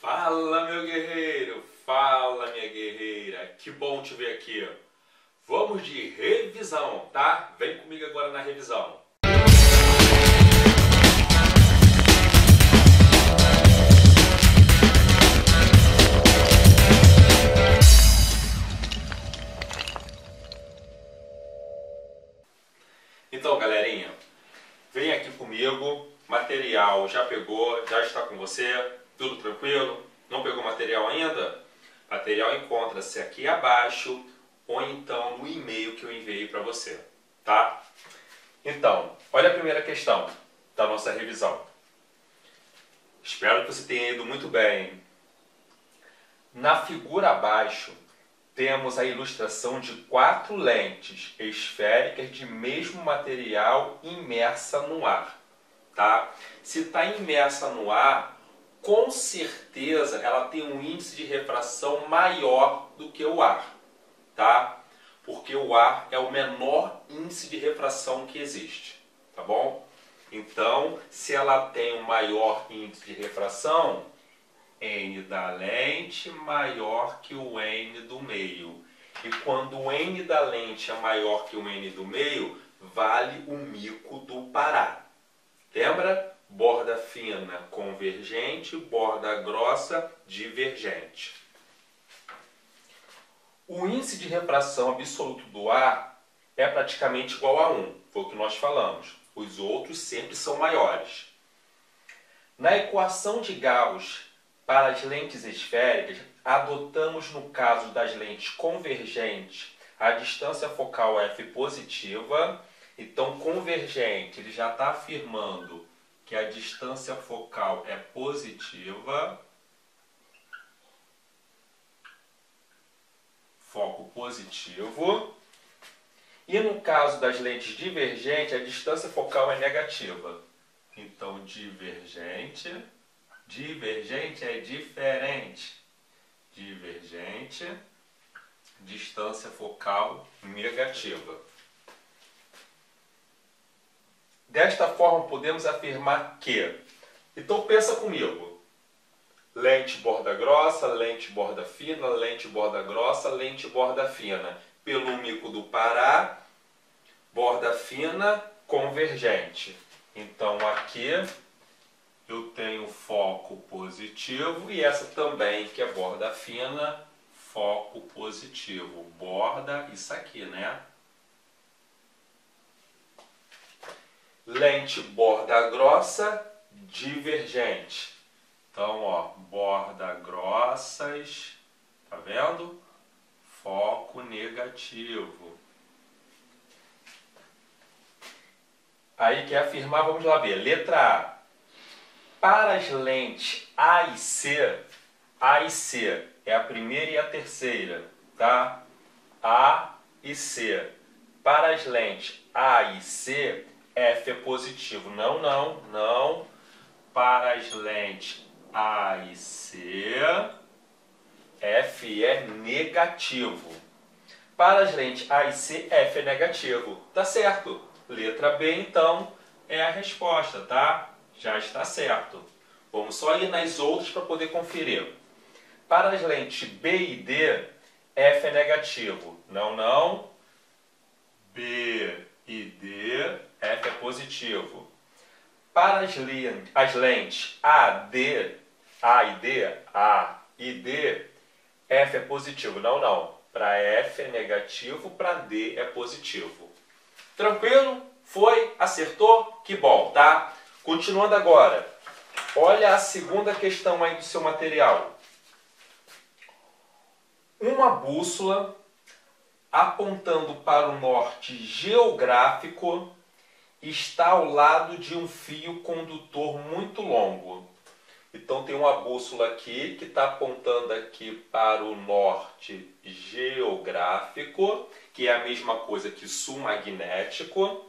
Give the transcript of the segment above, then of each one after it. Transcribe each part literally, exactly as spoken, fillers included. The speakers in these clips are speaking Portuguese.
Fala, meu guerreiro! Fala, minha guerreira! Que bom te ver aqui! Vamos de revisão, tá? Vem comigo agora na revisão. Então, galerinha, vem aqui comigo. Material já pegou, já está com você? Tudo tranquilo? Não pegou material ainda? Material encontra-se aqui abaixo ou então no e-mail que eu enviei para você, tá? Então, olha a primeira questão da nossa revisão. Espero que você tenha ido muito bem. Na figura abaixo, temos a ilustração de quatro lentes esféricas de mesmo material imersa no ar, tá? Se está imersa no ar, com certeza ela tem um índice de refração maior do que o ar, tá? Porque o ar é o menor índice de refração que existe, tá bom? Então, se ela tem um maior índice de refração, N da lente maior que o N do meio. E quando o N da lente é maior que o N do meio, vale o mico do Pará. Lembra? Borda fina, convergente, borda grossa, divergente. O índice de refração absoluto do ar é praticamente igual a um, foi o que nós falamos. Os outros sempre são maiores. Na equação de Gauss para as lentes esféricas, adotamos no caso das lentes convergentes a distância focal f positiva. Então, convergente, ele já está afirmando que a distância focal é positiva. Foco positivo. E no caso das lentes divergentes, a distância focal é negativa. Então, divergente. Divergente é diferente. Divergente. Distância focal negativa. Desta forma, podemos afirmar que... Então, pensa comigo. Lente borda grossa, lente borda fina, lente borda grossa, lente borda fina. Pelo mico do Pará, borda fina, convergente. Então, aqui eu tenho foco positivo e essa também, que é borda fina, foco positivo. Borda, isso aqui, né? Lente borda grossa, divergente. Então, ó, borda grossas, tá vendo? Foco negativo. Aí quer afirmar, vamos lá ver. Letra A. Para as lentes A e C, A e C é a primeira e a terceira, tá? A e C. Para as lentes A e C, F é positivo. Não, não, não. Para as lentes A e C, F é negativo. Para as lentes A e C, F é negativo. Tá certo. Letra B, então, é a resposta, tá? Já está certo. Vamos só ir nas outras para poder conferir. Para as lentes B e D, F é negativo. Não, não. B e D, F é positivo. Para as, as lentes A, D, A e D, A e D, F é positivo. Não, não. Para F é negativo, para D é positivo. Tranquilo? Foi? Acertou? Que bom, tá? Continuando agora. Olha a segunda questão aí do seu material. Uma bússola apontando para o norte geográfico está ao lado de um fio condutor muito longo. Então tem uma bússola aqui que está apontando aqui para o norte geográfico, que é a mesma coisa que sul magnético.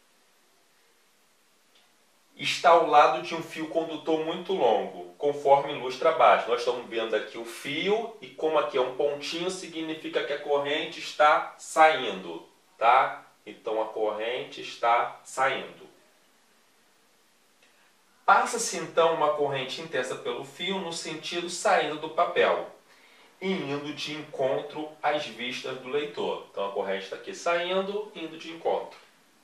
Está ao lado de um fio condutor muito longo, conforme ilustra abaixo. Nós estamos vendo aqui o fio e como aqui é um pontinho, significa que a corrente está saindo, tá? Então a corrente está saindo. Passa-se então uma corrente intensa pelo fio no sentido saindo do papel e indo de encontro às vistas do leitor. Então a corrente está aqui saindo, indo de encontro.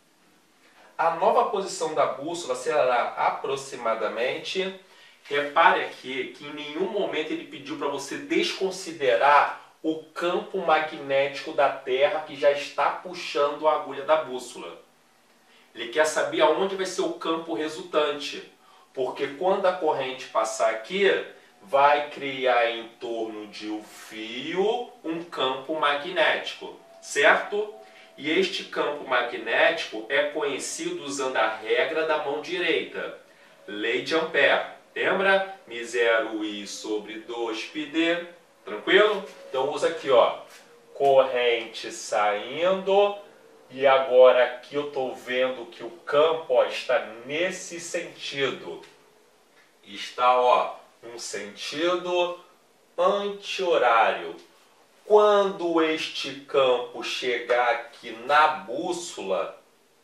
A nova posição da bússola será aproximadamente... Repare aqui que em nenhum momento ele pediu para você desconsiderar o campo magnético da Terra que já está puxando a agulha da bússola. Ele quer saber aonde vai ser o campo resultante. Porque quando a corrente passar aqui, vai criar em torno de um fio um campo magnético, certo? E este campo magnético é conhecido usando a regra da mão direita, lei de Ampère. Lembra? Mi zero I sobre dois π d. Tranquilo? Então usa aqui, ó, corrente saindo. E agora aqui eu estou vendo que o campo, ó, está nesse sentido. Está, ó, um sentido anti-horário. Quando este campo chegar aqui na bússola,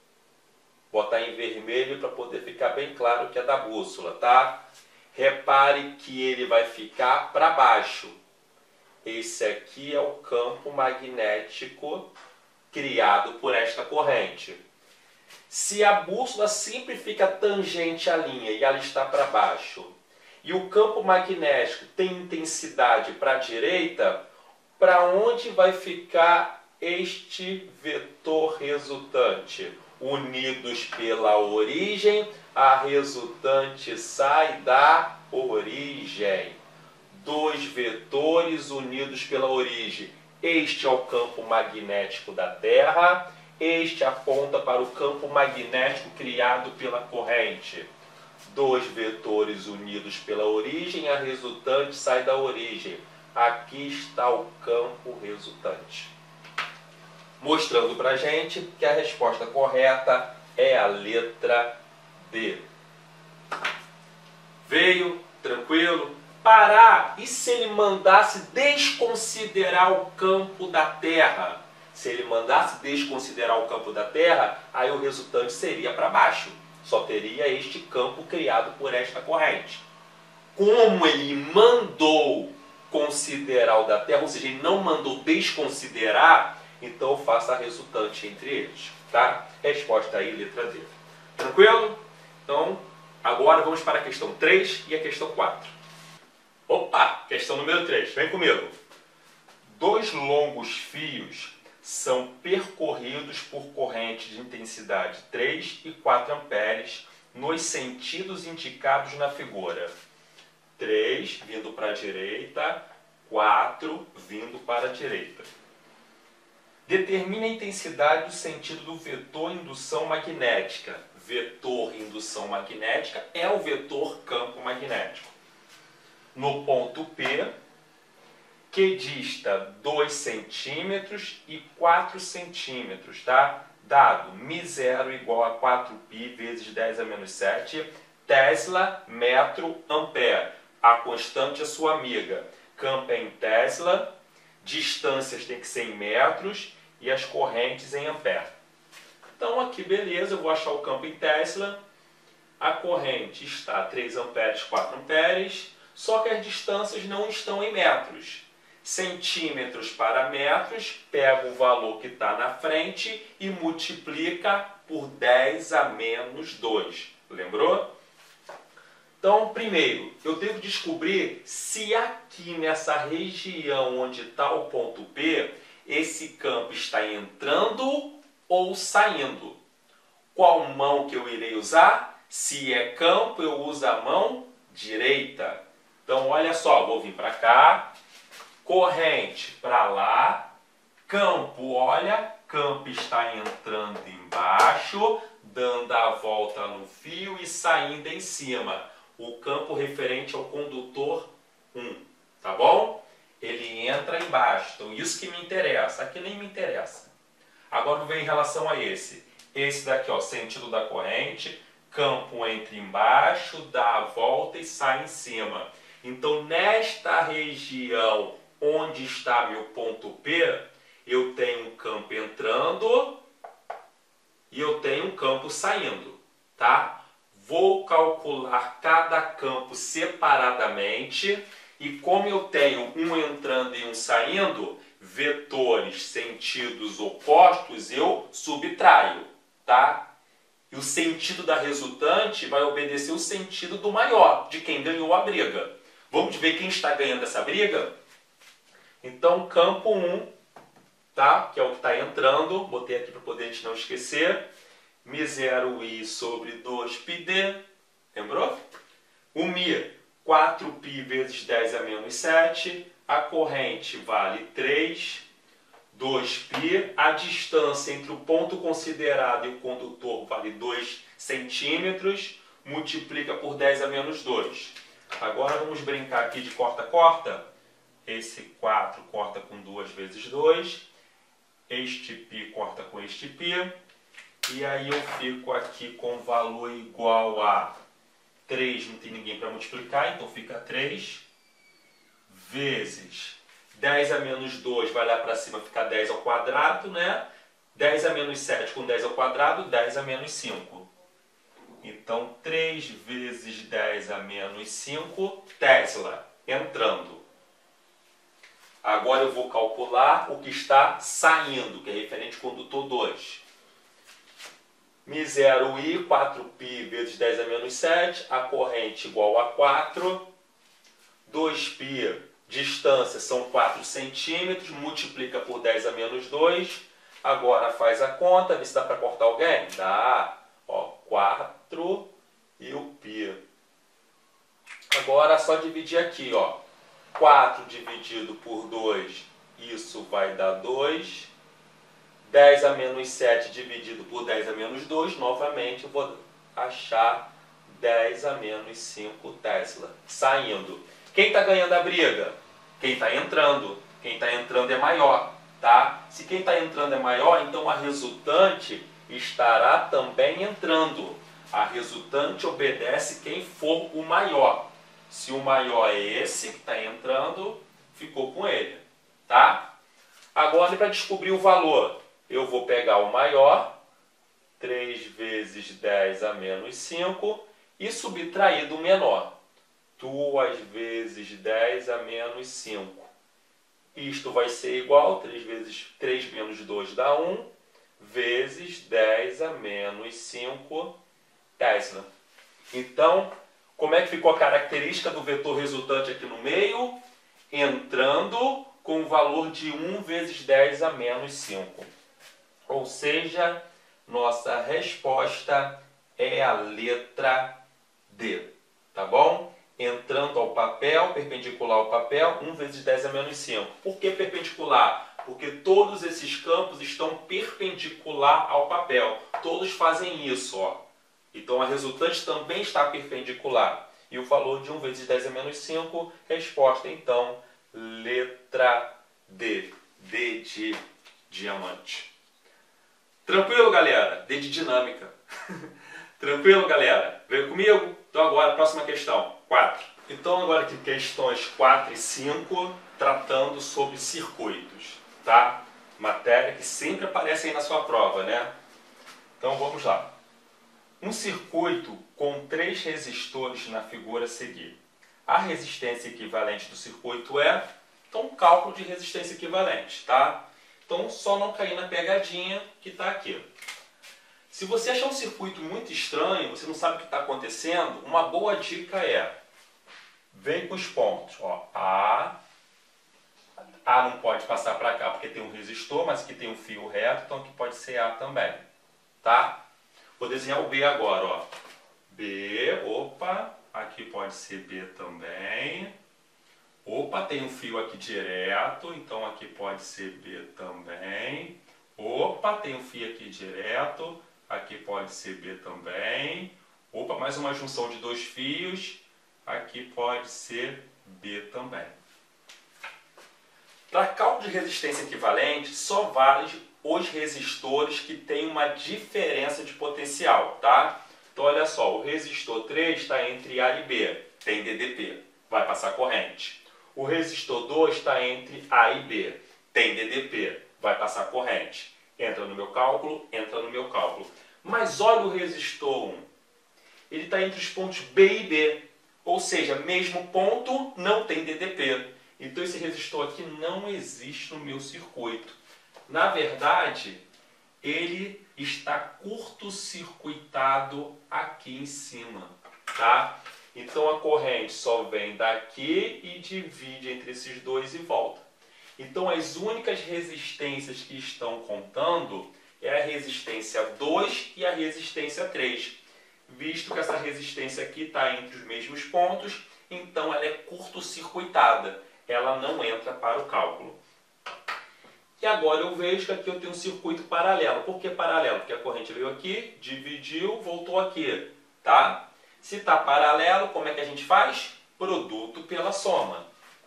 botar em vermelho para poder ficar bem claro que é da bússola, tá? Repare que ele vai ficar para baixo. Esse aqui é o campo magnético criado por esta corrente. Se a bússola sempre fica tangente à linha e ela está para baixo, e o campo magnético tem intensidade para a direita, para onde vai ficar este vetor resultante? Unidos pela origem, a resultante sai da origem. Dois vetores unidos pela origem. Este é o campo magnético da Terra, este aponta para o campo magnético criado pela corrente. Dois vetores unidos pela origem, a resultante sai da origem. Aqui está o campo resultante. Mostrando para a gente que a resposta correta é a letra D. Veio? Tranquilo? Parar, e se ele mandasse desconsiderar o campo da Terra? Se ele mandasse desconsiderar o campo da Terra, aí o resultante seria para baixo. Só teria este campo criado por esta corrente. Como ele mandou considerar o da Terra, ou seja, ele não mandou desconsiderar, então faça a resultante entre eles. Tá? Resposta aí, letra D. Tranquilo? Então, agora vamos para a questão três e a questão quatro. Opa! Questão número três. Vem comigo. Dois longos fios são percorridos por corrente de intensidade três e quatro amperes nos sentidos indicados na figura. três vindo para a direita, quatro vindo para a direita. Determine a intensidade do sentido do vetor indução magnética. Vetor indução magnética é o vetor campo magnético. No ponto P, que dista dois centímetros e quatro centímetros, tá? Dado mi zero igual a quatro π vezes dez a menos sete, Tesla, metro, ampere. A constante é sua amiga. Campo é em Tesla, distâncias tem que ser em metros e as correntes em ampere. Então aqui, beleza, eu vou achar o campo em Tesla. A corrente está a três amperes, quatro amperes, só que as distâncias não estão em metros. Centímetros para metros, pega o valor que está na frente e multiplica por dez a menos dois. Lembrou? Então, primeiro, eu devo descobrir se aqui nessa região onde está o ponto P, esse campo está entrando ou saindo. Qual mão que eu irei usar? Se é campo, eu uso a mão direita. Então, olha só, vou vir para cá, corrente para lá, campo, olha, campo está entrando embaixo, dando a volta no fio e saindo em cima. O campo referente ao condutor um, tá bom? Ele entra embaixo, então isso que me interessa, aqui nem me interessa. Agora vem em relação a esse. Esse daqui, ó, sentido da corrente, campo entra embaixo, dá a volta e sai em cima. Então, nesta região onde está meu ponto P, eu tenho um campo entrando e eu tenho um campo saindo, tá? vou calcular cada campo separadamente e como eu tenho um entrando e um saindo, vetores sentidos opostos eu subtraio, tá? E o sentido da resultante vai obedecer o sentido do maior, de quem ganhou a briga. Vamos ver quem está ganhando essa briga? Então, campo um, tá? Que é o que está entrando, botei aqui para poder a gente não esquecer. Mi zero i sobre dois π d, lembrou? O Mi, quatro π vezes dez a menos sete, a corrente vale três, dois π, a distância entre o ponto considerado e o condutor vale dois centímetros, multiplica por dez a menos dois. Agora vamos brincar aqui de corta-corta. Esse quatro corta com duas vezes dois, este π corta com este π, e aí eu fico aqui com valor igual a três, não tem ninguém para multiplicar, então fica três, vezes dez a menos dois, vai lá para cima, fica dez ao quadrado, né? dez a menos sete com dez ao quadrado, dez a menos cinco. Então, três vezes dez a menos cinco, Tesla, entrando. Agora eu vou calcular o que está saindo, que é referente ao condutor dois. Mi zero i, quatro π vezes dez a menos sete, a corrente igual a quatro, dois π, distância são quatro centímetros, multiplica por dez a menos dois, agora faz a conta, vê se dá para cortar alguém? Dá, ó, quatro e o π. Agora é só dividir aqui, ó, quatro dividido por dois, isso vai dar dois. dez a menos sete dividido por dez a menos dois, novamente eu vou achar dez a menos cinco Tesla. Saindo. Quem está ganhando a briga? Quem está entrando. Quem está entrando é maior, tá? Se quem está entrando é maior, então a resultante estará também entrando. A resultante obedece quem for o maior. Se o maior é esse que está entrando, ficou com ele, tá? Agora, para descobrir o valor, eu vou pegar o maior, três vezes dez a menos cinco, e subtrair do menor, duas vezes dez a menos cinco. Isto vai ser igual, três vezes três menos dois dá um, vezes dez a menos cinco Tesla. Então, como é que ficou a característica do vetor resultante aqui no meio? Entrando com o valor de um vezes dez a menos cinco. Ou seja, nossa resposta é a letra D, tá bom? Entrando ao papel, perpendicular ao papel, um vezes dez a menos cinco. Por que perpendicular? Porque todos esses campos estão perpendicular ao papel. Todos fazem isso, ó. Então a resultante também está perpendicular. E o valor de um vezes dez a menos cinco, resposta então, letra D. D de diamante. Tranquilo, galera? D de dinâmica. Tranquilo, galera? Veio comigo? Então agora, próxima questão, quatro. Então agora aqui questões quatro e cinco, tratando sobre circuitos, tá? Matéria que sempre aparece aí na sua prova, né? Então vamos lá. Um circuito com três resistores na figura a seguir. A resistência equivalente do circuito é, então, cálculo de resistência equivalente, tá? Então, só não cair na pegadinha que está aqui. Se você achar um circuito muito estranho, você não sabe o que está acontecendo, uma boa dica é, vem com os pontos, ó, A, A não pode passar para cá porque tem um resistor, mas aqui tem um fio reto, então aqui pode ser A também, tá? Vou desenhar o B agora, ó. B, opa, aqui pode ser B também. Opa, tem um fio aqui direto, então aqui pode ser B também. Opa, tem um fio aqui direto, aqui pode ser B também. Opa, mais uma junção de dois fios, aqui pode ser B também. Para cálculo de resistência equivalente, só vale os resistores que têm uma diferença de potencial, tá? Então olha só, o resistor três está entre A e B, tem D D P, vai passar corrente. O resistor dois está entre A e B, tem D D P, vai passar corrente. Entra no meu cálculo, entra no meu cálculo. Mas olha o resistor um. ele está entre os pontos B e B. Ou seja, mesmo ponto, não tem D D P. Então esse resistor aqui não existe no meu circuito. Na verdade, ele está curto-circuitado aqui em cima, tá? Então a corrente só vem daqui e divide entre esses dois e volta. Então as únicas resistências que estão contando é a resistência dois e a resistência três. Visto que essa resistência aqui está entre os mesmos pontos, então ela é curto-circuitada. Ela não entra para o cálculo. E agora eu vejo que aqui eu tenho um circuito paralelo. Por que paralelo? Porque a corrente veio aqui, dividiu, voltou aqui, tá? Se está paralelo, como é que a gente faz? Produto pela soma.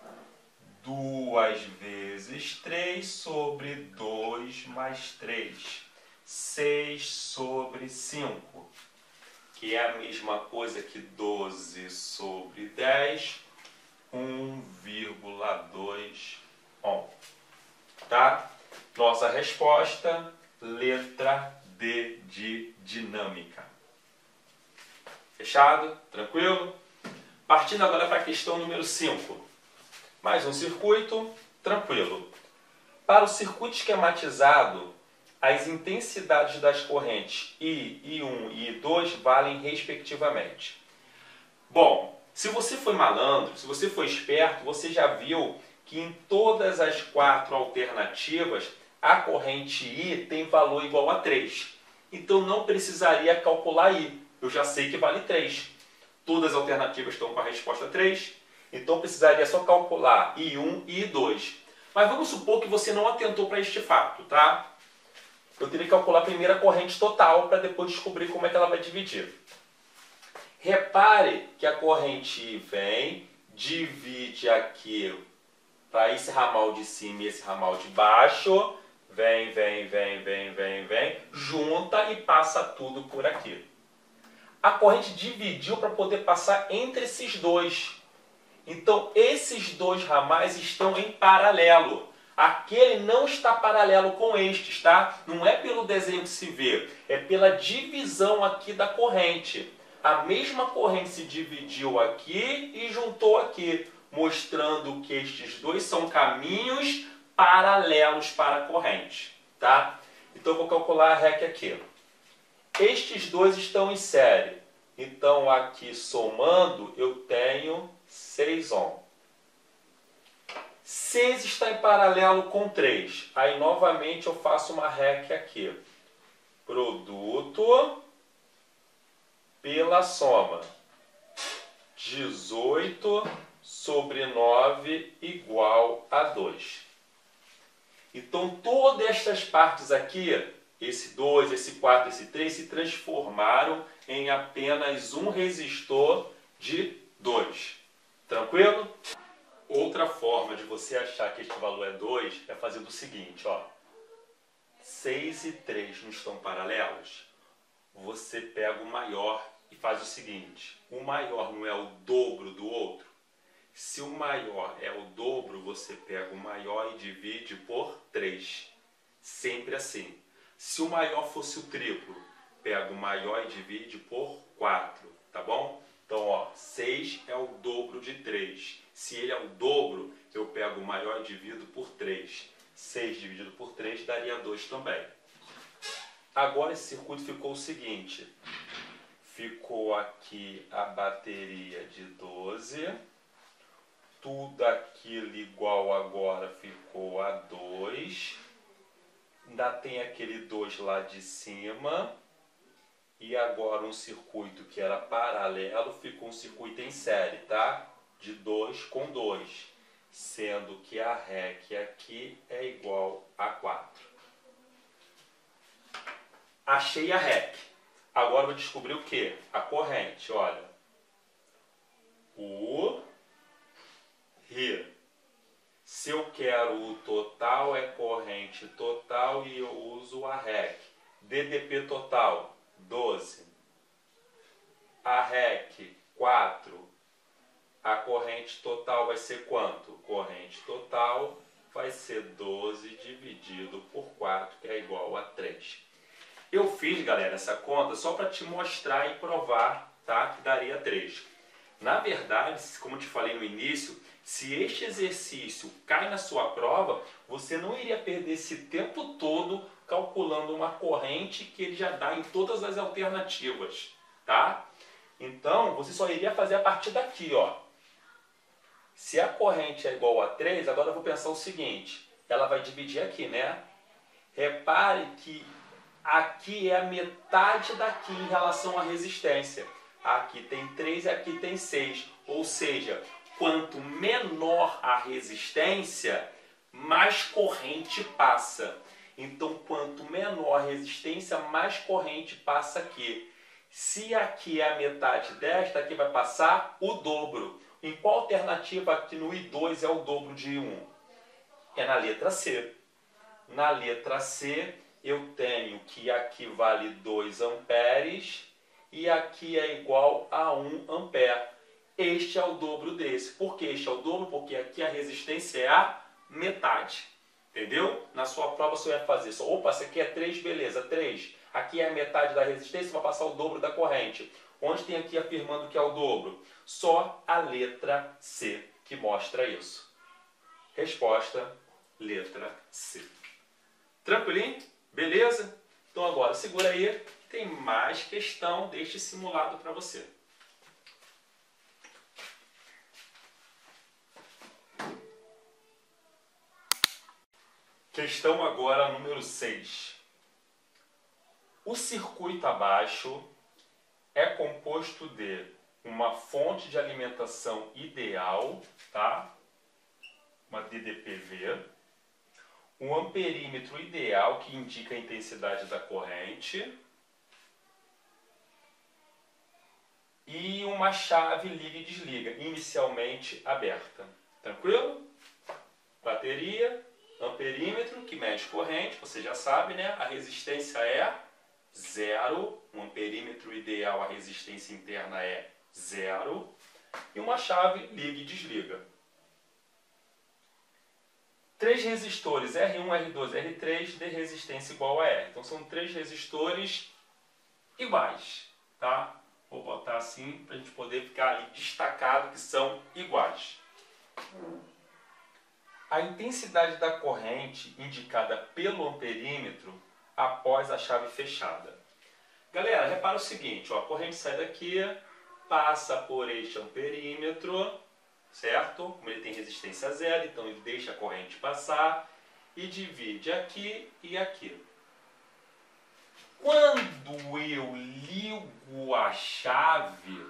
duas vezes três sobre dois mais três. seis sobre cinco. Que é a mesma coisa que doze sobre dez. um vírgula dois ohm. Tá? Nossa resposta, letra D de dinâmica. Fechado? Tranquilo? Partindo agora para a questão número cinco. Mais um circuito, tranquilo. Para o circuito esquematizado, as intensidades das correntes I, I um e I dois valem respectivamente. Bom, se você foi malandro, se você foi esperto, você já viu que em todas as quatro alternativas a corrente I tem valor igual a três. Então não precisaria calcular I, eu já sei que vale três. Todas as alternativas estão com a resposta três, então precisaria só calcular I um e I dois. Mas vamos supor que você não atentou para este fato, tá? Eu teria que calcular primeiro a corrente total para depois descobrir como é que ela vai dividir. Repare que a corrente I vem, divide aqui para esse ramal de cima e esse ramal de baixo, vem, vem, vem, vem, vem, vem, junta e passa tudo por aqui. A corrente dividiu para poder passar entre esses dois. Então, esses dois ramais estão em paralelo. Aquele não está paralelo com estes, tá? Não é pelo desenho que se vê, é pela divisão aqui da corrente. A mesma corrente se dividiu aqui e juntou aqui, mostrando que estes dois são caminhos paralelos para a corrente, tá? Então, eu vou calcular a R E C aqui. Estes dois estão em série. Então, aqui somando, eu tenho seis ohm. seis está em paralelo com três. Aí, novamente, eu faço uma R E C aqui. Produto pela soma. dezoito sobre nove igual a dois. Então, todas estas partes aqui, esse dois, esse quatro, esse três, se transformaram em apenas um resistor de dois. Tranquilo? Outra forma de você achar que este valor é dois é fazendo o seguinte, ó. seis e três não estão paralelos? Você pega o maior e faz o seguinte. O maior não é o dobro do outro? Se o maior é o dobro, você pega o maior e divide por três. Sempre assim. Se o maior fosse o triplo, pega o maior e divide por quatro, tá bom? Então, ó, seis é o dobro de três. Se ele é o dobro, eu pego o maior e divido por três. seis dividido por três daria dois também. Agora esse circuito ficou o seguinte. Ficou aqui a bateria de doze. Tudo aquilo igual agora ficou a dois. Ainda tem aquele dois lá de cima. E agora um circuito que era paralelo ficou um circuito em série, tá? De dois com dois. Sendo que a R E C aqui é igual a quatro. Achei a R E C. Agora vou descobrir o quê? A corrente, olha. O R. Se eu quero o total, é corrente total e eu uso a R E C. D D P total, doze. A R E C, quatro. A corrente total vai ser quanto? Corrente total vai ser doze dividido por quatro, que é igual a três. Eu fiz, galera, essa conta só para te mostrar e provar tá? Que daria três. Na verdade, como eu te falei no início, se este exercício cai na sua prova, você não iria perder esse tempo todo calculando uma corrente que ele já dá em todas as alternativas, tá? Então, você só iria fazer a partir daqui, ó. Se a corrente é igual a três, agora eu vou pensar o seguinte, ela vai dividir aqui, né? Repare que aqui é a metade daqui em relação à resistência. Aqui tem três e aqui tem seis. Ou seja, quanto menor a resistência, mais corrente passa. Então, quanto menor a resistência, mais corrente passa aqui. Se aqui é a metade desta, aqui vai passar o dobro. Em qual alternativa aqui no I dois é o dobro de I um? É na letra C. Na letra C, eu tenho que aqui vale dois amperes e aqui é igual a um ampere. Este é o dobro desse. Por que este é o dobro? Porque aqui a resistência é a metade. Entendeu? Na sua prova você vai fazer só, opa, isso aqui é três, beleza, três. Aqui é a metade da resistência, vai passar o dobro da corrente. Onde tem aqui afirmando que é o dobro? Só a letra C que mostra isso. Resposta, letra C. Tranquilinho? Beleza? Então agora segura aí, tem mais questão deste simulado para você. Questão agora número seis. O circuito abaixo é composto de uma fonte de alimentação ideal, tá? Uma D D P V, um amperímetro ideal que indica a intensidade da corrente e uma chave liga e desliga, inicialmente aberta. Tranquilo? Bateria, amperímetro que mede corrente, você já sabe, né? A resistência é zero, um amperímetro ideal, a resistência interna é zero, e uma chave liga e desliga. Três resistores, R um, R dois, R três, de resistência igual a R. Então são três resistores iguais, tá? Vou botar assim para a gente poder ficar ali destacado que são iguais. A intensidade da corrente indicada pelo amperímetro após a chave fechada. Galera, repara o seguinte, ó, a corrente sai daqui, passa por este amperímetro, certo? Como ele tem resistência zero, então ele deixa a corrente passar e divide aqui e aqui. Quando eu ligo a chave,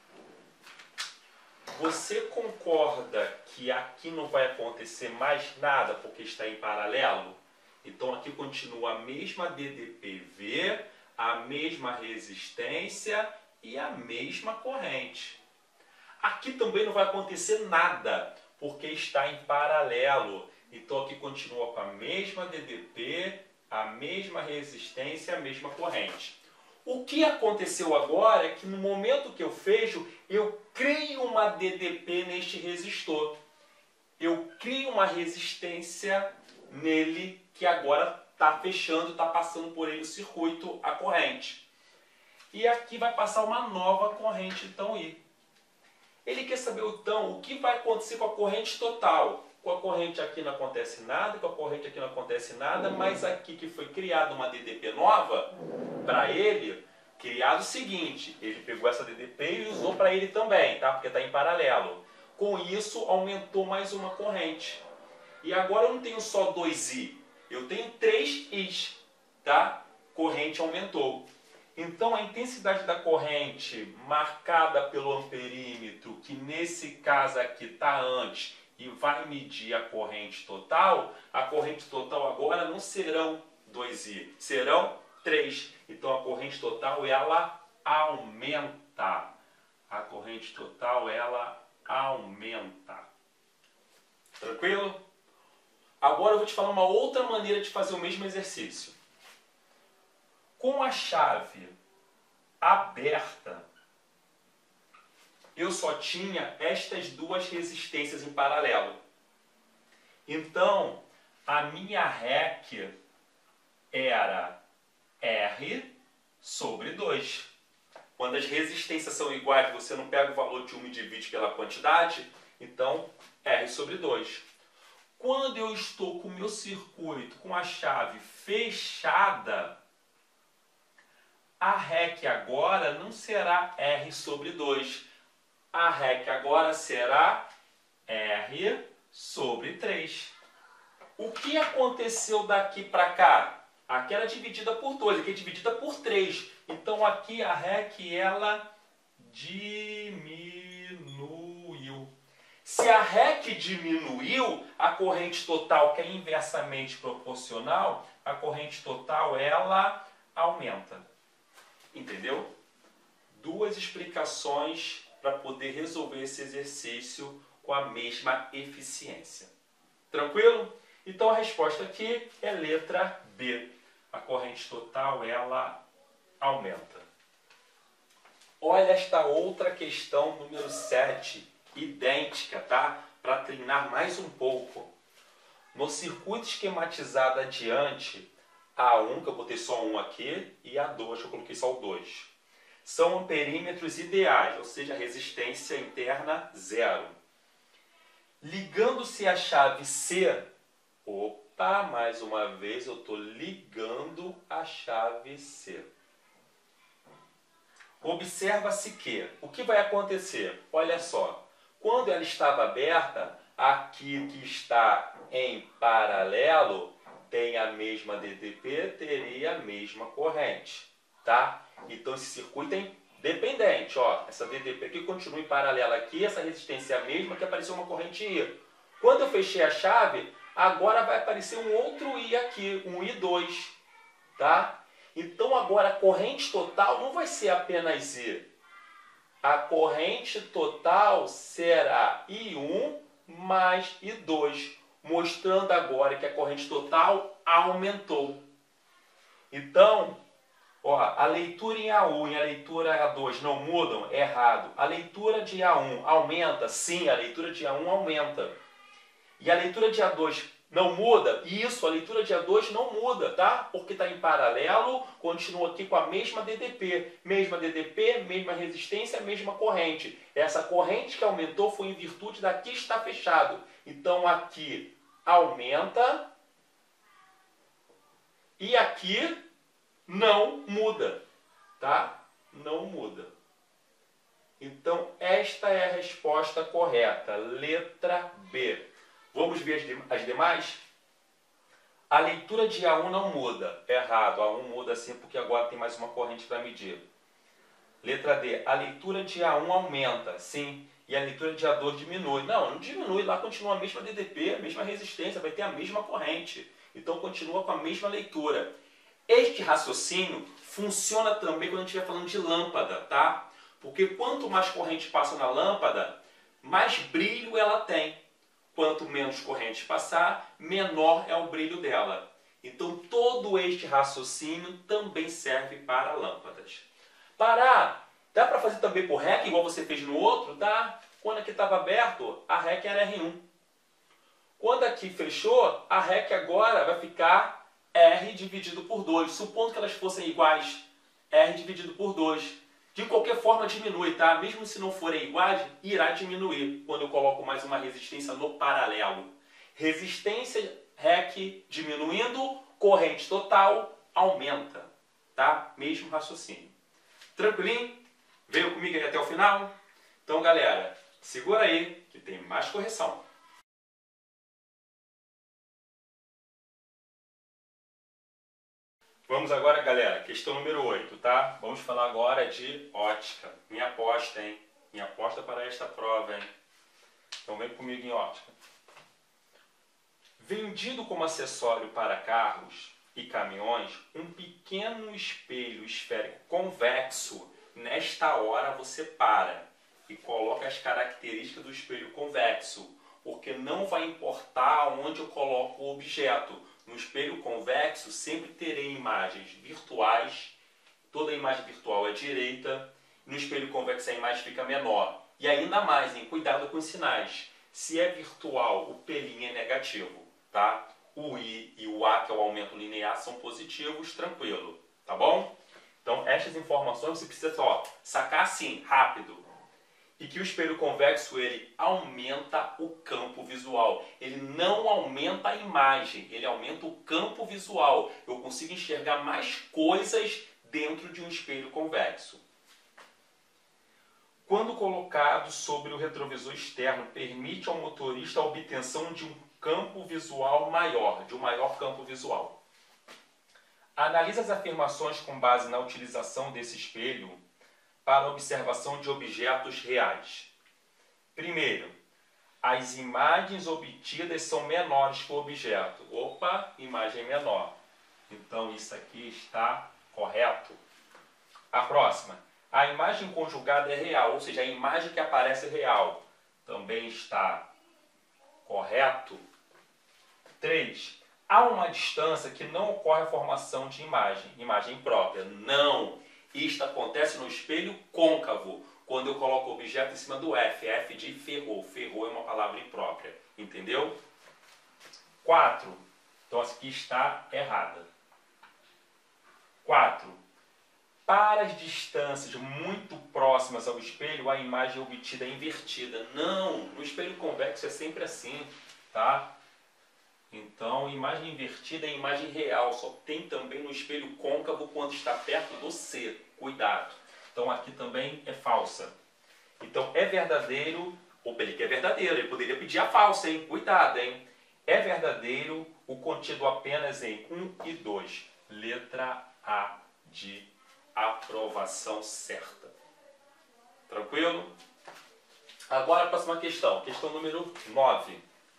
você concorda que aqui não vai acontecer mais nada porque está em paralelo? Então aqui continua a mesma D D P V, a mesma resistência e a mesma corrente. Aqui também não vai acontecer nada, porque está em paralelo. Então aqui continua com a mesma D D P, a mesma resistência e a mesma corrente. O que aconteceu agora é que no momento que eu fecho, eu crio uma D D P neste resistor. Eu crio uma resistência nele que agora está fechando, está passando por ele o circuito, a corrente. E aqui vai passar uma nova corrente, então, I. Ele quer saber, então, o que vai acontecer com a corrente total. Com a corrente aqui não acontece nada, com a corrente aqui não acontece nada, mas aqui que foi criada uma D D P nova, para ele, criado o seguinte, ele pegou essa D D P e usou para ele também, tá? Porque está em paralelo. Com isso, aumentou mais uma corrente. E agora eu não tenho só dois I, eu tenho três Is, tá? Corrente aumentou. Então a intensidade da corrente marcada pelo amperímetro, que nesse caso aqui está antes e vai medir a corrente total, a corrente total agora não serão dois I, serão três. Então a corrente total ela aumenta. A corrente total ela aumenta. Tranquilo? Agora eu vou te falar uma outra maneira de fazer o mesmo exercício. Com a chave aberta, eu só tinha estas duas resistências em paralelo. Então, a minha REC era R sobre dois. Quando as resistências são iguais, você não pega o valor de uma e divide pela quantidade, então R sobre dois. Quando eu estou com o meu circuito com a chave fechada, a REC agora não será R sobre dois. A REC agora será R sobre três. O que aconteceu daqui para cá? Aqui era dividida por dois, aqui é dividida por três. Então aqui a REC ela diminuiu. Se a REC diminuiu, a corrente total, que é inversamente proporcional, a corrente total ela aumenta. Entendeu? Duas explicações para poder resolver esse exercício com a mesma eficiência. Tranquilo? Então a resposta aqui é letra B. A corrente total ela aumenta. Olha esta outra questão número sete, idêntica, tá? Para treinar mais um pouco. No circuito esquematizado adiante, A um, que eu botei só um aqui, e A dois, que eu coloquei só o dois. São perímetros ideais, ou seja, resistência interna zero. Ligando-se a chave C, opa, mais uma vez eu estou ligando a chave C. Observa-se que, o que vai acontecer? Olha só, quando ela estava aberta, aqui que está em paralelo, tem a mesma D D P, teria a mesma corrente, tá? Então esse circuito é dependente, ó, essa D D P aqui continua em paralelo aqui, essa resistência é a mesma que apareceu uma corrente I. Quando eu fechei a chave, agora vai aparecer um outro I aqui, um I dois, tá? Então agora a corrente total não vai ser apenas I. A corrente total será I um mais I dois, mostrando agora que a corrente total aumentou. Então, ó, a leitura em A um e a leitura em A dois não mudam? Errado. A leitura de A um aumenta? Sim, a leitura de A um aumenta. E a leitura de A dois não muda? Isso, a leitura de A dois não muda, tá? Porque está em paralelo, continua aqui com a mesma D D P. Mesma D D P, mesma resistência, mesma corrente. Essa corrente que aumentou foi em virtude daqui está fechado. Então aqui aumenta e aqui não muda, tá? Não muda. Então esta é a resposta correta, letra B. Vamos ver as, de, as demais? A leitura de A um não muda. Errado, A um muda sim porque agora tem mais uma corrente para medir. Letra D, a leitura de A um aumenta, sim, e a leitura de A dois diminui. Não, não diminui, lá continua a mesma D D P, a mesma resistência, vai ter a mesma corrente. Então continua com a mesma leitura. Este raciocínio funciona também quando a gente estiver falando de lâmpada, tá? Porque quanto mais corrente passa na lâmpada, mais brilho ela tem. Quanto menos corrente passar, menor é o brilho dela. Então todo este raciocínio também serve para lâmpadas. Parar, dá para fazer também por REC, igual você fez no outro, tá? Quando aqui estava aberto, a REC era R um. Quando aqui fechou, a REC agora vai ficar R dividido por dois. Supondo que elas fossem iguais, R dividido por dois. De qualquer forma diminui, tá? Mesmo se não forem iguais, irá diminuir quando eu coloco mais uma resistência no paralelo. Resistência REC diminuindo, corrente total aumenta, tá? Mesmo raciocínio. Tranquilinho? Veio comigo aí até o final? Então, galera, segura aí que tem mais correção. Vamos agora, galera, questão número oito, tá? Vamos falar agora de ótica. Minha aposta, hein? Minha aposta para esta prova, hein? Então vem comigo em ótica. Vendido como acessório para carros e caminhões, um pequeno espelho esférico convexo. Nesta hora você para e coloca as características do espelho convexo, porque não vai importar onde eu coloco o objeto. No espelho convexo sempre terei imagens virtuais, toda a imagem virtual é direita, no espelho convexo a imagem fica menor. E ainda mais, hein? Cuidado com os sinais. Se é virtual, o pelinho é negativo, tá? O I e o A, que é o aumento linear, são positivos, tranquilo, tá bom? Então, estas informações você precisa só sacar assim, rápido. E que o espelho convexo, ele aumenta o campo visual. Ele não aumenta a imagem, ele aumenta o campo visual. Eu consigo enxergar mais coisas dentro de um espelho convexo. Quando colocado sobre o retrovisor externo, permite ao motorista a obtenção de um campo visual maior, de um maior campo visual. Analise as afirmações com base na utilização desse espelho para observação de objetos reais. Primeiro, as imagens obtidas são menores que o objeto. Opa, imagem menor. Então isso aqui está correto. A próxima, a imagem conjugada é real, ou seja, a imagem que aparece é real. Também está correto. três. Há uma distância que não ocorre a formação de imagem, imagem própria. Não! Isto acontece no espelho côncavo, quando eu coloco o objeto em cima do F. F de ferrou. Ferrou é uma palavra imprópria. Entendeu? quatro. Então, aqui está errada. quatro. Para as distâncias muito próximas ao espelho, a imagem obtida é invertida. Não! No espelho convexo é sempre assim, tá? Então, imagem invertida é imagem real, só tem também no espelho côncavo quando está perto do C. Cuidado. Então, aqui também é falsa. Então, é verdadeiro, ou ele que é verdadeiro, ele poderia pedir a falsa, hein? Cuidado, hein? É verdadeiro o contido apenas em um e dois. Letra A de aprovação certa. Tranquilo? Agora, a próxima questão. Questão número nove.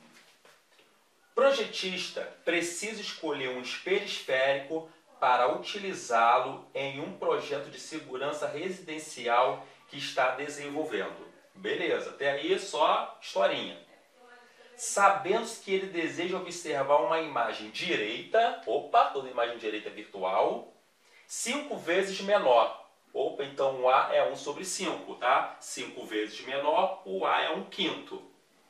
Projetista precisa escolher um espelho esférico para utilizá-lo em um projeto de segurança residencial que está desenvolvendo. Beleza, até aí só historinha. Sabendo que ele deseja observar uma imagem direita, opa, toda imagem direita é virtual, cinco vezes menor. Opa, então o A é um sobre cinco, tá? cinco vezes menor, o A é um quinto.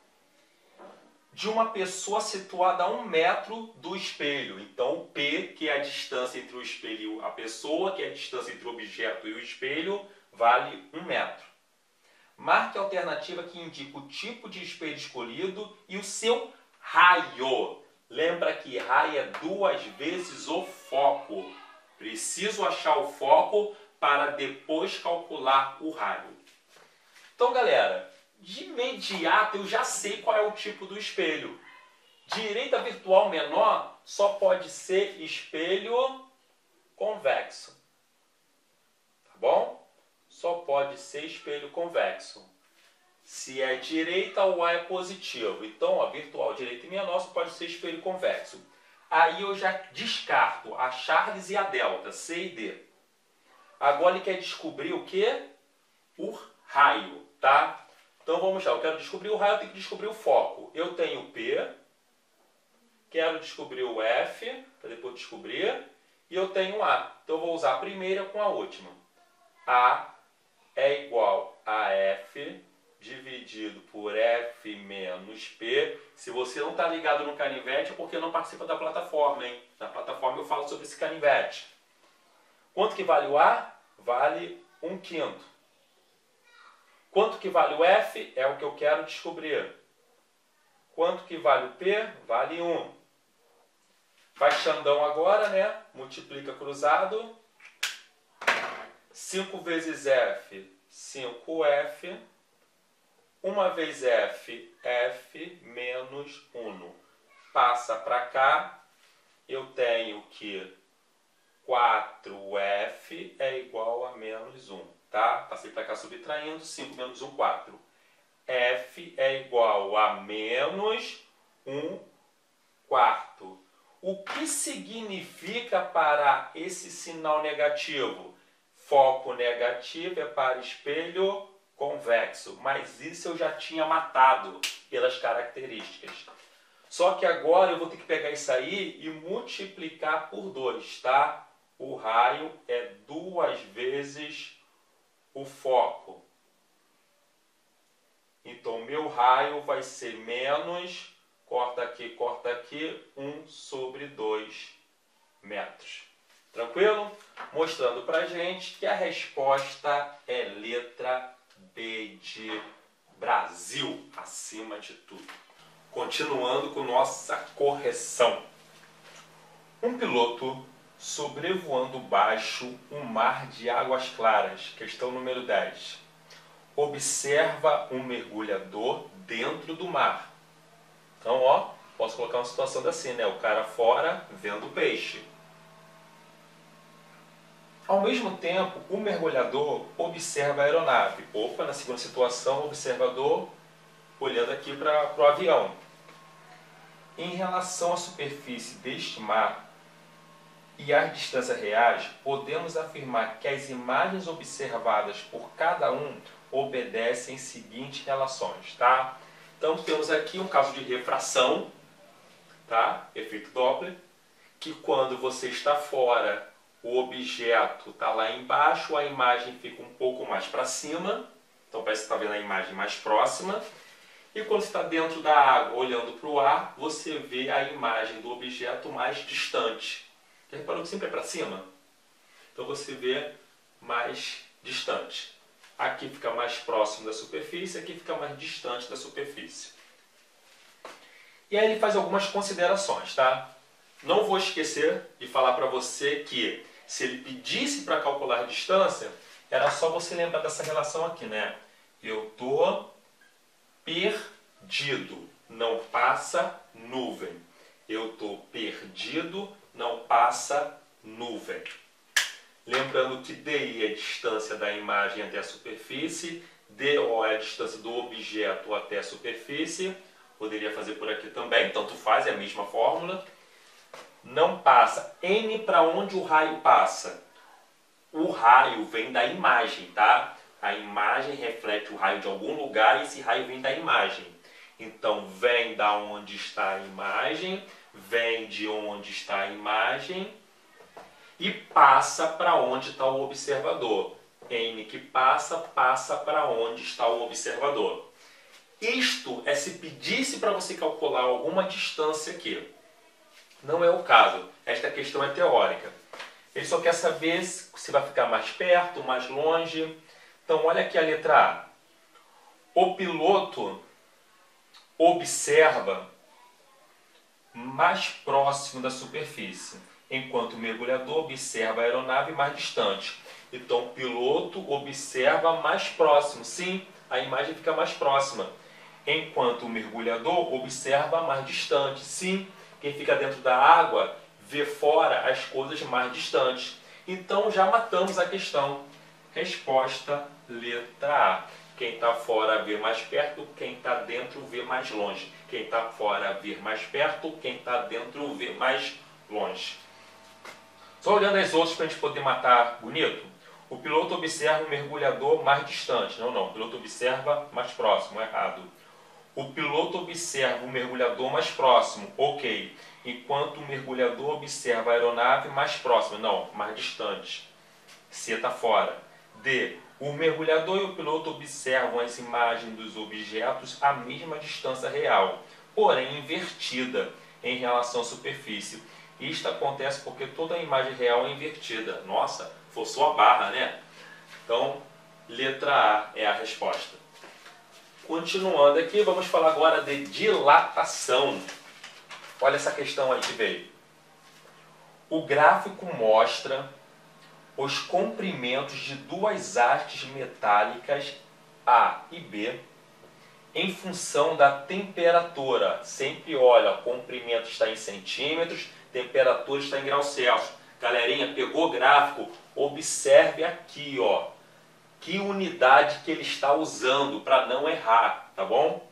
De uma pessoa situada a um metro do espelho. Então, o P, que é a distância entre o espelho e a pessoa, que é a distância entre o objeto e o espelho, vale um metro. Marque a alternativa que indica o tipo de espelho escolhido e o seu raio. Lembra que raio é duas vezes o foco. Preciso achar o foco para depois calcular o raio. Então, galera, de imediato eu já sei qual é o tipo do espelho. Direita virtual menor só pode ser espelho convexo. Tá bom? Só pode ser espelho convexo. Se é direita, o A é positivo. Então, a virtual direita e menor só pode ser espelho convexo. Aí eu já descarto a Charles e a Delta, C e D. Agora ele quer descobrir o quê? O raio, tá? Então vamos lá, eu quero descobrir o raio, eu tenho que descobrir o foco. Eu tenho o P, quero descobrir o F, para depois descobrir, e eu tenho o A. Então eu vou usar a primeira com a última. A é igual a F dividido por F menos P. Se você não está ligado no canivete é porque não participa da plataforma, hein? Na plataforma eu falo sobre esse canivete. Quanto que vale o A? Vale um quinto. Quanto que vale o F? É o que eu quero descobrir. Quanto que vale o P? Vale um. Faz Xandão agora, né? Multiplica cruzado. cinco vezes F, cinco F. uma vez F, F menos um. Passa para cá. Eu tenho que quatro F é igual a menos um. Tá? Passei para cá subtraindo, cinco menos um, quatro. F é igual a menos um quarto. O que significa para esse sinal negativo? Foco negativo é para espelho convexo, mas isso eu já tinha matado pelas características. Só que agora eu vou ter que pegar isso aí e multiplicar por dois, tá? O raio é duas vezes o foco. Então, meu raio vai ser menos, corta aqui, corta aqui, um sobre dois metros. Tranquilo? Mostrando pra gente que a resposta é letra B de Brasil, acima de tudo. Continuando com nossa correção. Um piloto sobrevoando baixo um mar de águas claras, questão número dez. Observa um mergulhador dentro do mar. Então, ó, posso colocar uma situação assim, né? O cara fora vendo o peixe. Ao mesmo tempo, o mergulhador observa a aeronave. Opa, na segunda situação, o observador olhando aqui para o avião. Em relação à superfície deste mar e às distâncias reais, podemos afirmar que as imagens observadas por cada um obedecem seguintes relações, tá? Então temos aqui um caso de refração, tá? Efeito Doppler, que quando você está fora, o objeto está lá embaixo, a imagem fica um pouco mais para cima, então parece que está vendo a imagem mais próxima. E quando você está dentro da água, olhando para o ar, você vê a imagem do objeto mais distante. Já reparou que sempre é para cima? Então você vê mais distante. Aqui fica mais próximo da superfície, aqui fica mais distante da superfície. E aí ele faz algumas considerações, tá? Não vou esquecer de falar para você que se ele pedisse para calcular a distância, era só você lembrar dessa relação aqui, né? Eu tô perdido, não passa nuvem. Eu tô perdido, não passa nuvem. Lembrando que D I é a distância da imagem até a superfície, D O é a distância do objeto até a superfície. Poderia fazer por aqui também, tanto faz, é a mesma fórmula. Não passa. N para onde o raio passa? O raio vem da imagem, tá? A imagem reflete o raio de algum lugar e esse raio vem da imagem. Então, vem da onde está a imagem, vem de onde está a imagem e passa para onde está o observador. N que passa, passa para onde está o observador. Isto é se pedisse para você calcular alguma distância aqui. Não é o caso. Esta questão é teórica. Ele só quer saber se vai ficar mais perto, mais longe. Então, olha aqui a letra A. O piloto observa mais próximo da superfície, enquanto o mergulhador observa a aeronave mais distante. Então, o piloto observa mais próximo. Sim, a imagem fica mais próxima. Enquanto o mergulhador observa mais distante. Sim, quem fica dentro da água vê fora as coisas mais distantes. Então, já matamos a questão. Resposta, letra A. Quem está fora vê mais perto, quem está dentro vê mais longe. Quem está fora vê mais perto, quem está dentro vê mais longe. Só olhando as outras para a gente poder matar bonito. O piloto observa o mergulhador mais distante. Não, não. O piloto observa mais próximo. Errado. O piloto observa o mergulhador mais próximo. Ok. Enquanto o mergulhador observa a aeronave mais próxima. Não, mais distante. C está fora. D. O mergulhador e o piloto observam as imagens dos objetos à mesma distância real, porém invertida em relação à superfície. Isto acontece porque toda a imagem real é invertida. Nossa, forçou a barra, né? Então, letra A é a resposta. Continuando aqui, vamos falar agora de dilatação. Olha essa questão aí que veio. O gráfico mostra os comprimentos de duas hastes metálicas A e B em função da temperatura. Sempre olha, o comprimento está em centímetros, temperatura está em graus Celsius. Galerinha, pegou o gráfico? Observe aqui, ó, que unidade que ele está usando para não errar, tá bom?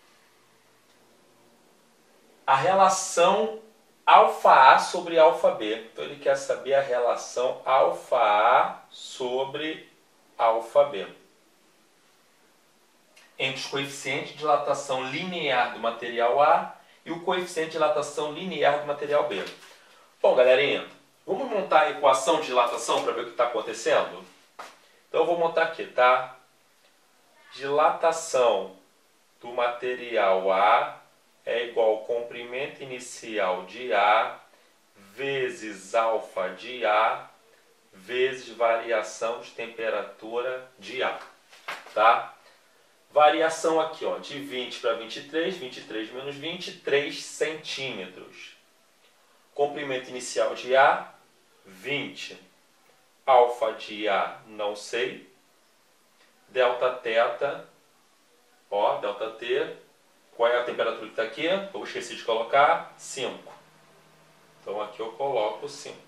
A relação alfa A sobre alfa B. Então ele quer saber a relação alfa A sobre alfa B. Entre os coeficientes de dilatação linear do material A e o coeficiente de dilatação linear do material B. Bom, galerinha, vamos montar a equação de dilatação para ver o que está acontecendo? Então eu vou montar aqui, tá? Dilatação do material A é igual ao comprimento inicial de A vezes alfa de A vezes variação de temperatura de A, tá? Variação aqui, ó, de vinte para vinte e três, vinte e três menos vinte, três centímetros. Comprimento inicial de A, vinte. Alfa de A, não sei. Delta teta, ó, delta T. Qual é a temperatura que está aqui? Eu esqueci de colocar, cinco. Então aqui eu coloco cinco.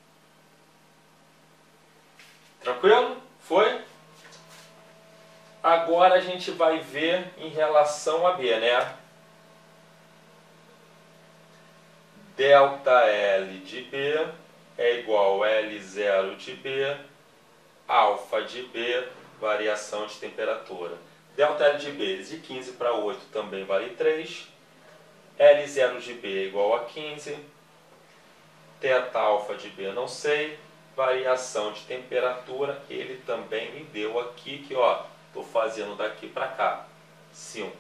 Tranquilo? Foi? Agora a gente vai ver em relação a B, né? Delta L de B é igual a L zero de B, alfa de B, variação de temperatura. Delta L de B de quinze para oito também vale três. L zero de B é igual a quinze. Teta alfa de B não sei. Variação de temperatura, ele também me deu aqui, que ó, estou fazendo daqui para cá, cinco.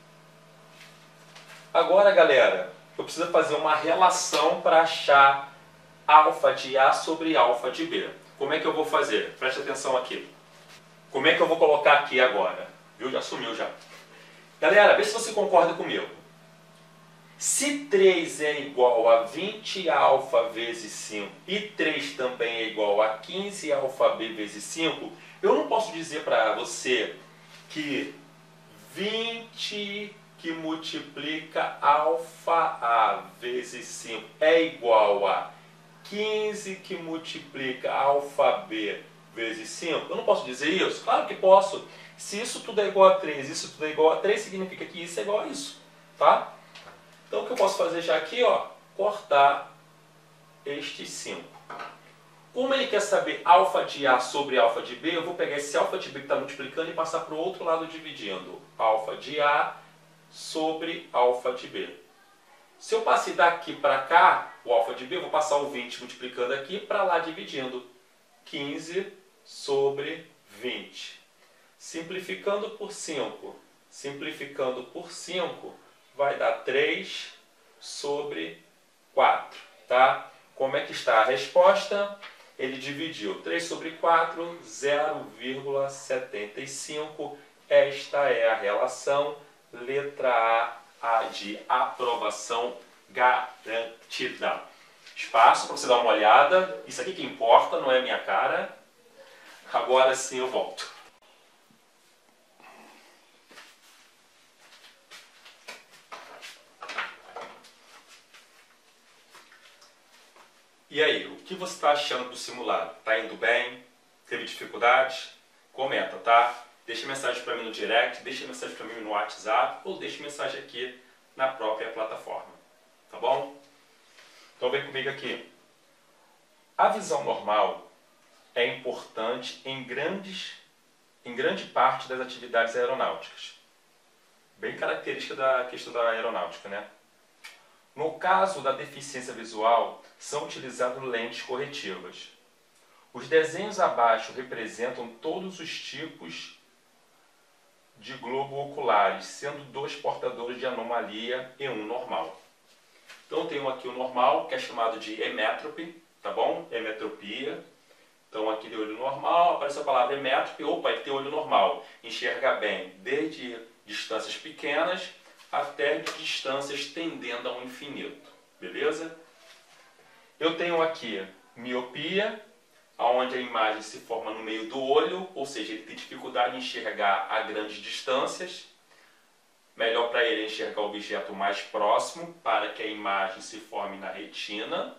Agora, galera, eu preciso fazer uma relação para achar alfa de A sobre alfa de B. Como é que eu vou fazer? Preste atenção aqui. Como é que eu vou colocar aqui agora? Viu? Já sumiu já. Galera, vê se você concorda comigo. Se três é igual a vinte alfa vezes cinco e três também é igual a quinze alfa B vezes cinco, eu não posso dizer para você que vinte que multiplica alfa A vezes cinco é igual a quinze que multiplica alfa B vezes cinco. Eu não posso dizer isso? Claro que posso. Se isso tudo é igual a três, isso tudo é igual a três, significa que isso é igual a isso, tá? Então o que eu posso fazer já aqui, ó, cortar estes cinco. Como ele quer saber alfa de A sobre alfa de B, eu vou pegar esse alfa de B que está multiplicando e passar para o outro lado dividindo. Alfa de A sobre alfa de B. Se eu passei daqui para cá, o alfa de B, eu vou passar o vinte multiplicando aqui para lá dividindo. quinze sobre vinte. Simplificando por cinco. Simplificando por cinco. Vai dar três sobre quatro, tá? Como é que está a resposta? Ele dividiu três sobre quatro, zero vírgula setenta e cinco. Esta é a relação, letra A, A de aprovação garantida. Espaço para você dar uma olhada. Isso aqui que importa, não é minha cara. Agora sim eu volto. E aí, o que você está achando do simulado? Está indo bem? Teve dificuldades? Comenta, tá? Deixa mensagem para mim no direct, deixa mensagem para mim no WhatsApp ou deixa mensagem aqui na própria plataforma. Tá bom? Então vem comigo aqui. A visão normal é importante em, grandes, em grande parte das atividades aeronáuticas. Bem característica da questão da aeronáutica, né? No caso da deficiência visual, são utilizadas lentes corretivas. Os desenhos abaixo representam todos os tipos de globo oculares, sendo dois portadores de anomalia e um normal. Então eu tenho aqui o normal, que é chamado de emétrope, tá bom? Emetropia. Então aqui de olho normal, aparece a palavra emétrope, opa, ele tem olho normal. Enxerga bem desde distâncias pequenas até distâncias tendendo ao infinito, beleza? Eu tenho aqui miopia, onde a imagem se forma no meio do olho, ou seja, ele tem dificuldade em enxergar a grandes distâncias. Melhor para ele enxergar o objeto mais próximo, para que a imagem se forme na retina.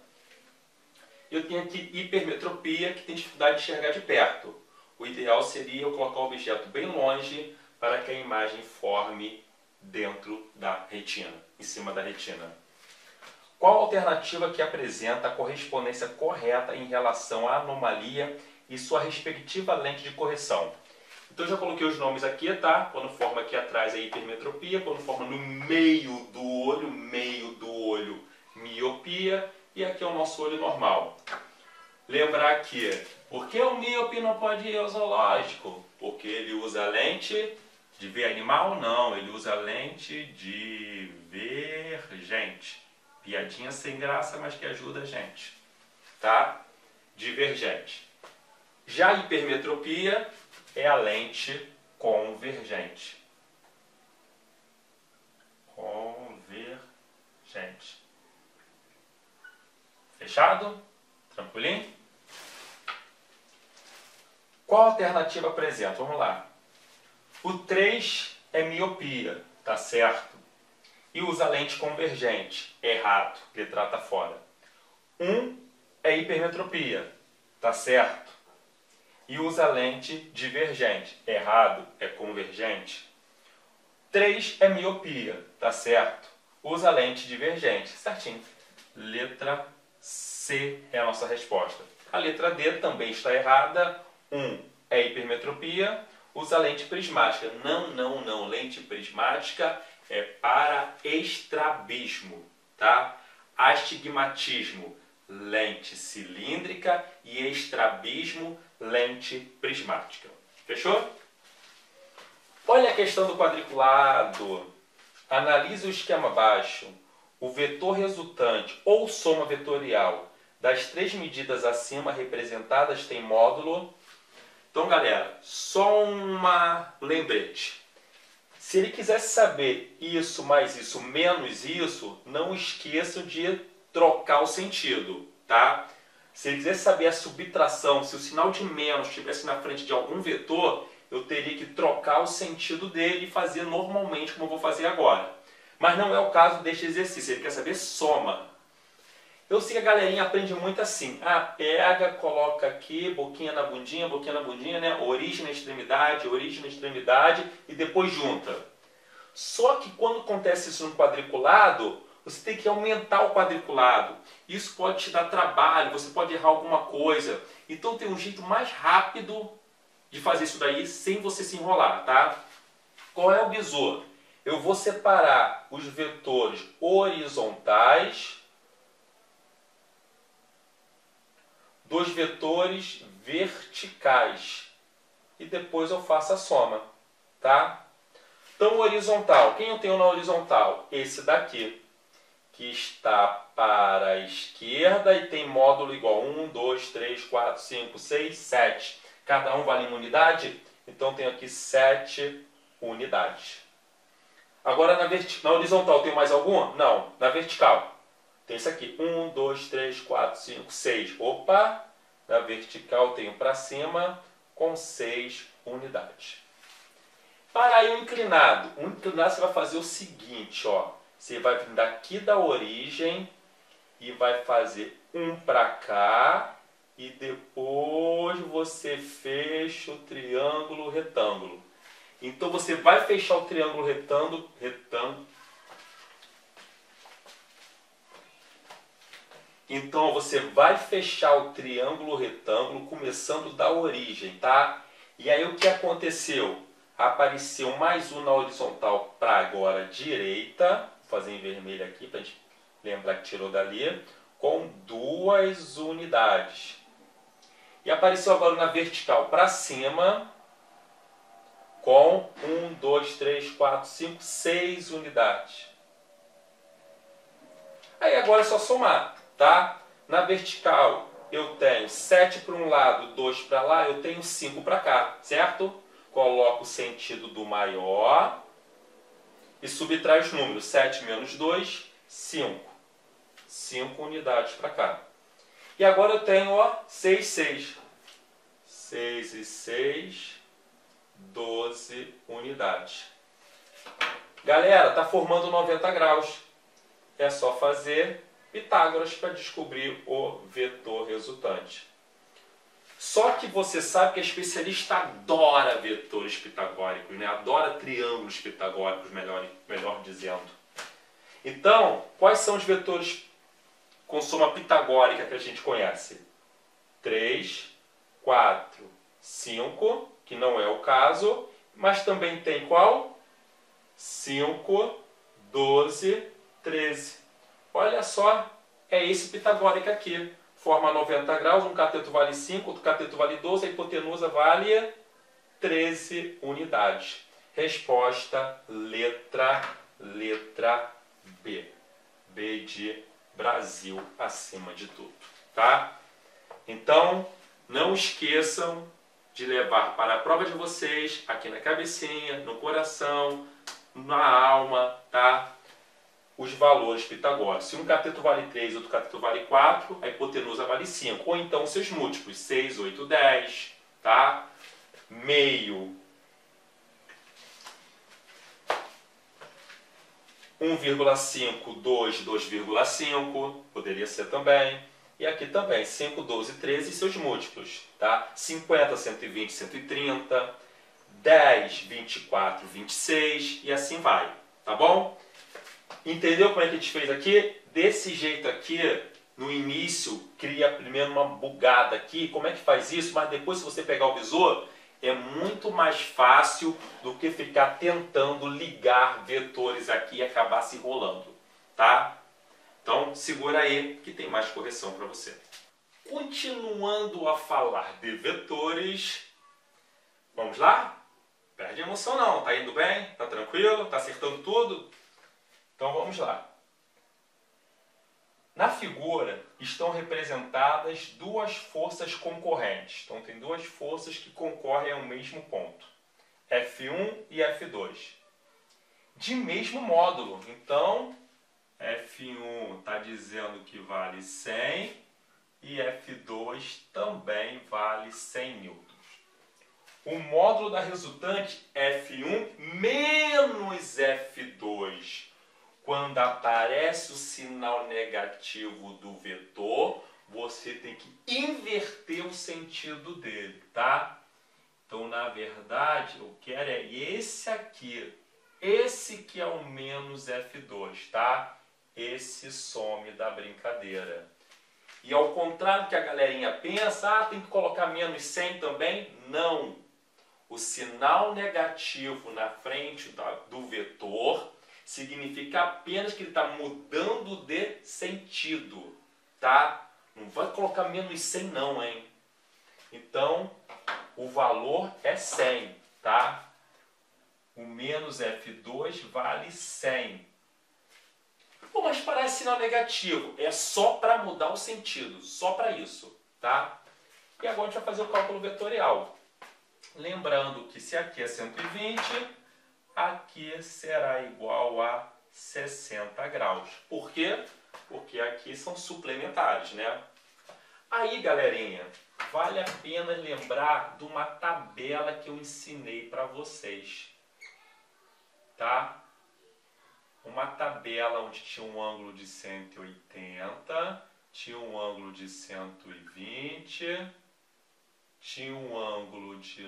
Eu tenho aqui hipermetropia, que tem dificuldade de enxergar de perto. O ideal seria eu colocar o objeto bem longe, para que a imagem forme dentro da retina, em cima da retina. Qual a alternativa que apresenta a correspondência correta em relação à anomalia e sua respectiva lente de correção? Então eu já coloquei os nomes aqui, tá? Quando forma aqui atrás é hipermetropia, quando forma no meio do olho, meio do olho, miopia, e aqui é o nosso olho normal. Lembrar que, por que o míope não pode ir ao zoológico? Porque ele usa lente de ver animal? Não, ele usa lente divergente. Piadinha sem graça, mas que ajuda a gente. Tá? Divergente. Já a hipermetropia é a lente convergente. Convergente. Fechado? Tranquilinho? Qual alternativa apresenta? Vamos lá. O três é miopia, tá certo? E usa lente convergente. Errado, letra A tá fora. um é hipermetropia, tá certo? E usa lente divergente. Errado, é convergente. três é miopia, tá certo? Usa lente divergente. Certinho. Letra C é a nossa resposta. A letra D também está errada. um é hipermetropia, usa lente prismática. Não, não, não. Lente prismática é para estrabismo, tá? Astigmatismo, lente cilíndrica, e estrabismo, lente prismática. Fechou? Olha a questão do quadriculado. Analise o esquema abaixo. O vetor resultante ou soma vetorial das três medidas acima representadas tem módulo. Então, galera, só uma lembrete. Se ele quisesse saber isso mais isso menos isso, não esqueçam de trocar o sentido, tá? Se ele quisesse saber a subtração, se o sinal de menos estivesse na frente de algum vetor, eu teria que trocar o sentido dele e fazer normalmente como eu vou fazer agora. Mas não é o caso deste exercício, ele quer saber soma. Eu sei que a galerinha aprende muito assim. Ah, pega, coloca aqui, boquinha na bundinha, boquinha na bundinha, né? Origem na extremidade, origem na extremidade e depois junta. Só que quando acontece isso no quadriculado, você tem que aumentar o quadriculado. Isso pode te dar trabalho, você pode errar alguma coisa. Então tem um jeito mais rápido de fazer isso daí sem você se enrolar, tá? Qual é o bizu? Eu vou separar os vetores horizontais dos vetores verticais. E depois eu faço a soma, tá? Então, horizontal. Quem eu tenho na horizontal? Esse daqui, que está para a esquerda e tem módulo igual um, dois, três, quatro, cinco, seis, sete. Cada um vale uma unidade? Então, tenho aqui sete unidades. Agora, na, verti... na horizontal, tem mais alguma? Não. Na vertical, tem isso aqui. um, dois, três, quatro, cinco, seis. Opa! Na vertical, tenho para cima com seis unidades. Para aí o inclinado. O inclinado você vai fazer o seguinte, ó. Você vai vir daqui da origem e vai fazer um para cá e depois você fecha o triângulo retângulo. Então você vai fechar o triângulo retângulo, retângulo. Então você vai fechar o triângulo retângulo começando da origem, tá? E aí o que aconteceu? Apareceu mais um na horizontal para agora direita. Vou fazer em vermelho aqui para a gente lembrar que tirou dali. Com duas unidades. E apareceu agora na vertical para cima. Com um, dois, três, quatro, cinco, seis unidades. Aí agora é só somar, tá? Na vertical eu tenho sete para um lado, dois para lá, eu tenho cinco para cá, certo? Coloco o sentido do maior e subtrai os números. sete menos dois, cinco. cinco unidades para cá. E agora eu tenho, ó, seis, seis. seis e seis, doze unidades. Galera, tá formando noventa graus. É só fazer Pitágoras para descobrir o vetor resultante. Só que você sabe que a especialista adora vetores pitagóricos, né? Adora triângulos pitagóricos, melhor, melhor dizendo. Então, quais são os vetores com soma pitagórica que a gente conhece? três, quatro, cinco, que não é o caso, mas também tem qual? cinco, doze, treze. Olha só, é esse pitagórico aqui. Forma noventa graus, um cateto vale cinco, outro cateto vale doze, a hipotenusa vale treze unidades. Resposta, letra, letra B. B de Brasil acima de tudo, tá? Então, não esqueçam de levar para a prova de vocês, aqui na cabecinha, no coração, na alma, tá? Os valores pitagóricos. Se um cateto vale três, outro cateto vale quatro, a hipotenusa vale cinco. Ou então seus múltiplos, seis, oito, dez, tá? Meio, um vírgula cinco, dois, dois vírgula cinco, poderia ser também. E aqui também, cinco, doze, treze e seus múltiplos, tá? cinquenta, cento e vinte, cento e trinta, dez, vinte e quatro, vinte e seis e assim vai, tá bom? Entendeu como é que a gente fez aqui? Desse jeito aqui, no início, cria primeiro uma bugada aqui. Como é que faz isso? Mas depois, se você pegar o visor, é muito mais fácil do que ficar tentando ligar vetores aqui e acabar se enrolando, tá? Então, segura aí que tem mais correção para você. Continuando a falar de vetores, vamos lá? Perde a emoção não, tá indo bem? Tá tranquilo? Tá acertando tudo? Então vamos lá. Na figura estão representadas duas forças concorrentes. Então tem duas forças que concorrem ao mesmo ponto, F um e F dois. De mesmo módulo. Então, F um está dizendo que vale cem e F dois também vale cem newtons. O módulo da resultante F um menos F dois. Quando aparece o sinal negativo do vetor, você tem que inverter o sentido dele, tá? Então, na verdade, eu quero é esse aqui. Esse que é o menos F dois, tá? Esse some da brincadeira. E ao contrário do que a galerinha pensa, ah, tem que colocar menos cem também? Não. O sinal negativo na frente do vetor significa apenas que ele está mudando de sentido, tá? Não vai colocar menos cem não, hein? Então, o valor é cem, tá? O menos F dois vale cem. Pô, mas parece sinal negativo. É só para mudar o sentido, só para isso, tá? E agora a gente vai fazer o cálculo vetorial. Lembrando que se aqui é cento e vinte, aqui será igual a sessenta graus. Por quê? Porque aqui são suplementares, né? Aí, galerinha, vale a pena lembrar de uma tabela que eu ensinei para vocês, tá? Uma tabela onde tinha um ângulo de cento e oitenta, tinha um ângulo de cento e vinte, tinha um ângulo de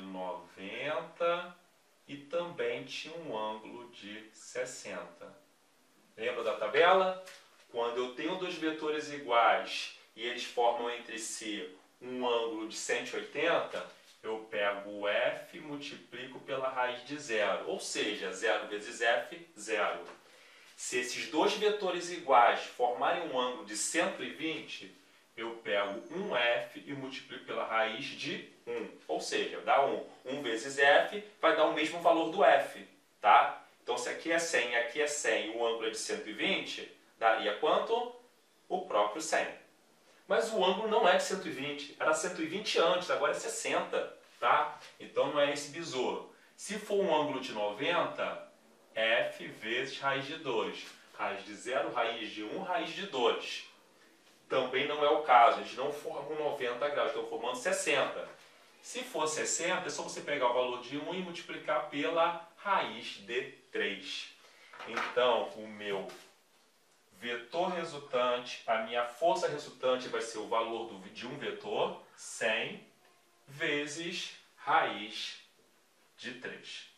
noventa e também tinha um ângulo de sessenta. Lembra da tabela? Quando eu tenho dois vetores iguais e eles formam entre si um ângulo de cento e oitenta, eu pego o F e multiplico pela raiz de zero, ou seja, zero vezes F, zero. Se esses dois vetores iguais formarem um ângulo de cento e vinte, eu pego um F e multiplico pela raiz de um. Ou seja, dá um. um vezes F vai dar o mesmo valor do F, tá? Então, se aqui é cem e aqui é cem e o ângulo é de cento e vinte, daria quanto? O próprio cem. Mas o ângulo não é de cento e vinte. Era cento e vinte antes, agora é sessenta, tá? Então, não é esse besouro. Se for um ângulo de noventa, F vezes raiz de dois. Raiz de zero, raiz de um, raiz de dois. Também não é o caso, eles não formam noventa graus, estão formando sessenta. Se for sessenta, é só você pegar o valor de um e multiplicar pela raiz de três. Então, o meu vetor resultante, a minha força resultante vai ser o valor do, de um vetor, cem, vezes raiz de três.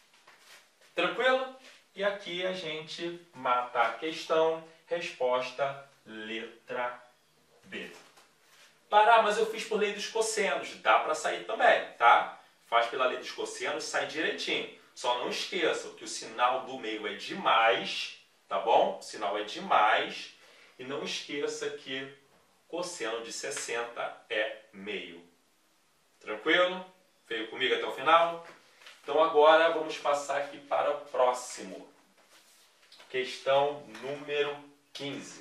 Tranquilo? E aqui a gente mata a questão, resposta letra B. Parar, mas eu fiz por lei dos cossenos, dá para sair também, tá? Faz pela lei dos cossenos, sai direitinho. Só não esqueça que o sinal do meio é de mais, tá bom? O sinal é de mais. E não esqueça que cosseno de sessenta é meio. Tranquilo? Veio comigo até o final? Então agora vamos passar aqui para o próximo. Questão número quinze.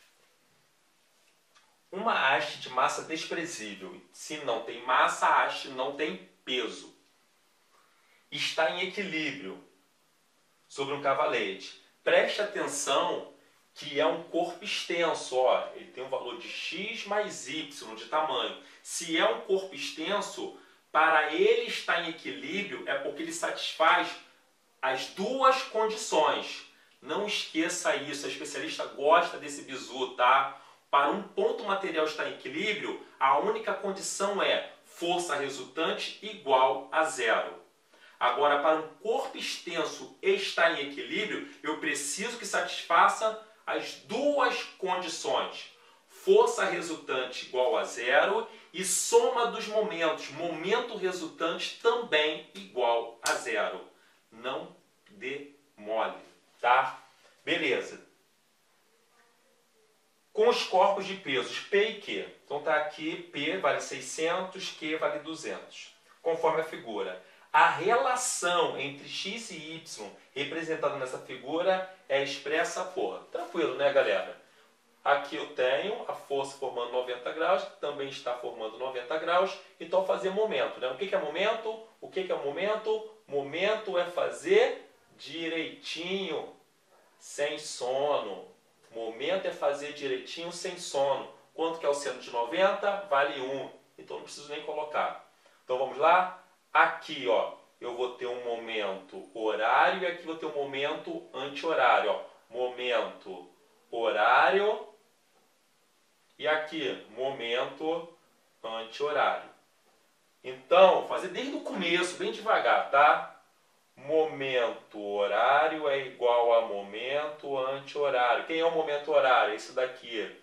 Uma haste de massa desprezível. Se não tem massa, a haste não tem peso. Está em equilíbrio sobre um cavalete. Preste atenção que é um corpo extenso. Ó, ele tem um valor de x mais y de tamanho. Se é um corpo extenso, para ele estar em equilíbrio é porque ele satisfaz as duas condições. Não esqueça isso, a especialista gosta desse bizu, tá? Para um ponto material estar em equilíbrio, a única condição é força resultante igual a zero. Agora, para um corpo extenso estar em equilíbrio, eu preciso que satisfaça as duas condições. Força resultante igual a zero e soma dos momentos, momento resultante também igual a zero. Não dê mole, tá? Beleza. Com os corpos de pesos P e Q. Então tá aqui, P vale seiscentos, Q vale duzentos. Conforme a figura. A relação entre x e y representada nessa figura é expressa por... Tranquilo, né, galera? Aqui eu tenho a força formando noventa graus, que também está formando noventa graus. Então fazer momento, né? O que é momento? O que é momento? Momento é fazer direitinho, sem sono. Momento é fazer direitinho, sem sono. Quanto que é o seno de noventa? Vale um. Então não preciso nem colocar. Então vamos lá? Aqui, ó, eu vou ter um momento horário e aqui vou ter um momento anti-horário. Ó. Momento horário e aqui, momento anti-horário. Então, fazer desde o começo, bem devagar, tá? Momento horário é igual a momento anti-horário. Quem é o momento horário? Esse daqui.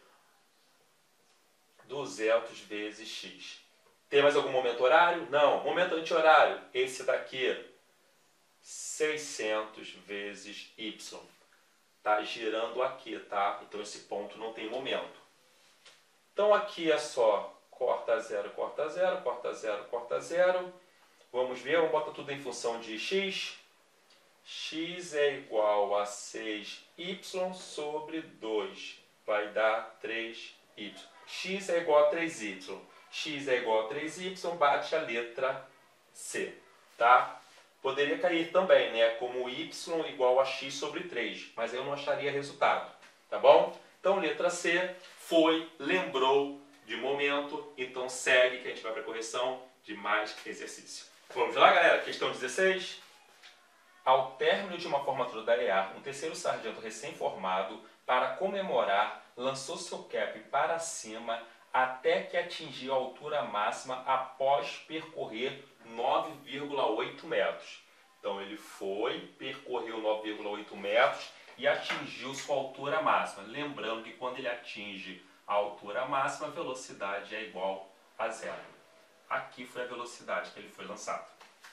duzentos vezes x. Tem mais algum momento horário? Não. Momento anti-horário? Esse daqui. seiscentos vezes y. Tá girando aqui, tá? Então esse ponto não tem momento. Então aqui é só corta zero, corta zero, corta zero, corta zero. Vamos ver, vamos botar tudo em função de x. X é igual a seis y sobre dois. Vai dar três y. X é igual a três y. X é igual a três y, bate a letra C. Tá? Poderia cair também, né? Como y igual a x sobre três. Mas eu não acharia resultado. Tá bom? Então, letra C foi, lembrou de momento. Então, segue que a gente vai para a correção de mais exercício. Vamos lá, galera? Questão dezesseis. Ao término de uma formatura da E A, um terceiro sargento recém-formado, para comemorar, lançou seu cap para cima até que atingiu a altura máxima após percorrer nove vírgula oito metros. Então ele foi, percorreu nove vírgula oito metros e atingiu sua altura máxima. Lembrando que quando ele atinge a altura máxima, a velocidade é igual a zero. Aqui foi a velocidade que ele foi lançado.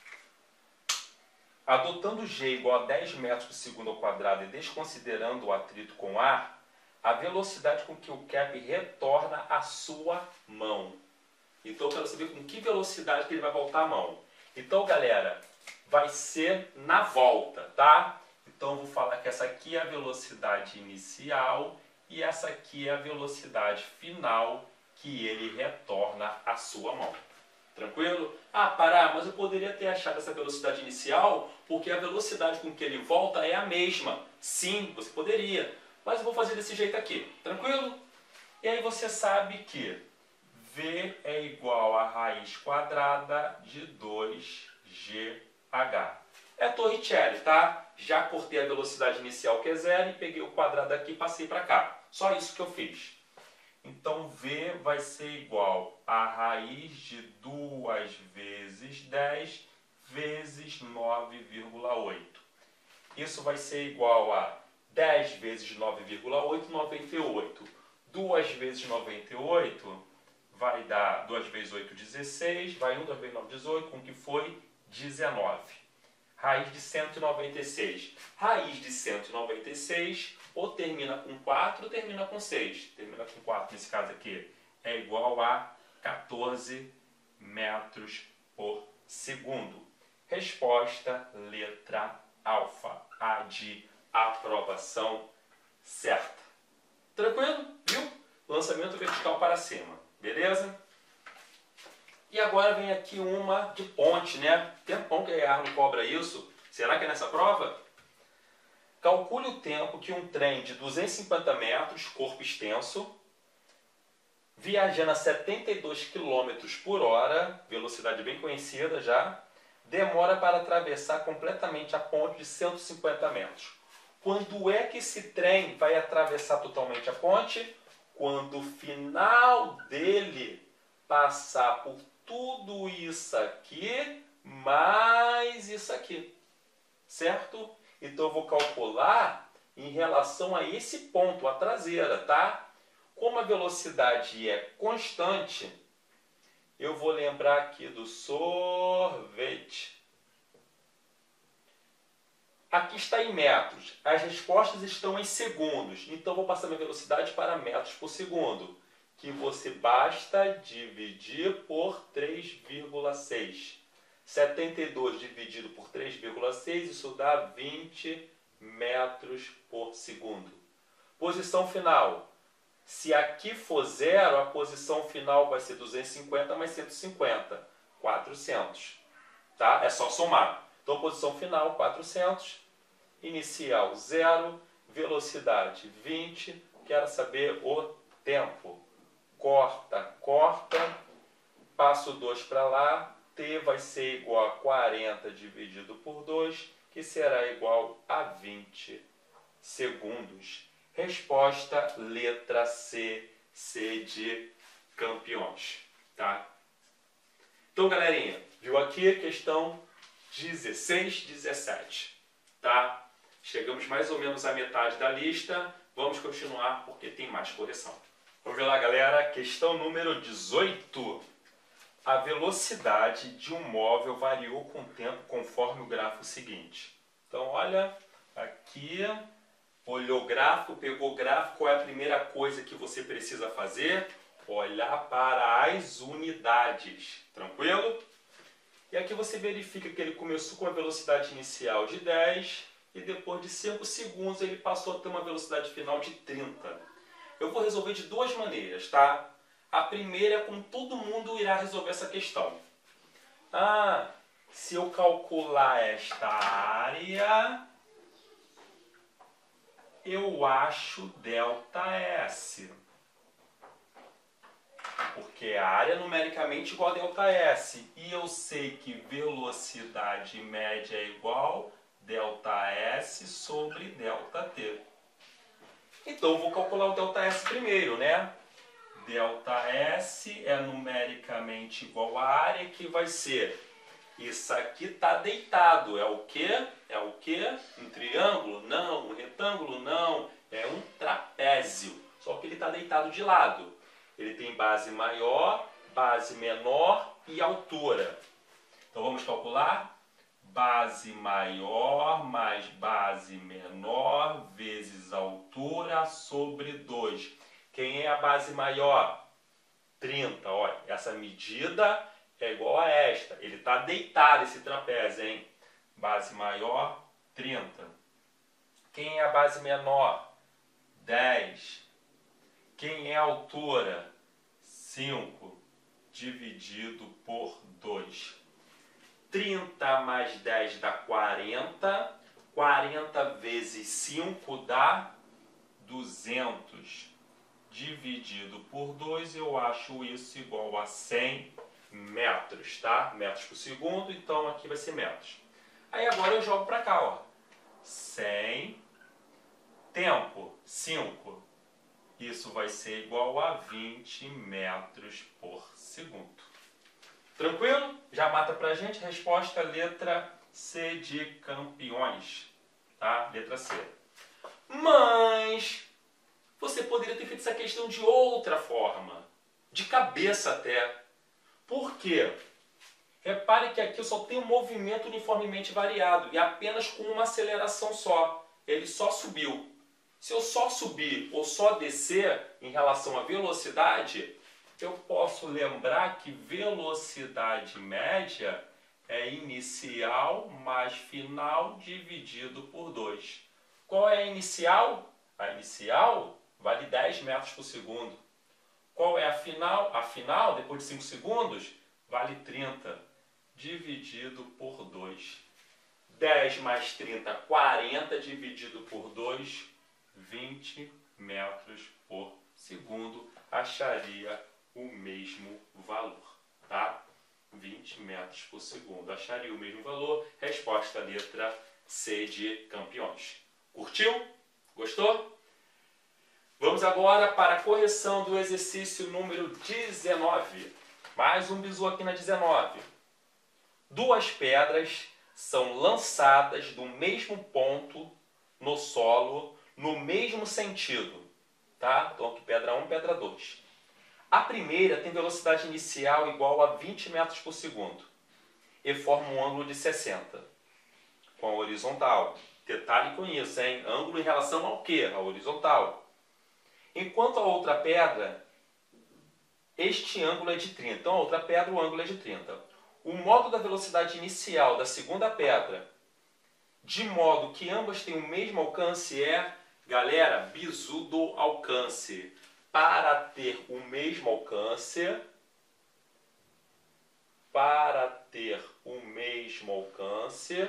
Adotando G igual a dez metros por segundo ao quadrado e desconsiderando o atrito com o ar, a velocidade com que o cap retorna à sua mão. Então eu quero saber com que velocidade que ele vai voltar a mão. Então, galera, vai ser na volta, tá? Então eu vou falar que essa aqui é a velocidade inicial e essa aqui é a velocidade final que ele retorna à sua mão. Tranquilo? Ah, parar, mas eu poderia ter achado essa velocidade inicial porque a velocidade com que ele volta é a mesma. Sim, você poderia. Mas eu vou fazer desse jeito aqui. Tranquilo? E aí você sabe que V é igual a raiz quadrada de dois G H. É Torricelli, tá? Já cortei a velocidade inicial que é zero e peguei o quadrado aqui e passei para cá. Só isso que eu fiz. Então V vai ser igual a raiz de duas vezes dez vezes nove vírgula oito. Isso vai ser igual a dez vezes nove vírgula oito, noventa e oito. duas vezes noventa e oito vai dar duas vezes oito, dezesseis. Vai um, duas vezes nove, dezoito. Com que foi? dezenove. Raiz de cento e noventa e seis. Raiz de cento e noventa e seis ou termina com quatro ou termina com seis. Termina com quatro nesse caso aqui. É igual a quatorze metros por segundo. Resposta letra alfa. A de aprovação certa. Tranquilo? Viu? Lançamento vertical para cima. Beleza? E agora vem aqui uma de ponte, né? Tempão que a Arno cobra isso. Será que é nessa prova? Calcule o tempo que um trem de duzentos e cinquenta metros, corpo extenso, viajando a setenta e dois quilômetros por hora, velocidade bem conhecida já, demora para atravessar completamente a ponte de cento e cinquenta metros. Quando é que esse trem vai atravessar totalmente a ponte? Quando o final dele passar por tudo isso aqui, mais isso aqui. Certo? Então eu vou calcular em relação a esse ponto, a traseira, tá? Como a velocidade é constante, eu vou lembrar aqui do sorvete. Aqui está em metros. As respostas estão em segundos. Então eu vou passar minha velocidade para metros por segundo, que você basta dividir por três vírgula seis. setenta e dois dividido por três vírgula seis, isso dá vinte metros por segundo. Posição final. Se aqui for zero, a posição final vai ser duzentos e cinquenta mais cento e cinquenta, quatrocentos. Tá? É só somar. Então, posição final, quatrocentos. Inicial, zero. Velocidade, vinte. Quero saber o tempo. Corta, corta. Passo dois para lá. T vai ser igual a quarenta dividido por dois, que será igual a vinte segundos. Resposta letra C, C de campeões. Tá? Então, galerinha, viu aqui questão dezesseis, dezessete. Tá? Chegamos mais ou menos à metade da lista. Vamos continuar porque tem mais correção. Vamos ver lá, galera. Questão número dezoito. A velocidade de um móvel variou com o tempo conforme o gráfico seguinte. Então, olha, aqui, olhou o gráfico, pegou o gráfico, qual é a primeira coisa que você precisa fazer? Olhar para as unidades, tranquilo? E aqui você verifica que ele começou com a velocidade inicial de dez e depois de cinco segundos ele passou a ter uma velocidade final de trinta. Eu vou resolver de duas maneiras, tá? A primeira é como todo mundo irá resolver essa questão. Ah, se eu calcular esta área, eu acho ΔS. Porque a área é numericamente igual a ΔS. E eu sei que velocidade média é igual a ΔS sobre ΔT. Então eu vou calcular o ΔS primeiro, né? ΔS é numericamente igual à área, que vai ser, isso aqui está deitado, é o quê? É o quê? Um triângulo? Não. Um retângulo? Não. É um trapézio, só que ele está deitado de lado. Ele tem base maior, base menor e altura. Então vamos calcular? Base maior mais base menor vezes altura sobre dois. Quem é a base maior? trinta. Olha, essa medida é igual a esta. Ele está deitado, esse trapézio, hein? Base maior, trinta. Quem é a base menor? dez. Quem é a altura? cinco. Dividido por dois. trinta mais dez dá quarenta. quarenta vezes cinco dá duzentos. Dividido por dois, eu acho isso igual a cem metros, tá? Metros por segundo, então aqui vai ser metros. Aí agora eu jogo para cá, ó. cem, tempo, cinco. Isso vai ser igual a vinte metros por segundo. Tranquilo? Já mata pra gente. Resposta letra C de campeões, tá? Letra C. Mas você poderia ter feito essa questão de outra forma, de cabeça até. Por quê? Repare que aqui eu só tenho um movimento uniformemente variado e apenas com uma aceleração só. Ele só subiu. Se eu só subir ou só descer em relação à velocidade, eu posso lembrar que velocidade média é inicial mais final dividido por dois. Qual é a inicial? A inicial vale dez metros por segundo. Qual é a final? A final, depois de cinco segundos, vale trinta. Dividido por dois. dez mais trinta, quarenta. Dividido por dois, vinte metros por segundo. Acharia o mesmo valor, tá? vinte metros por segundo. Acharia o mesmo valor. Resposta letra C de Campeões. Curtiu? Gostou? Vamos agora para a correção do exercício número dezenove. Mais um bizu aqui na dezenove. Duas pedras são lançadas do mesmo ponto no solo, no mesmo sentido. Tá? Então aqui pedra um, pedra dois. A primeira tem velocidade inicial igual a vinte metros por segundo e forma um ângulo de sessenta com a horizontal. Detalhe com isso, hein? Ângulo em relação ao quê? A horizontal. Enquanto a outra pedra, este ângulo é de trinta. Então a outra pedra, o ângulo é de trinta. O modo da velocidade inicial da segunda pedra, de modo que ambas têm o mesmo alcance, é, galera, bizu do alcance. Para ter o mesmo alcance, para ter o mesmo alcance,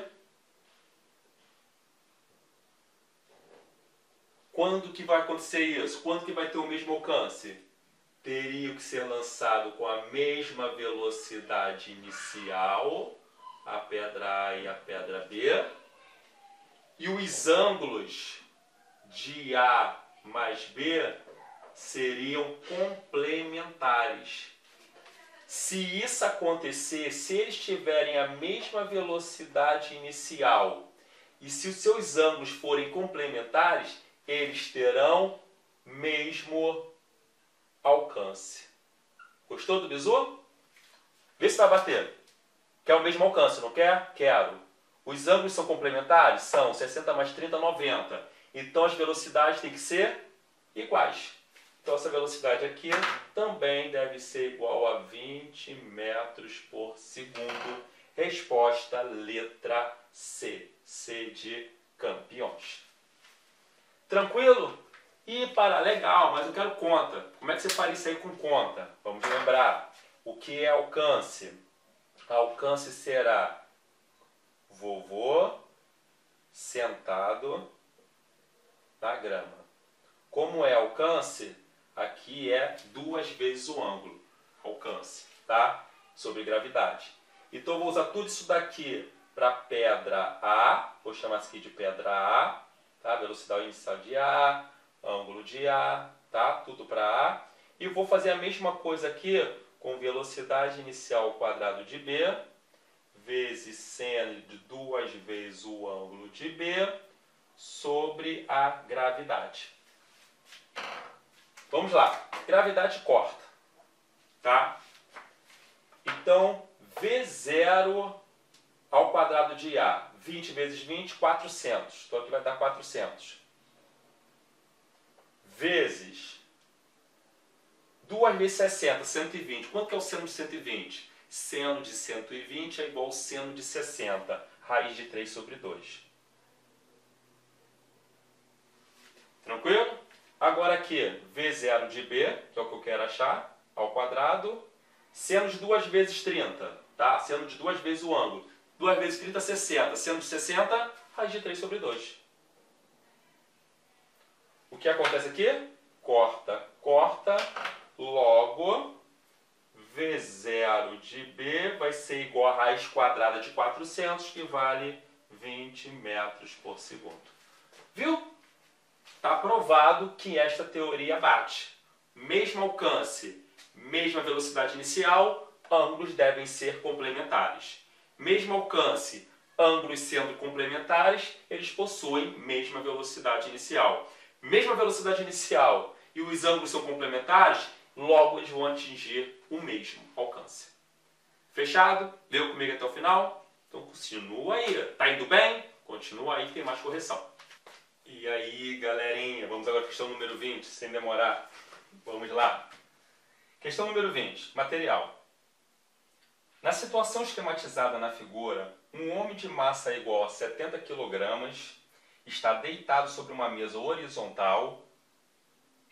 quando que vai acontecer isso? Quando que vai ter o mesmo alcance? Teria que ser lançado com a mesma velocidade inicial, a pedra A e a pedra B, e os ângulos de A mais B seriam complementares. Se isso acontecer, se eles tiverem a mesma velocidade inicial e se os seus ângulos forem complementares, eles terão mesmo alcance. Gostou do bizu? Vê se vai bater. Quer o mesmo alcance, não quer? Quero. Os ângulos são complementares? São. sessenta mais trinta, noventa. Então as velocidades têm que ser iguais. Então essa velocidade aqui também deve ser igual a vinte metros por segundo. Resposta letra C. C de Campeões. Tranquilo? E para, legal, mas eu quero conta. Como é que você faria isso aí com conta? Vamos lembrar. O que é alcance? Alcance será vovô sentado na grama. Como é alcance? Aqui é duas vezes o ângulo. Alcance, tá? Sobre gravidade. Então eu vou usar tudo isso daqui para pedra A. Vou chamar isso aqui de pedra A. Tá? Velocidade inicial de A. Ângulo de A. Tá? Tudo para A. E vou fazer a mesma coisa aqui com velocidade inicial ao quadrado de B. Vezes seno de duas vezes o ângulo de B. Sobre a gravidade. Vamos lá. Gravidade corta. Tá? Então, V zero ao quadrado de A. vinte vezes vinte, quatrocentos. Então aqui vai dar quatrocentos. Vezes duas vezes sessenta, cento e vinte. Quanto que é o seno de cento e vinte? Seno de cento e vinte é igual ao seno de sessenta. Raiz de três sobre dois. Tranquilo? Agora aqui, V zero de B, que é o que eu quero achar, ao quadrado. Seno de duas vezes trinta, tá? Seno de duas vezes o ângulo. duas vezes trinta, sessenta. Seno de sessenta, raiz de três sobre dois. O que acontece aqui? Corta, corta, logo V zero de B vai ser igual a raiz quadrada de quatrocentos, que vale vinte metros por segundo. Viu? Está provado que esta teoria bate. Mesmo alcance, mesma velocidade inicial, ângulos devem ser complementares. Mesmo alcance, ângulos sendo complementares, eles possuem mesma velocidade inicial. Mesma velocidade inicial e os ângulos são complementares, logo eles vão atingir o mesmo alcance. Fechado? Leu comigo até o final? Então continua aí. Tá indo bem? Continua aí que tem mais correção. E aí, galerinha, vamos agora à questão número vinte, sem demorar. Vamos lá. Questão número vinte, material. Na situação esquematizada na figura, um homem de massa igual a setenta quilogramas está deitado sobre uma mesa horizontal.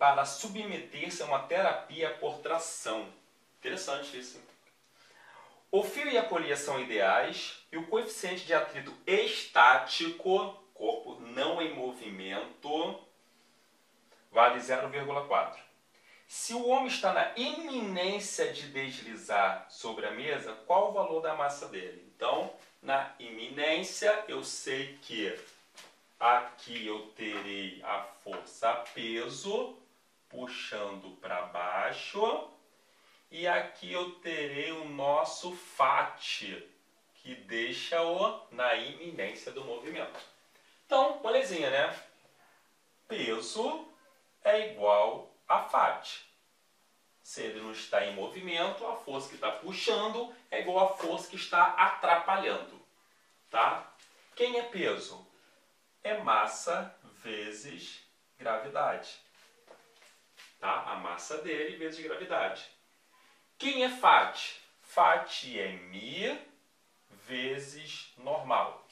para submeter-se a uma terapia por tração. Interessante isso. Hein? O fio e a polia são ideais e o coeficiente de atrito estático, corpo não em movimento, vale zero vírgula quatro. Se o homem está na iminência de deslizar sobre a mesa, qual o valor da massa dele? Então, na iminência, eu sei que aqui eu terei a força peso puxando para baixo e aqui eu terei o nosso F A T, que deixa-o na iminência do movimento. Então, molezinha, né? Peso é igual a F A T. Se ele não está em movimento, a força que está puxando é igual à força que está atrapalhando. Tá? Quem é peso? É massa vezes gravidade. Tá? A massa dele vezes gravidade. Quem é F A T? F A T é μ vezes normal.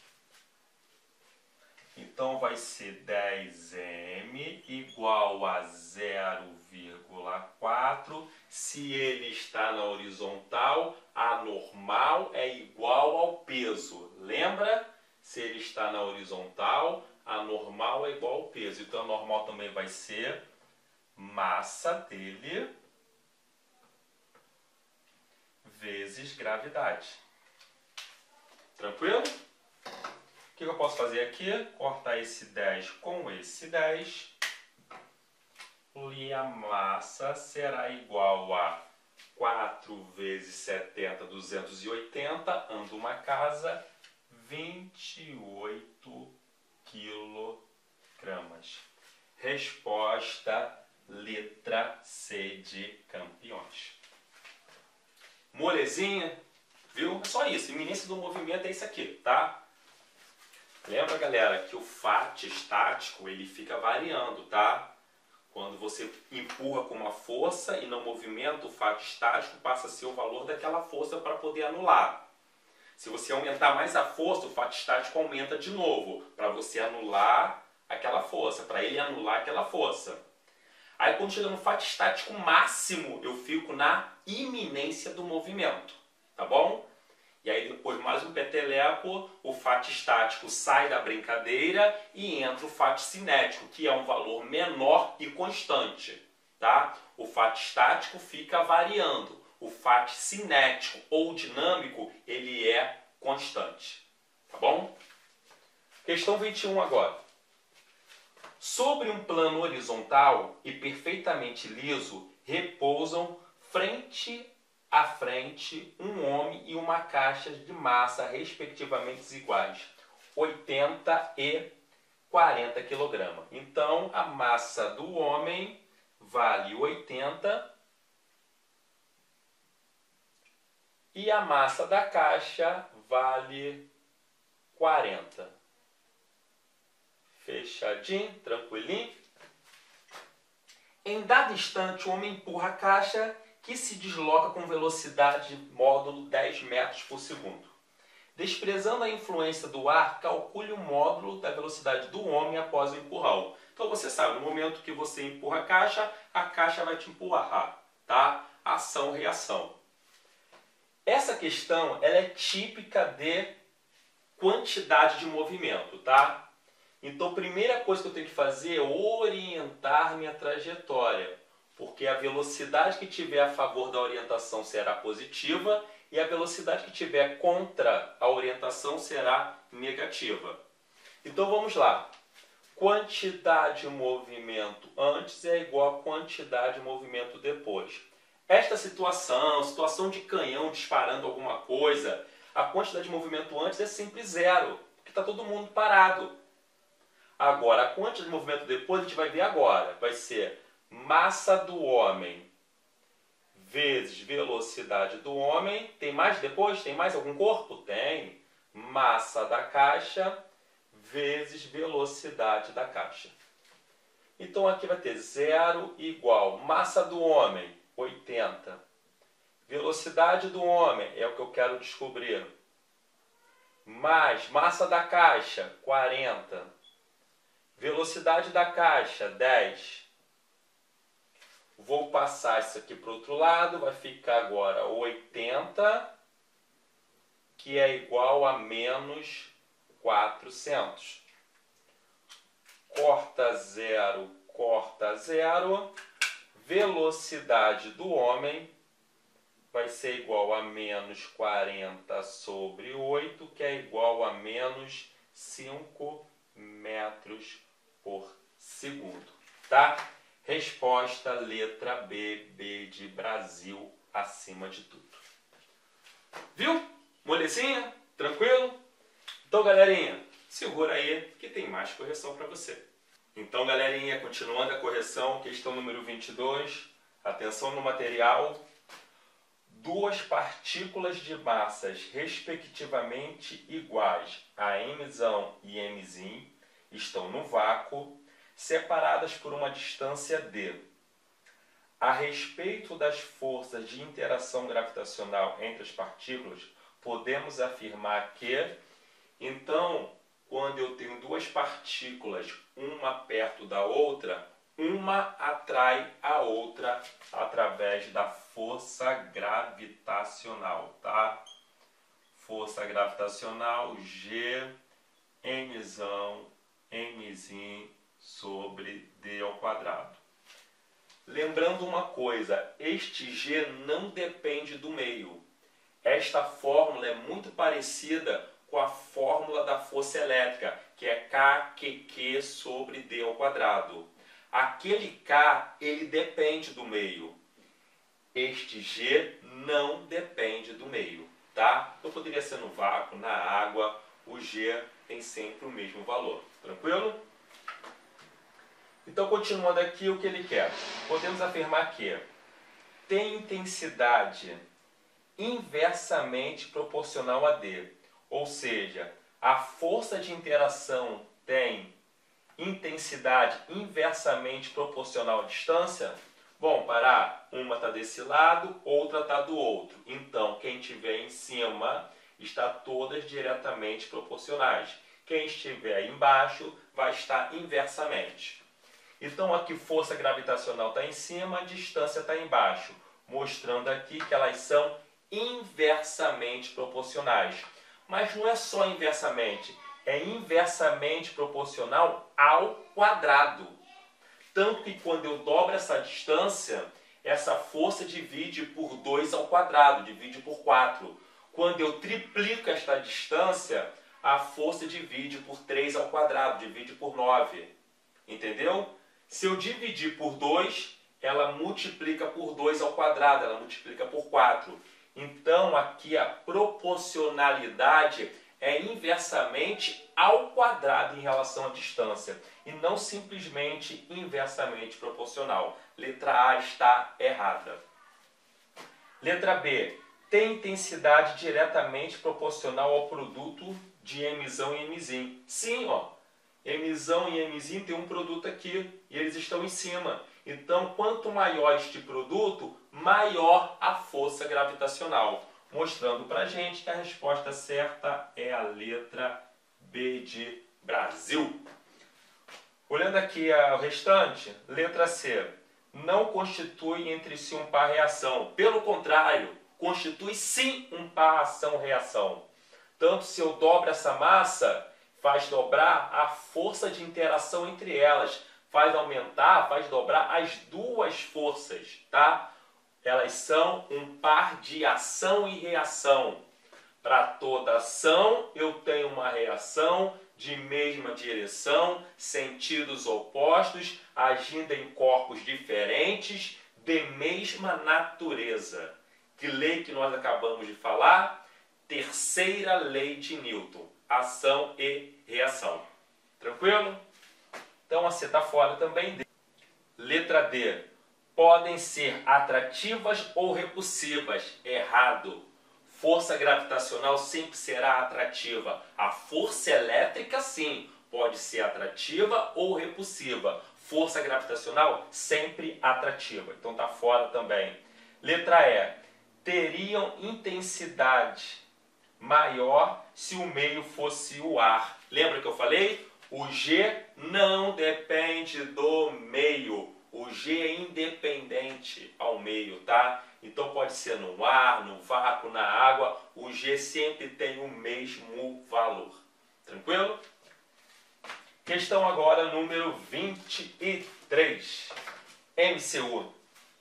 Então vai ser dez m igual a zero vírgula quatro. Se ele está na horizontal, a normal é igual ao peso. Lembra? Se ele está na horizontal, a normal é igual ao peso. Então a normal também vai ser massa dele vezes gravidade. Tranquilo? O que eu posso fazer aqui? Cortar esse dez com esse dez. E a massa será igual a quatro vezes setenta, duzentos e oitenta. Anda uma casa, vinte e oito quilogramas. Resposta, letra C de campeões. Molezinha, viu? É só isso. Iminência do movimento é isso aqui, tá? Lembra, galera, que o F A T estático ele fica variando, tá? Quando você empurra com uma força e não movimenta, o F A T estático passa a ser o valor daquela força para poder anular. Se você aumentar mais a força, o F A T estático aumenta de novo, para você anular aquela força, para ele anular aquela força. Aí quando chega no F A T estático máximo, eu fico na iminência do movimento, tá bom? E aí depois mais um peteleco, o F A T estático sai da brincadeira e entra o F A T cinético, que é um valor menor e constante, tá? O F A T estático fica variando, o F A T cinético ou dinâmico, ele é constante, tá bom? Questão vinte e um agora. Sobre um plano horizontal e perfeitamente liso, repousam frente a frente um homem e uma caixa de massa respectivamente iguais, oitenta e quarenta quilogramas. Então, a massa do homem vale oitenta e a massa da caixa vale quarenta. Fechadinho, tranquilinho. Em dado instante, o homem empurra a caixa que se desloca com velocidade módulo dez metros por segundo. Desprezando a influência do ar, calcule o módulo da velocidade do homem após o empurrão. Então você sabe, no momento que você empurra a caixa, a caixa vai te empurrar, tá? Ação-reação. Essa questão ela é típica de quantidade de movimento, tá? Então a primeira coisa que eu tenho que fazer é orientar minha trajetória. Porque a velocidade que tiver a favor da orientação será positiva e a velocidade que tiver contra a orientação será negativa. Então vamos lá. Quantidade de movimento antes é igual a quantidade de movimento depois. Esta situação, situação de canhão disparando alguma coisa, a quantidade de movimento antes é sempre zero, porque está todo mundo parado. Agora, a quantidade de movimento depois a gente vai ver agora. Vai ser massa do homem vezes velocidade do homem. Tem mais depois? Tem mais algum corpo? Tem. Massa da caixa vezes velocidade da caixa. Então aqui vai ter zero igual massa do homem, oitenta. Velocidade do homem é o que eu quero descobrir. Mais massa da caixa, quarenta. Velocidade da caixa, dez. passar isso aqui para o outro lado, vai ficar agora oitenta, que é igual a menos quatrocentos. Corta zero, corta zero. Velocidade do homem vai ser igual a menos quarenta sobre oito, que é igual a menos cinco metros por segundo. Tá? Resposta letra B, B de Brasil, acima de tudo. Viu? Molezinha? Tranquilo? Então, galerinha, segura aí que tem mais correção para você. Então, galerinha, continuando a correção, questão número vinte e dois. Atenção no material. Duas partículas de massas respectivamente iguais a mzão e mzim estão no vácuo, separadas por uma distância d. A respeito das forças de interação gravitacional entre as partículas, podemos afirmar que, então, quando eu tenho duas partículas, uma perto da outra, uma atrai a outra através da força gravitacional, tá? Força gravitacional G, mzão, mzim sobre d ao quadrado. Lembrando uma coisa, este G não depende do meio. Esta fórmula é muito parecida com a fórmula da força elétrica, que é K Q Q sobre d ao quadrado. Aquele K, ele depende do meio. Este G não depende do meio, tá? Então poderia ser no vácuo, na água, o G tem sempre o mesmo valor. Tranquilo? Então, continuando aqui, o que ele quer? Podemos afirmar que tem intensidade inversamente proporcional a D. Ou seja, a força de interação tem intensidade inversamente proporcional à distância. Bom, para uma está desse lado, outra está do outro. Então, quem estiver em cima está todas diretamente proporcionais. Quem estiver embaixo vai estar inversamente. Então, aqui força gravitacional está em cima, distância está embaixo, mostrando aqui que elas são inversamente proporcionais. Mas não é só inversamente, é inversamente proporcional ao quadrado. Tanto que quando eu dobro essa distância, essa força divide por dois ao quadrado, divide por quatro. Quando eu triplico esta distância, a força divide por três ao quadrado, divide por nove. Entendeu? Se eu dividir por dois, ela multiplica por dois ao quadrado, ela multiplica por quatro. Então, aqui a proporcionalidade é inversamente ao quadrado em relação à distância, e não simplesmente inversamente proporcional. Letra A está errada. Letra B. Tem intensidade diretamente proporcional ao produto de mzão e mzim. Sim, ó. Mzão e mzim tem um produto aqui e eles estão em cima. Então, quanto maior este produto, maior a força gravitacional. Mostrando para a gente que a resposta certa é a letra B de Brasil. Olhando aqui o restante, letra C. Não constitui entre si um par reação. Pelo contrário, constitui sim um par ação-reação. Tanto se eu dobro essa massa, faz dobrar a força de interação entre elas, faz aumentar, faz dobrar as duas forças, tá? Elas são um par de ação e reação. Para toda ação, eu tenho uma reação de mesma direção, sentidos opostos, agindo em corpos diferentes, de mesma natureza. Que lei que nós acabamos de falar? Terceira lei de Newton. Ação e reação. Tranquilo? Então a C está fora também. Letra D. Podem ser atrativas ou repulsivas. Errado. Força gravitacional sempre será atrativa. A força elétrica, sim, pode ser atrativa ou repulsiva. Força gravitacional sempre atrativa. Então está fora também. Letra E. Teriam intensidade maior se o meio fosse o ar. Lembra que eu falei? O G não depende do meio. O G é independente ao meio, tá? Então pode ser no ar, no vácuo, na água, o G sempre tem o mesmo valor. Tranquilo? Questão agora número vinte e três. M C U.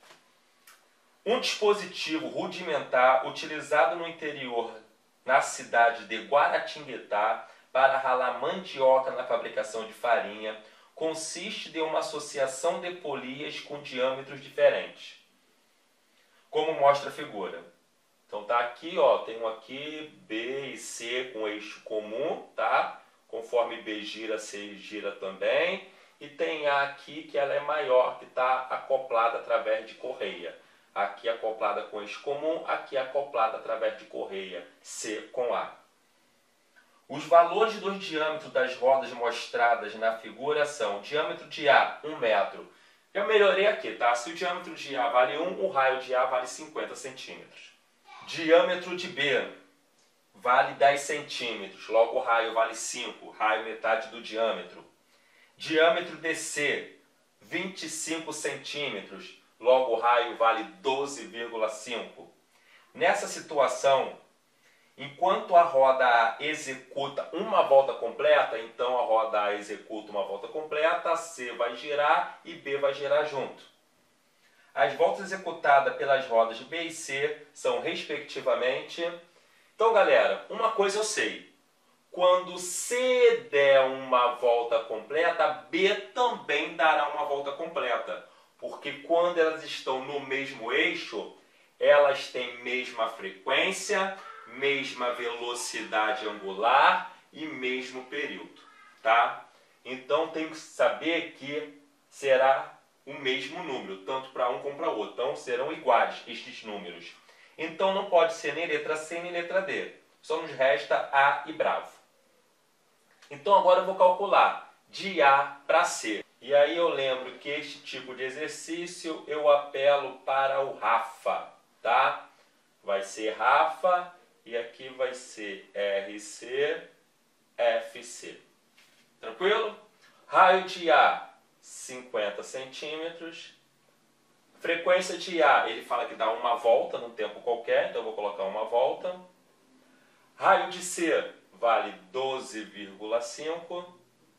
Um dispositivo rudimentar utilizado no interior, na cidade de Guaratinguetá, para ralar mandioca na fabricação de farinha, consiste de uma associação de polias com diâmetros diferentes, como mostra a figura. Então tá aqui, ó, tem um aqui, B e C com eixo comum, tá? Conforme B gira, C gira também. E tem A aqui que ela é maior, que está acoplada através de correia. Aqui acoplada com eixo comum, aqui acoplada através de correia, C com A. Os valores dos diâmetros das rodas mostradas na figura são: diâmetro de A, um metro. Eu melhorei aqui, tá? Se o diâmetro de A vale um, o raio de A vale cinquenta centímetros. Diâmetro de B vale dez centímetros, logo o raio vale cinco, raio metade do diâmetro. Diâmetro de C, vinte e cinco centímetros, logo o raio vale doze vírgula cinco. Nessa situação, enquanto a roda A executa uma volta completa, então a roda A executa uma volta completa, C vai girar e B vai girar junto. As voltas executadas pelas rodas B e C são, respectivamente... Então, galera, uma coisa eu sei. Quando C der uma volta completa, B também dará uma volta completa. Porque quando elas estão no mesmo eixo, elas têm mesma frequência, mesma velocidade angular e mesmo período, tá? Então tem que saber que será o mesmo número, tanto para um como para o outro. Então serão iguais estes números. Então não pode ser nem letra C nem letra D. Só nos resta A e bravo. Então agora eu vou calcular de A para C. E aí eu lembro que este tipo de exercício eu apelo para o Rafa, tá? Vai ser Rafa e aqui vai ser R C, F C. Tranquilo? Raio de A, cinquenta centímetros. Frequência de A, ele fala que dá uma volta num tempo qualquer, então eu vou colocar uma volta. Raio de C vale doze vírgula cinco.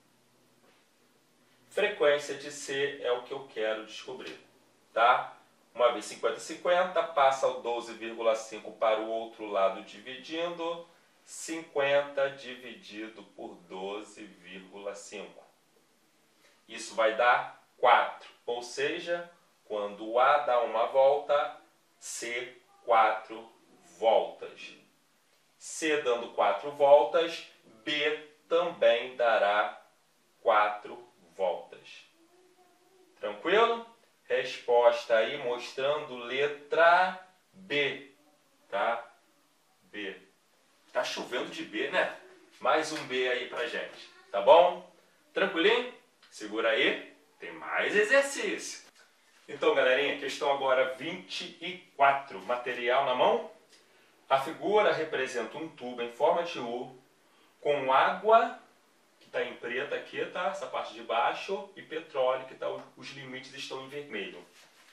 Frequência de C é o que eu quero descobrir, tá? Uma vez cinquenta, cinquenta, passa o doze vírgula cinco para o outro lado dividindo. cinquenta dividido por doze vírgula cinco. Isso vai dar quatro, ou seja... Quando o A dá uma volta, C quatro voltas. C dando quatro voltas, B também dará quatro voltas. Tranquilo? Resposta aí mostrando letra B. Tá? B. Tá chovendo de B, né? Mais um B aí pra gente. Tá bom? Tranquilinho? Segura aí. Tem mais exercício. Então, galerinha, questão agora vinte e quatro. Material na mão. A figura representa um tubo em forma de U com água, que está em preto aqui, tá? Essa parte de baixo, e petróleo, que tá, os limites estão em vermelho.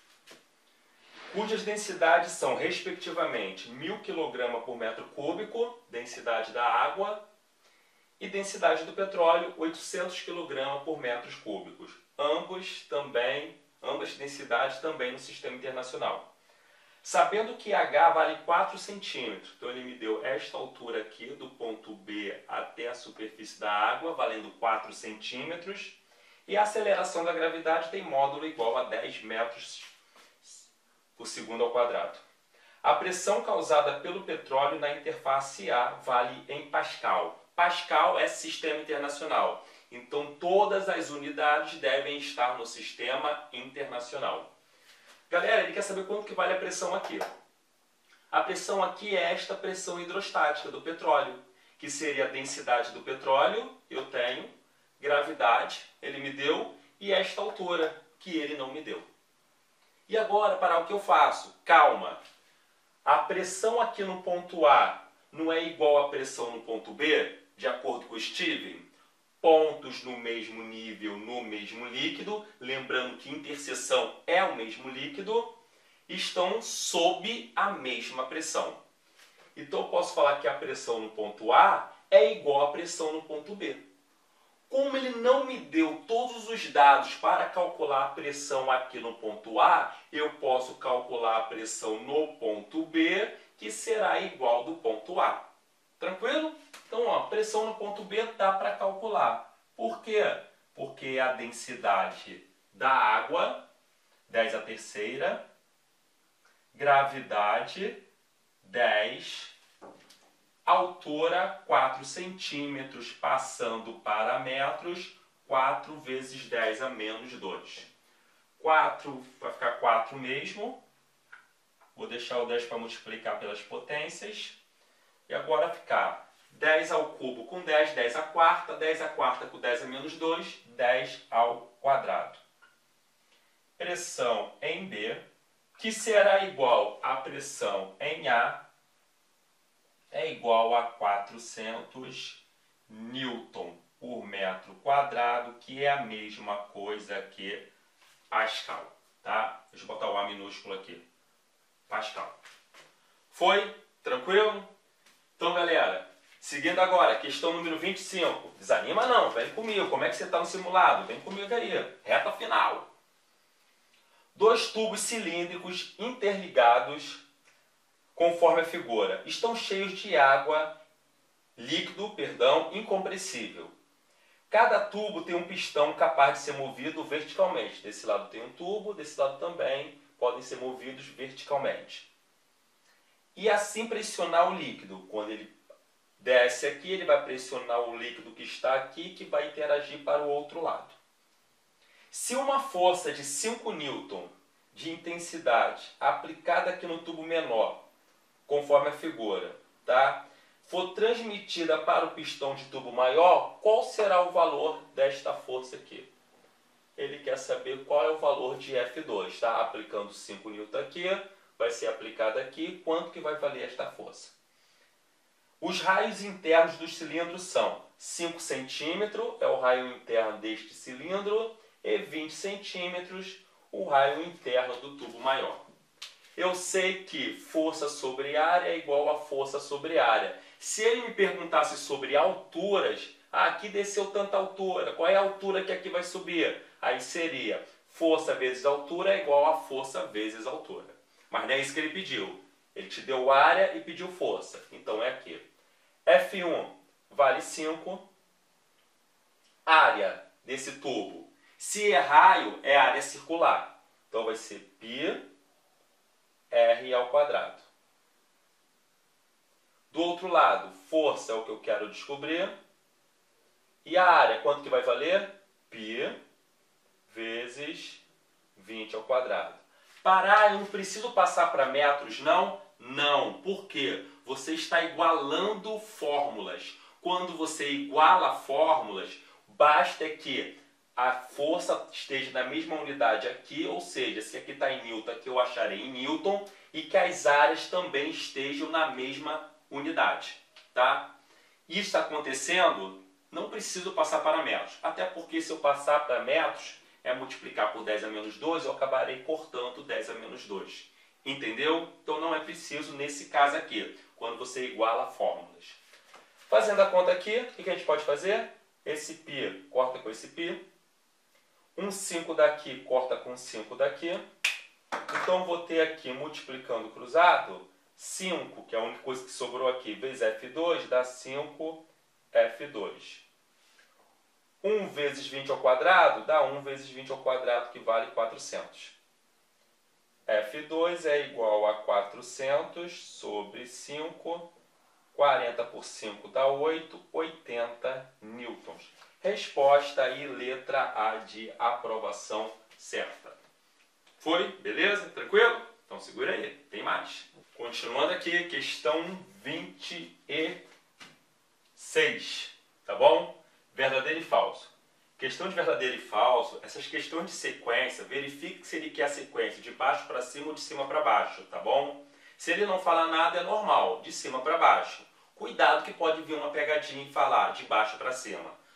Cujas densidades são, respectivamente, mil quilogramas por metro cúbico, densidade da água, e densidade do petróleo, oitocentos quilogramas por metros cúbicos. Ambos também... Ambas densidades também no sistema internacional. Sabendo que H vale quatro centímetros, então ele me deu esta altura aqui, do ponto B até a superfície da água, valendo quatro centímetros. E a aceleração da gravidade tem módulo igual a dez metros por segundo ao quadrado. A pressão causada pelo petróleo na interface A vale em Pascal. Pascal é sistema internacional. Então, todas as unidades devem estar no sistema internacional. Galera, ele quer saber quanto que vale a pressão aqui. A pressão aqui é esta pressão hidrostática do petróleo, que seria a densidade do petróleo, eu tenho, gravidade, ele me deu, e esta altura, que ele não me deu. E agora, para o que eu faço? Calma. A pressão aqui no ponto A não é igual à pressão no ponto B, de acordo com o Steven? pontos no mesmo nível, no mesmo líquido, lembrando que interseção é o mesmo líquido, estão sob a mesma pressão. Então eu posso falar que a pressão no ponto A é igual à pressão no ponto B. Como ele não me deu todos os dados para calcular a pressão aqui no ponto A, eu posso calcular a pressão no ponto B, que será igual do ponto A. Tranquilo? Então, ó, pressão no ponto B dá para calcular. Por quê? Porque a densidade da água, dez a terceira, gravidade, dez, altura, quatro centímetros, passando para metros, quatro vezes dez a menos dois. quatro vai ficar quatro mesmo. Vou deixar o dez para multiplicar pelas potências. E agora ficar dez ao cubo com dez, dez à quarta, dez à quarta com dez a menos dois, dez ao quadrado. Pressão em B, que será igual à pressão em A, é igual a quatrocentos newton por metro quadrado, que é a mesma coisa que Pascal. Tá? Deixa eu botar o A minúsculo aqui. Pascal. Foi? Tranquilo? Então, galera, seguindo agora, questão número vinte e cinco. Desanima não, vem comigo. Como é que você está no simulado? Vem comigo aí. Reta final. Dois tubos cilíndricos interligados, conforme a figura, estão cheios de água, líquido, perdão, incompressível. Cada tubo tem um pistão capaz de ser movido verticalmente. Desse lado tem um tubo, desse lado também podem ser movidos verticalmente. E assim pressionar o líquido. Quando ele desce aqui, ele vai pressionar o líquido que está aqui, que vai interagir para o outro lado. Se uma força de cinco newtons de intensidade aplicada aqui no tubo menor, conforme a figura, tá, for transmitida para o pistão de tubo maior, qual será o valor desta força aqui? Ele quer saber qual é o valor de F dois, tá? Aplicando cinco newtons aqui, vai ser aplicado aqui, quanto que vai valer esta força? Os raios internos dos cilindros são cinco centímetros, é o raio interno deste cilindro, e vinte centímetros, o raio interno do tubo maior. Eu sei que força sobre área é igual a força sobre área. Se ele me perguntasse sobre alturas, ah, aqui desceu tanta altura, qual é a altura que aqui vai subir? Aí seria força vezes altura é igual a força vezes altura. Mas não é isso que ele pediu. Ele te deu área e pediu força. Então é aqui. F um vale cinco. Área desse tubo. Se é raio, é área circular. Então vai ser π R ao quadrado. Do outro lado, força é o que eu quero descobrir. E a área, quanto que vai valer? π vezes vinte ao quadrado. Parar, eu não preciso passar para metros, não? Não. Por quê? Você está igualando fórmulas. Quando você iguala fórmulas, basta que a força esteja na mesma unidade aqui, ou seja, se aqui está em Newton, aqui eu acharei em Newton, e que as áreas também estejam na mesma unidade. Tá? Isso acontecendo, não preciso passar para metros. Até porque se eu passar para metros, é multiplicar por dez a menos dois, eu acabarei cortando dez a menos dois. Entendeu? Então não é preciso nesse caso aqui, quando você iguala fórmulas. Fazendo a conta aqui, o que a gente pode fazer? Esse π corta com esse π. Um cinco daqui corta com cinco daqui. Então vou ter aqui, multiplicando cruzado, cinco, que é a única coisa que sobrou aqui, vezes F dois, dá cinco F dois. um vezes vinte ao quadrado dá um vezes vinte ao quadrado, que vale quatrocentos. F dois é igual a quatrocentos sobre cinco. quarenta por cinco dá oito, oitenta newtons. Resposta aí, letra A de aprovação certa. Foi? Beleza? Tranquilo? Então segura aí, tem mais. Continuando aqui, questão vinte e seis. Tá bom? Verdadeiro e falso. Questão de verdadeiro e falso, essas questões de sequência, verifique se ele quer a sequência de baixo para cima ou de cima para baixo, tá bom? Se ele não falar nada, é normal, de cima para baixo. Cuidado que pode vir uma pegadinha e falar de baixo para cima.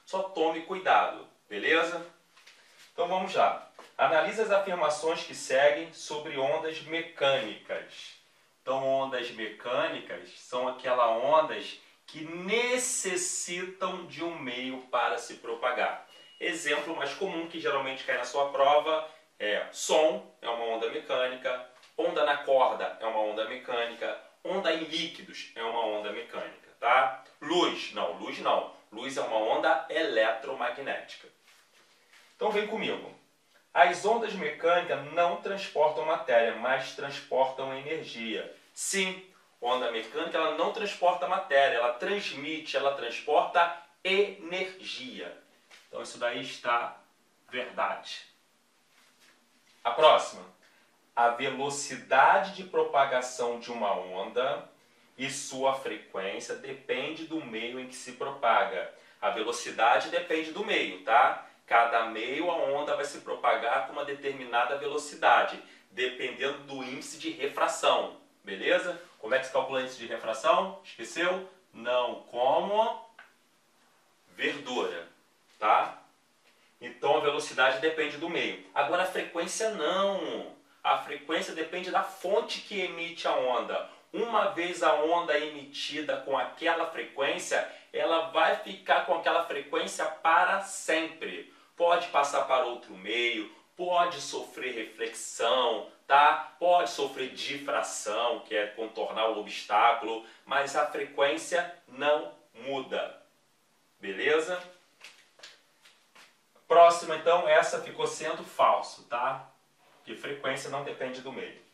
Só tome cuidado, beleza? Então vamos lá. Analise as afirmações que seguem sobre ondas mecânicas. Então, ondas mecânicas são aquelas ondas que necessitam de um meio para se propagar. Exemplo mais comum que geralmente cai na sua prova é som, é uma onda mecânica, onda na corda é uma onda mecânica, onda em líquidos é uma onda mecânica, tá? Luz, não, luz não. Luz é uma onda eletromagnética. Então vem comigo. As ondas mecânicas não transportam matéria, mas transportam energia. Sim, onda mecânica ela não transporta matéria, ela transmite, ela transporta energia. Então isso daí está verdade. A próxima. A velocidade de propagação de uma onda e sua frequência depende do meio em que se propaga. A velocidade depende do meio, tá? Cada meio a onda vai se propagar com uma determinada velocidade, dependendo do índice de refração, beleza? Como é que se calcula o índice de refração? Esqueceu? Não como verdura, tá? Então a velocidade depende do meio. Agora a frequência não. A frequência depende da fonte que emite a onda. Uma vez a onda emitida com aquela frequência, ela vai ficar com aquela frequência para sempre. Pode passar para outro meio, pode sofrer reflexão, tá? Pode sofrer difração, que é contornar o obstáculo, mas a frequência não muda. Beleza? Próxima, então, essa ficou sendo falso, tá? Que frequência não depende do meio.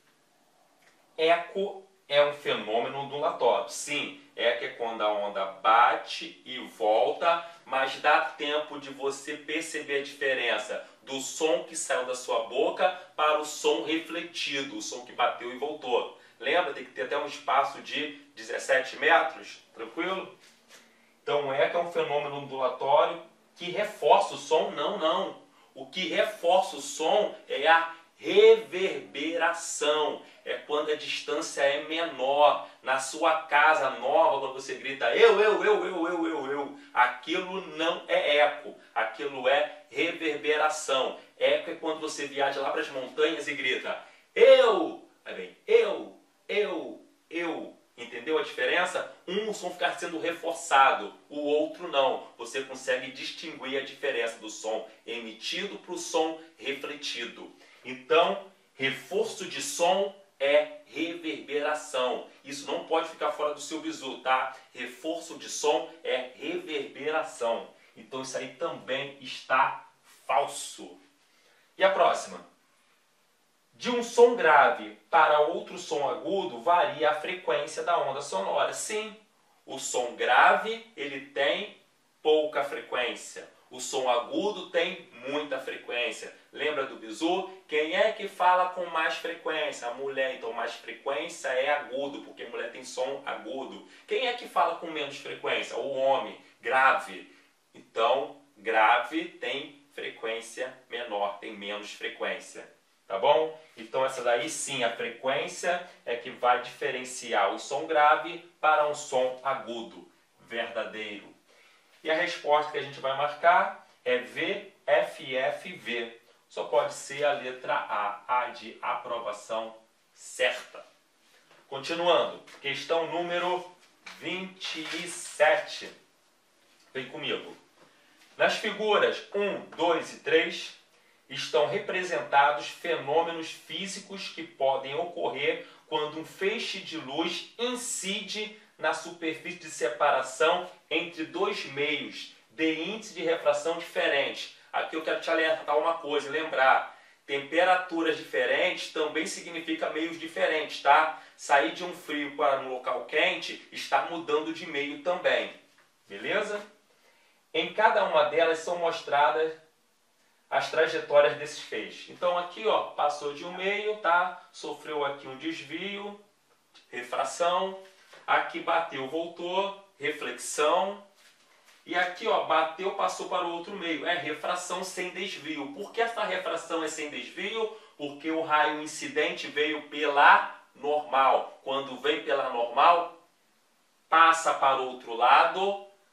Eco é um fenômeno ondulatório. Sim, eco é quando a onda bate e volta, mas dá tempo de você perceber a diferença do som que saiu da sua boca para o som refletido, o som que bateu e voltou. Lembra? Tem que ter até um espaço de dezessete metros, tranquilo? Então, eco é um fenômeno ondulatório que reforça o som? Não, não. O que reforça o som é a reverberação. É quando a distância é menor. Na sua casa nova, quando você grita eu, eu, eu, eu, eu, eu, eu, aquilo não é eco. Aquilo é reverberação. Eco é quando você viaja lá para as montanhas e grita eu, aí vem eu, eu, eu. Entendeu a diferença? Um, o som ficar sendo reforçado, o outro não. Você consegue distinguir a diferença do som emitido para o som refletido. Então, reforço de som é reverberação. Isso não pode ficar fora do seu bizu, tá? Reforço de som é reverberação. Então, isso aí também está falso. E a próxima? De um som grave para outro som agudo varia a frequência da onda sonora. Sim, o som grave ele tem pouca frequência. O som agudo tem muita frequência. Lembra do bizu? Quem é que fala com mais frequência? A mulher. Então mais frequência é agudo, porque a mulher tem som agudo. Quem é que fala com menos frequência? O homem. Grave. Então grave tem frequência menor, tem menos frequência. Tá bom? Então essa daí sim, a frequência é que vai diferenciar o som grave para um som agudo, verdadeiro. E a resposta que a gente vai marcar é V F F V. Só pode ser a letra A, A de aprovação certa. Continuando, questão número vinte e sete. Vem comigo. Nas figuras um, dois e três... estão representados fenômenos físicos que podem ocorrer quando um feixe de luz incide na superfície de separação entre dois meios de índice de refração diferentes. Aqui eu quero te alertar uma coisa, lembrar, temperaturas diferentes também significa meios diferentes, tá? Sair de um frio para um local quente está mudando de meio também, beleza? Em cada uma delas são mostradas as trajetórias desses feixes. Então aqui, ó, passou de um meio, tá? Sofreu aqui um desvio, refração. Aqui bateu, voltou, reflexão. E aqui, ó, bateu, passou para o outro meio. É refração sem desvio. Por que essa refração é sem desvio? Porque o raio incidente veio pela normal. Quando vem pela normal, passa para o outro lado,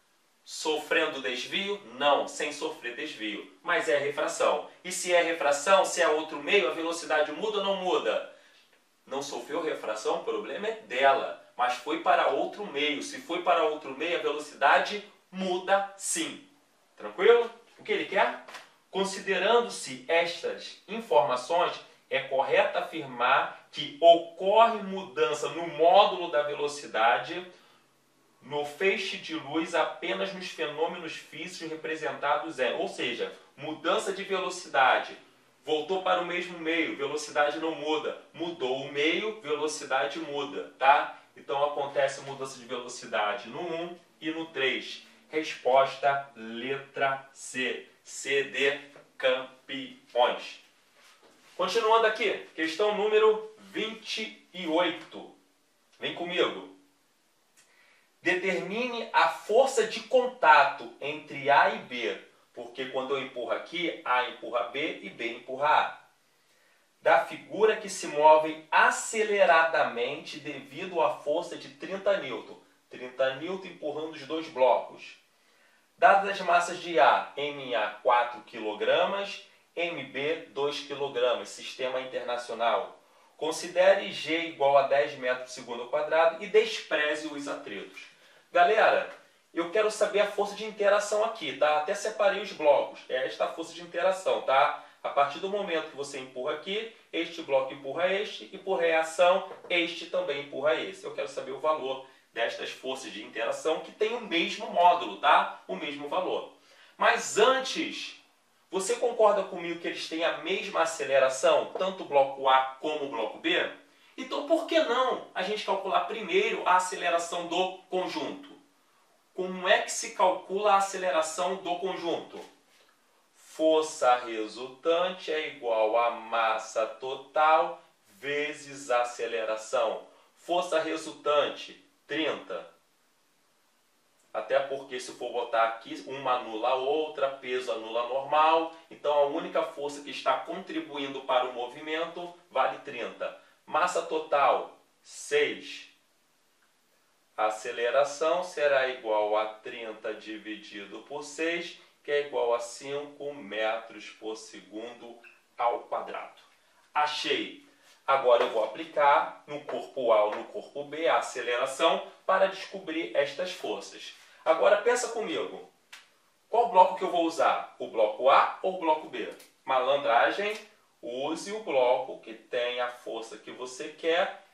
Sofrendo desvio? Não, sem sofrer desvio. Mas é refração. E se é refração, se é outro meio, a velocidade muda ou não muda? Não sofreu refração, o problema é dela. Mas foi para outro meio. Se foi para outro meio, a velocidade muda sim. Tranquilo? O que ele quer? Considerando-se estas informações, é correto afirmar que ocorre mudança no módulo da velocidade no feixe de luz apenas nos fenômenos físicos representados em, ou seja, mudança de velocidade, voltou para o mesmo meio, velocidade não muda, mudou o meio, velocidade muda, tá? Então acontece mudança de velocidade no um e no três. Resposta letra C, C de campeões. Continuando aqui, questão número vinte e oito. Vem comigo. Determine a força de contato entre A e B, porque quando eu empurro aqui, A empurra B e B empurra A. Da figura que se movem aceleradamente devido à força de trinta newtons. trinta newtons empurrando os dois blocos. Dadas as massas de A, M A quatro quilogramas, M B dois quilogramas, sistema internacional. Considere G igual a dez metros por segundo ao quadrado e despreze os atritos. Galera, eu quero saber a força de interação aqui, tá? Até separei os blocos. É esta a força de interação, tá? A partir do momento que você empurra aqui, este bloco empurra este e por reação, este também empurra esse. Eu quero saber o valor destas forças de interação que tem o mesmo módulo, tá? O mesmo valor. Mas antes, você concorda comigo que eles têm a mesma aceleração, tanto o bloco A como o bloco B? Então, por que não a gente calcular primeiro a aceleração do conjunto? Como é que se calcula a aceleração do conjunto? Força resultante é igual a massa total vezes a aceleração. Força resultante, trinta. Até porque se for botar aqui, uma anula a outra, peso anula a normal. Então a única força que está contribuindo para o movimento vale trinta. Massa total, seis. A aceleração será igual a trinta dividido por seis, que é igual a cinco metros por segundo ao quadrado. Achei. Agora eu vou aplicar no corpo A ou no corpo B a aceleração para descobrir estas forças. Agora pensa comigo. Qual bloco que eu vou usar? O bloco A ou o bloco B? Malandragem, use o bloco que tem a força que você quer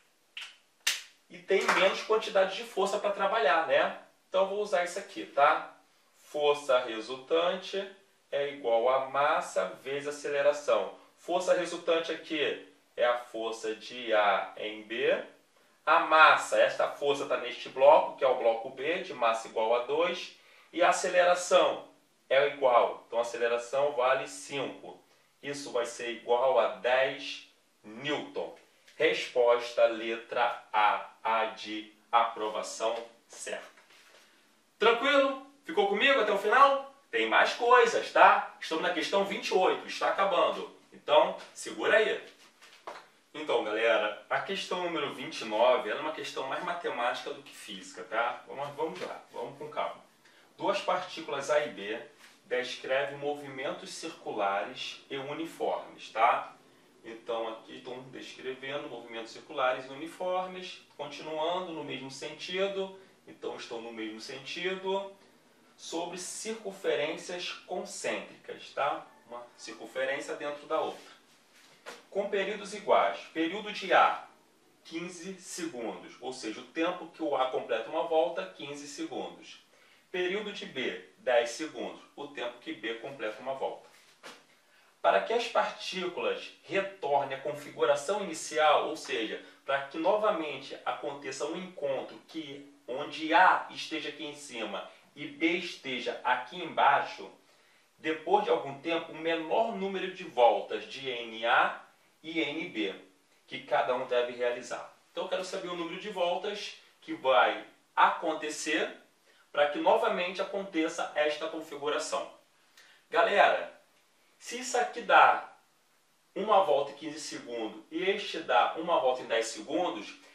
e tem menos quantidade de força para trabalhar, né? Então eu vou usar isso aqui, tá? Força resultante é igual a massa vezes aceleração. Força resultante aqui é a força de A em B. A massa, esta força está neste bloco, que é o bloco B, de massa igual a dois. E a aceleração é igual. Então a aceleração vale cinco. Isso vai ser igual a dez newton. Resposta letra A, A de aprovação certa. Tranquilo? Ficou comigo até o final? Tem mais coisas, tá? Estamos na questão vinte e oito, está acabando. Então, segura aí. Então, galera, a questão número vinte e nove é uma questão mais matemática do que física, tá? Vamos, vamos lá, vamos com calma. Duas partículas A e B descrevem movimentos circulares e uniformes, tá? Então, aqui estão descrevendo movimentos circulares e uniformes, continuando no mesmo sentido, então estão no mesmo sentido, sobre circunferências concêntricas, tá? Uma circunferência dentro da outra. Com períodos iguais. Período de A, quinze segundos, ou seja, o tempo que o A completa uma volta, quinze segundos. Período de B, dez segundos, o tempo que B completa uma volta. Para que as partículas retornem à configuração inicial, ou seja, para que novamente aconteça um encontro que, onde A esteja aqui em cima e B esteja aqui embaixo, depois de algum tempo, o menor número de voltas de N A e N B, que cada um deve realizar. Então eu quero saber o número de voltas que vai acontecer para que novamente aconteça esta configuração. Galera, se isso aqui dá uma volta em quinze segundos e este dá uma volta em dez segundos,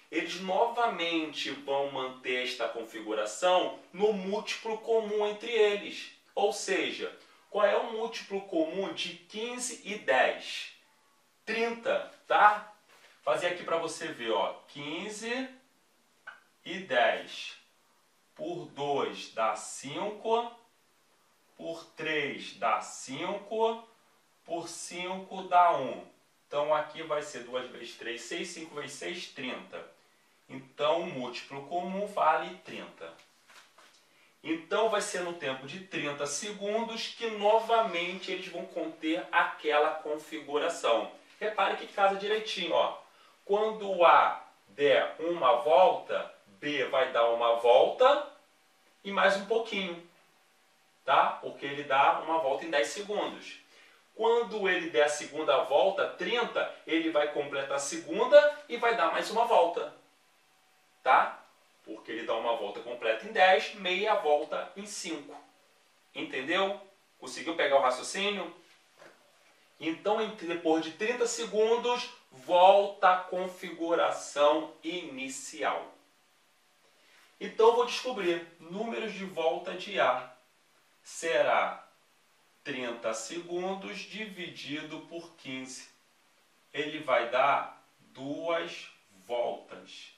eles novamente vão manter esta configuração no múltiplo comum entre eles. Ou seja, qual é o múltiplo comum de quinze e dez? trinta, tá? Vou fazer aqui para você ver, ó, quinze e dez por dois dá cinco, por três dá cinco, por cinco dá um. Então aqui vai ser duas vezes três, seis, cinco vezes seis, trinta. Então o múltiplo comum vale trinta. Então vai ser no tempo de trinta segundos que novamente eles vão conter aquela configuração. Repare que casa direitinho, ó. Quando A der uma volta, B vai dar uma volta e mais um pouquinho, tá? Porque ele dá uma volta em dez segundos. Quando ele der a segunda volta, trinta, ele vai completar a segunda e vai dar mais uma volta, tá? Porque ele dá uma volta completa em dez, meia volta em cinco. Entendeu? Conseguiu pegar o raciocínio? Então, depois de trinta segundos, volta a configuração inicial. Então, eu vou descobrir números de volta de A. Será trinta segundos dividido por quinze. Ele vai dar duas voltas.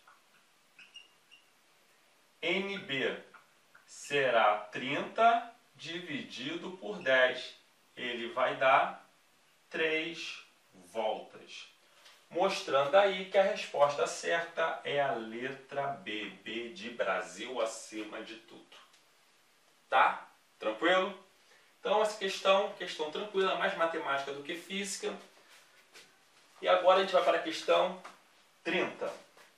N B será trinta dividido por dez. Ele vai dar três voltas. Mostrando aí que a resposta certa é a letra B. B de Brasil acima de tudo. Tá? Tranquilo? Então essa questão, questão tranquila, mais matemática do que física. E agora a gente vai para a questão trinta.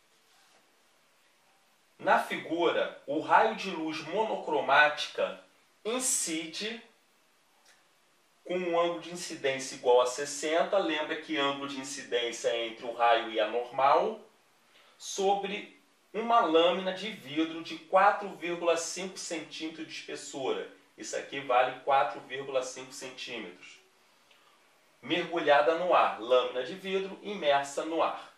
Na figura, o raio de luz monocromática incide com um ângulo de incidência igual a sessenta, lembra que ângulo de incidência é entre o raio e a normal, sobre uma lâmina de vidro de quatro vírgula cinco centímetros de espessura. Isso aqui vale quatro vírgula cinco centímetros. Mergulhada no ar, lâmina de vidro imersa no ar.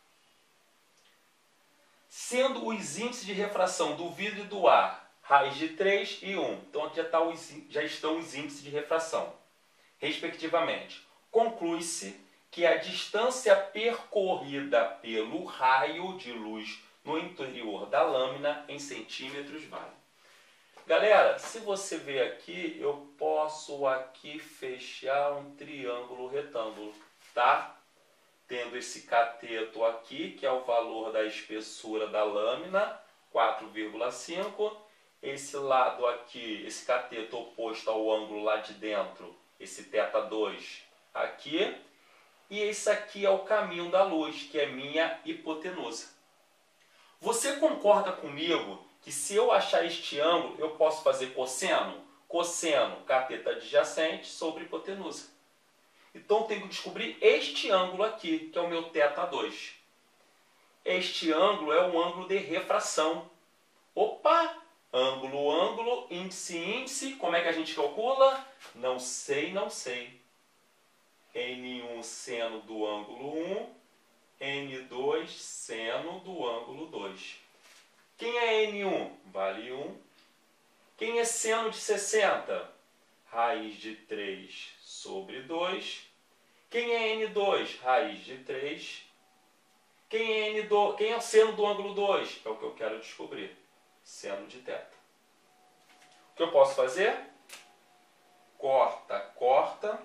Sendo os índices de refração do vidro e do ar raiz de três e um. Então já, tá os, já estão os índices de refração, respectivamente. Conclui-se que a distância percorrida pelo raio de luz no interior da lâmina em centímetros vale. Galera, se você ver aqui, eu posso aqui fechar um triângulo retângulo, tá? Tendo esse cateto aqui, que é o valor da espessura da lâmina, quatro vírgula cinco. Esse lado aqui, esse cateto oposto ao ângulo lá de dentro, esse θ dois aqui. E esse aqui é o caminho da luz, que é minha hipotenusa. Você concorda comigo que se eu achar este ângulo, eu posso fazer cosseno? Cosseno, cateto adjacente sobre hipotenusa. Então eu tenho que descobrir este ângulo aqui, que é o meu θ dois. Este ângulo é o ângulo de refração. Opa! Ângulo, ângulo, índice, índice. Como é que a gente calcula? Não sei, não sei. N um seno do ângulo um, N dois seno do ângulo dois. Quem é N um? Vale um. Quem é seno de sessenta? Raiz de três sobre dois. Quem é N dois? Raiz de três. Quem é, N dois? Quem é o seno do ângulo dois? É o que eu quero descobrir. Seno de θ. O que eu posso fazer? Corta, corta.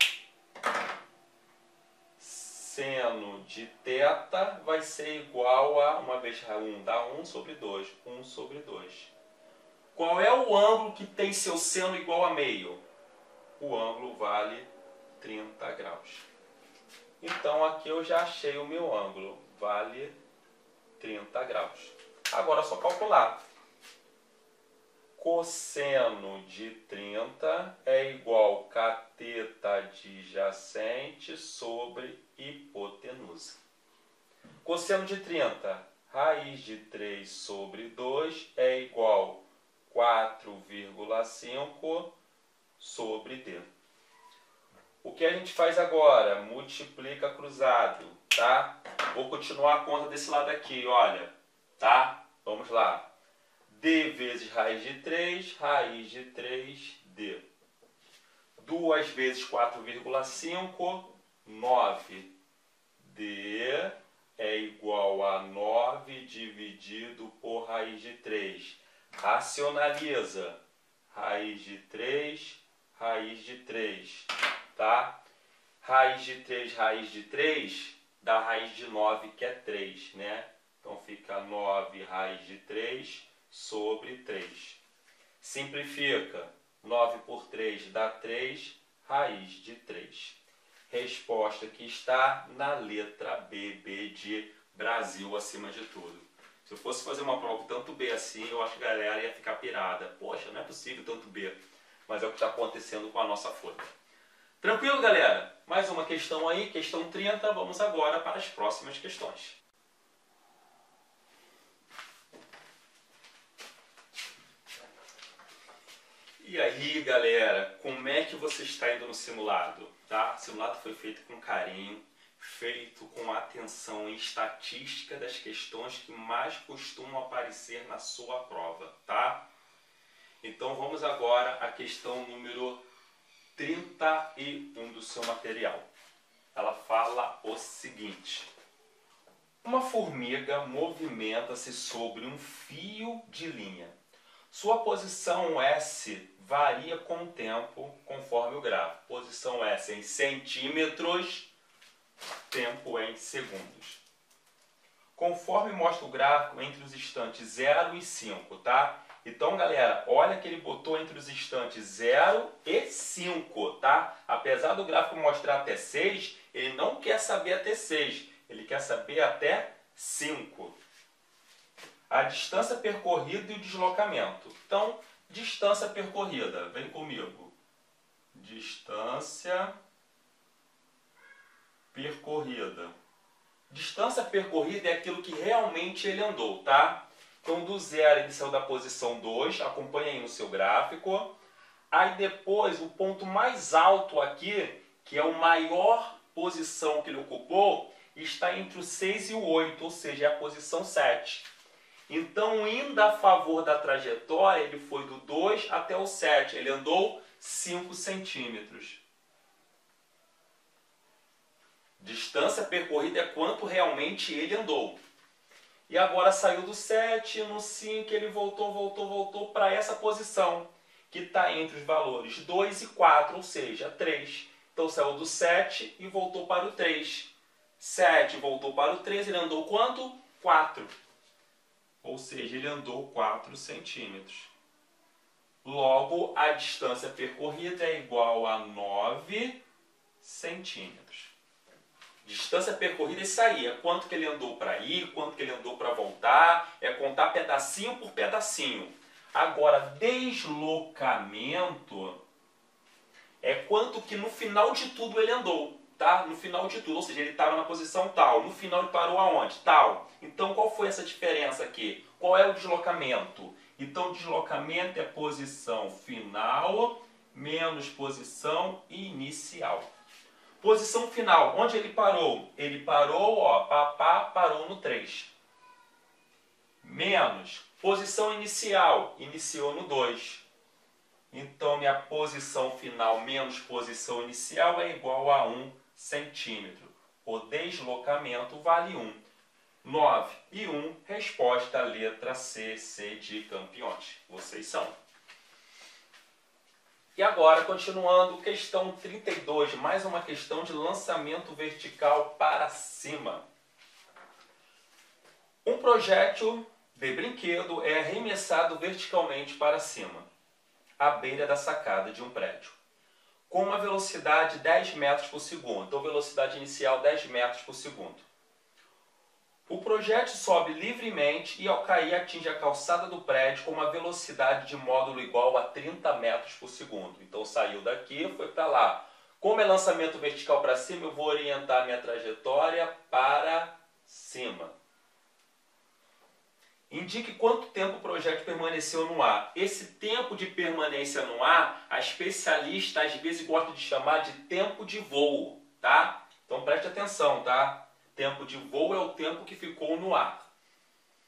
Seno de θ vai ser igual a, uma vez um dá um sobre dois. um sobre dois. Qual é o ângulo que tem seu seno igual a meio? O ângulo vale trinta graus. Então aqui eu já achei o meu ângulo. Vale trinta graus. Agora é só calcular. Cosseno de trinta é igual a cateto adjacente sobre hipotenusa. Cosseno de trinta, raiz de três sobre dois é igual a quatro vírgula cinco sobre D. O que a gente faz agora? Multiplica cruzado, tá? Vou continuar a conta desse lado aqui, olha. tá? Vamos lá. D vezes raiz de três, raiz de três D. duas vezes quatro vírgula cinco, nove D é igual a nove dividido por raiz de três. Racionaliza. Raiz de três, raiz de três, tá? Raiz de três, raiz de três, dá raiz de nove, que é três, né? Então fica nove raiz de três sobre três. Simplifica. nove por três dá três, raiz de três. Resposta que está na letra B, B de Brasil acima de tudo. Se eu fosse fazer uma prova tanto B assim, eu acho que a galera ia ficar pirada. Poxa, não é possível tanto B. Mas é o que está acontecendo com a nossa folha. Tranquilo, galera? Mais uma questão aí, questão trinta. Vamos agora para as próximas questões. E aí, galera, como é que você está indo no simulado? Tá? O simulado foi feito com carinho, feito com atenção em estatística das questões que mais costumam aparecer na sua prova, tá? Então vamos agora à questão número trinta e um do seu material. Ela fala o seguinte: uma formiga movimenta-se sobre um fio de linha. Sua posição S varia com o tempo, conforme o gráfico. Posição S em centímetros, tempo em segundos. Conforme mostra o gráfico, entre os instantes zero e cinco, tá? Então, galera, olha que ele botou entre os instantes zero e cinco, tá? Apesar do gráfico mostrar até seis, ele não quer saber até seis, ele quer saber até cinco. A distância percorrida e o deslocamento. Então, distância percorrida, vem comigo. Distância percorrida. Distância percorrida é aquilo que realmente ele andou, tá? Então, do zero ele saiu da posição dois, acompanha aí no seu gráfico. Aí depois, o ponto mais alto aqui, que é a maior posição que ele ocupou, está entre o seis e o oito, ou seja, é a posição sete. Então, indo a favor da trajetória, ele foi do dois até o sete. Ele andou cinco centímetros. Distância percorrida é quanto realmente ele andou. E agora saiu do sete, no cinco ele voltou, voltou, voltou para essa posição, que está entre os valores dois e quatro, ou seja, três. Então saiu do sete e voltou para o três. sete voltou para o três, ele andou quanto? quatro. Ou seja, ele andou quatro centímetros. Logo, a distância percorrida é igual a nove centímetros. Distância percorrida é isso aí, é quanto que ele andou para ir, quanto que ele andou para voltar, é contar pedacinho por pedacinho. Agora, deslocamento é quanto que no final de tudo ele andou, tá? No final de tudo, ou seja, ele estava na posição tal, no final ele parou aonde? Tal. Então, qual foi essa diferença aqui? Qual é o deslocamento? Então, o deslocamento é posição final menos posição inicial. Posição final, onde ele parou? Ele parou, ó, papá, parou no três. Menos posição inicial, iniciou no dois. Então, minha posição final menos posição inicial é igual a um centímetro. O deslocamento vale um. nove e um, resposta letra C, C de campeões. Vocês são. E agora, continuando, questão trinta e dois, mais uma questão de lançamento vertical para cima. Um projétil de brinquedo é arremessado verticalmente para cima, à beira da sacada de um prédio, com uma velocidade de dez metros por segundo. Então, velocidade inicial dez metros por segundo. O projétil sobe livremente e, ao cair, atinge a calçada do prédio com uma velocidade de módulo igual a trinta metros por segundo. Então, saiu daqui e foi para lá. Como é lançamento vertical para cima, eu vou orientar minha trajetória para cima. Indique quanto tempo o projétil permaneceu no ar. Esse tempo de permanência no ar, a especialista às vezes gosta de chamar de tempo de voo, tá? Então, preste atenção, tá? Tempo de voo é o tempo que ficou no ar.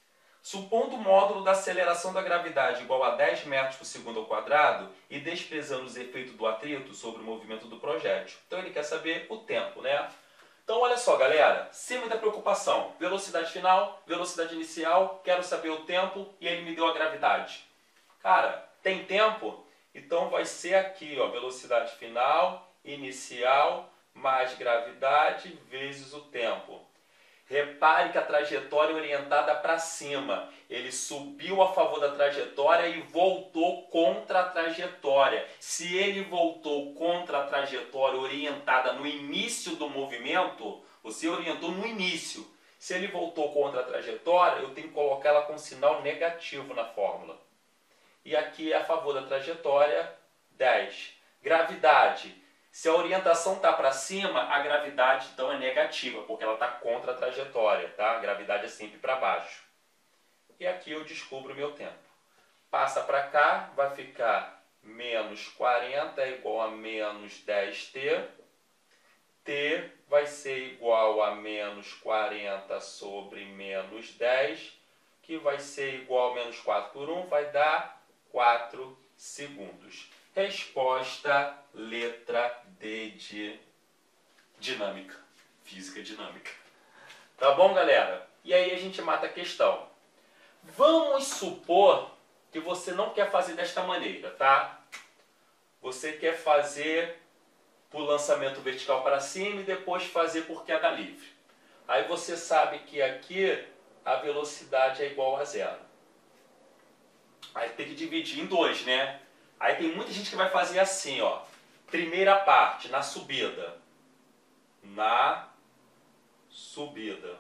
Supondo o módulo da aceleração da gravidade igual a dez metros por segundo ao quadrado e desprezando os efeitos do atrito sobre o movimento do projétil. Então ele quer saber o tempo, né? Então olha só, galera, sem muita preocupação. Velocidade final, velocidade inicial, quero saber o tempo e ele me deu a gravidade. Cara, tem tempo? Então vai ser aqui, ó, velocidade final, inicial, mais gravidade vezes o tempo. Repare que a trajetória é orientada para cima. Ele subiu a favor da trajetória e voltou contra a trajetória. Se ele voltou contra a trajetória orientada no início do movimento, você orientou no início. Se ele voltou contra a trajetória, eu tenho que colocar ela com sinal negativo na fórmula. E aqui é a favor da trajetória, dez. Gravidade. Se a orientação está para cima, a gravidade então é negativa, porque ela está contra a trajetória, tá? A gravidade é sempre para baixo. E aqui eu descubro o meu tempo. Passa para cá, vai ficar menos quarenta é igual a menos dez t. T vai ser igual a menos quarenta sobre menos dez, que vai ser igual a menos quatro por um, vai dar quatro segundos. Resposta, letra D de dinâmica, física dinâmica. Tá bom, galera? E aí a gente mata a questão. Vamos supor que você não quer fazer desta maneira, tá? Você quer fazer por lançamento vertical para cima e depois fazer por queda livre. Aí você sabe que aqui a velocidade é igual a zero. Aí tem que dividir em dois, né? Aí tem muita gente que vai fazer assim, ó. Primeira parte, na subida. Na subida.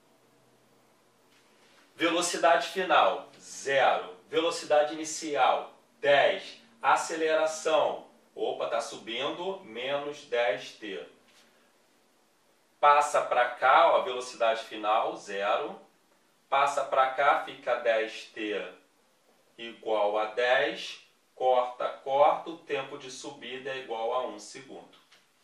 Velocidade final, zero. Velocidade inicial, dez. Aceleração, opa, tá subindo, menos dez t. Passa para cá, ó, velocidade final, zero. Passa para cá, fica dez t igual a dez. Corta, corta, o tempo de subida é igual a um segundo.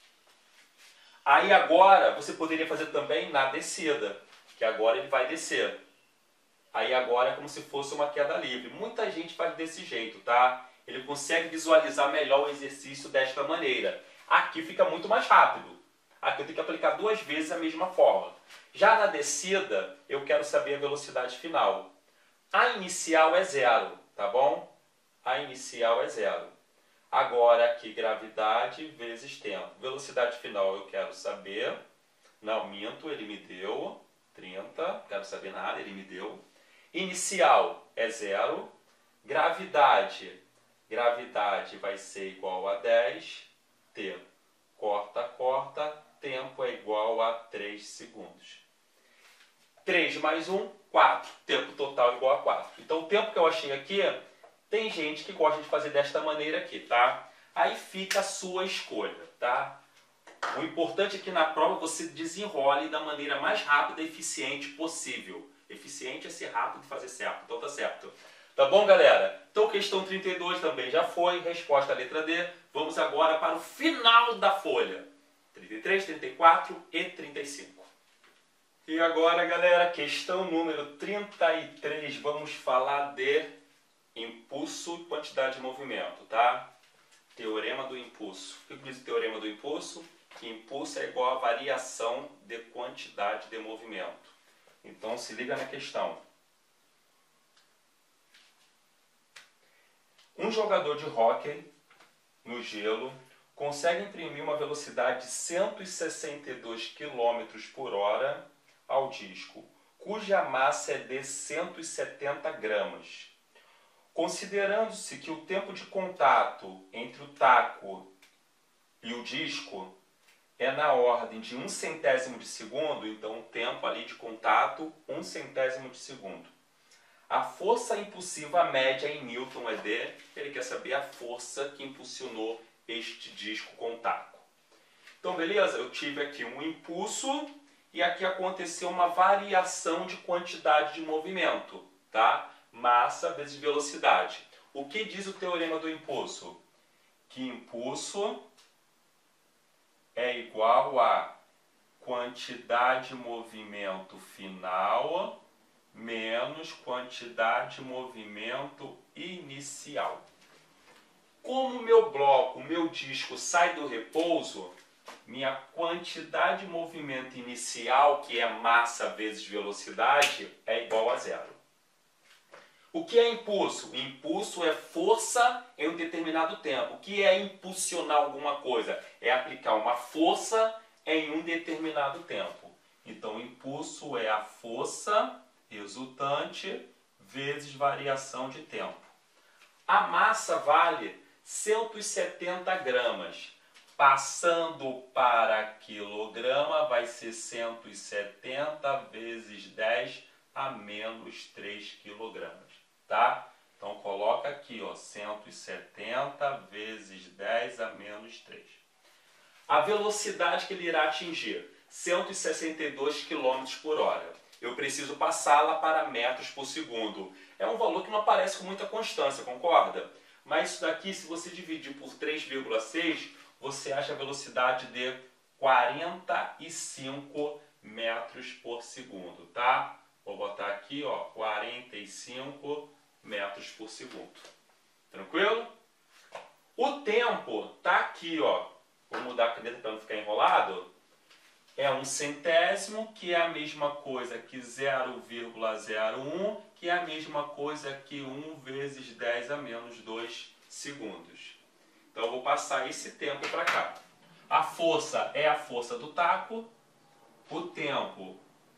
Aí agora, você poderia fazer também na descida, que agora ele vai descer. Aí agora é como se fosse uma queda livre. Muita gente faz desse jeito, tá? Ele consegue visualizar melhor o exercício desta maneira. Aqui fica muito mais rápido. Aqui eu tenho que aplicar duas vezes a mesma fórmula. Já na descida, eu quero saber a velocidade final. A inicial é zero, tá bom? A inicial é zero. Agora aqui gravidade vezes tempo. Velocidade final eu quero saber. Não, minto, ele me deu trinta. Quero saber nada, ele me deu. Inicial é zero. Gravidade. Gravidade vai ser igual a dez. T. Corta, corta. Tempo é igual a três segundos. três mais um, quatro. Tempo total igual a quatro. Então o tempo que eu achei aqui... Tem gente que gosta de fazer desta maneira aqui, tá? Aí fica a sua escolha, tá? O importante é que na prova você desenrole da maneira mais rápida e eficiente possível. Eficiente é ser rápido e fazer certo, então tá certo. Tá bom, galera? Então questão trinta e dois também já foi, resposta a letra D. Vamos agora para o final da folha. trinta e três, trinta e quatro e trinta e cinco. E agora, galera, questão número trinta e três, vamos falar de... impulso e quantidade de movimento, tá? Teorema do impulso. O que diz o teorema do impulso? Que impulso é igual a variação de quantidade de movimento. Então se liga na questão. Um jogador de hóquei no gelo consegue imprimir uma velocidade de cento e sessenta e dois quilômetros por hora ao disco, cuja massa é de cento e setenta gramas. Considerando-se que o tempo de contato entre o taco e o disco é na ordem de um centésimo de segundo, então o tempo ali de contato, um centésimo de segundo. A força impulsiva média em Newton é de... Ele quer saber a força que impulsionou este disco com o taco. Então, beleza? Eu tive aqui um impulso e aqui aconteceu uma variação de quantidade de movimento, tá? Massa vezes velocidade. O que diz o teorema do impulso? Que impulso é igual a quantidade de movimento final menos quantidade de movimento inicial. Como o meu bloco, o meu disco sai do repouso, minha quantidade de movimento inicial, que é massa vezes velocidade, é igual a zero. O que é impulso? Impulso é força em um determinado tempo. O que é impulsionar alguma coisa? É aplicar uma força em um determinado tempo. Então, impulso é a força resultante vezes variação de tempo. A massa vale cento e setenta gramas. Passando para quilograma, vai ser cento e setenta vezes dez a menos três quilogramas. Tá? Então, coloca aqui, ó, cento e setenta vezes dez a menos três. A velocidade que ele irá atingir, cento e sessenta e dois quilômetros por hora. Eu preciso passá-la para metros por segundo. É um valor que não aparece com muita constância, concorda? Mas isso daqui, se você dividir por três vírgula seis, você acha a velocidade de quarenta e cinco metros por segundo, tá? Vou botar aqui, ó, quarenta e cinco metros por segundo. Tranquilo? O tempo tá aqui, ó. Vou mudar a caneta para não ficar enrolado. É um centésimo, que é a mesma coisa que zero vírgula zero um, que é a mesma coisa que um vezes dez a menos dois segundos. Então eu vou passar esse tempo para cá. A força é a força do taco. O tempo,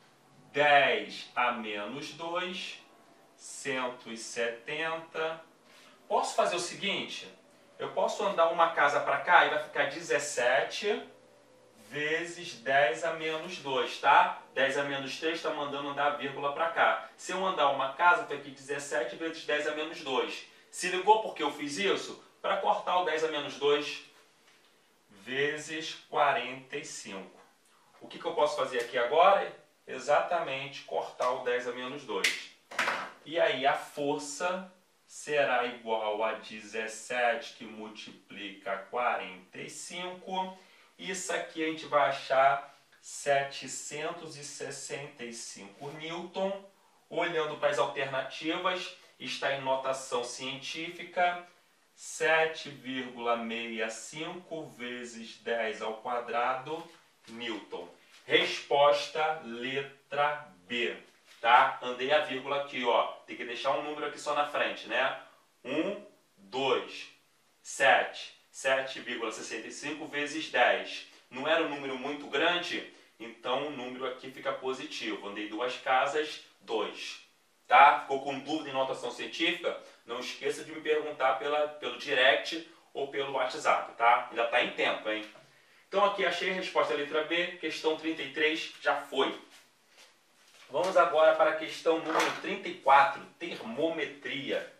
dez a menos dois, cento e setenta. Posso fazer o seguinte? Eu posso andar uma casa para cá e vai ficar dezessete vezes dez a menos dois, tá? dez a menos três está mandando andar a vírgula para cá. Se eu andar uma casa, fica aqui dezessete vezes dez a menos dois. Se ligou porque eu fiz isso? Para cortar o dez a menos dois vezes quarenta e cinco. O que, que eu posso fazer aqui agora? Exatamente cortar o dez a menos dois. E aí a força será igual a dezessete que multiplica quarenta e cinco. Isso aqui a gente vai achar setecentos e sessenta e cinco newton. Olhando para as alternativas, está em notação científica, sete vírgula sessenta e cinco vezes dez ao quadrado newton. Resposta letra B. Tá? Andei a vírgula aqui, ó. Tem que deixar um número aqui só na frente, né? um, dois, sete. sete vírgula sessenta e cinco vezes dez. Não era um número muito grande? Então o número aqui fica positivo. Andei duas casas, dois. Tá? Ficou com dúvida em notação científica? Não esqueça de me perguntar pela, pelo direct ou pelo WhatsApp, tá? Ainda está em tempo, hein? Então aqui achei a resposta letra B, questão trinta e três já foi. Vamos agora para a questão número trinta e quatro, termometria.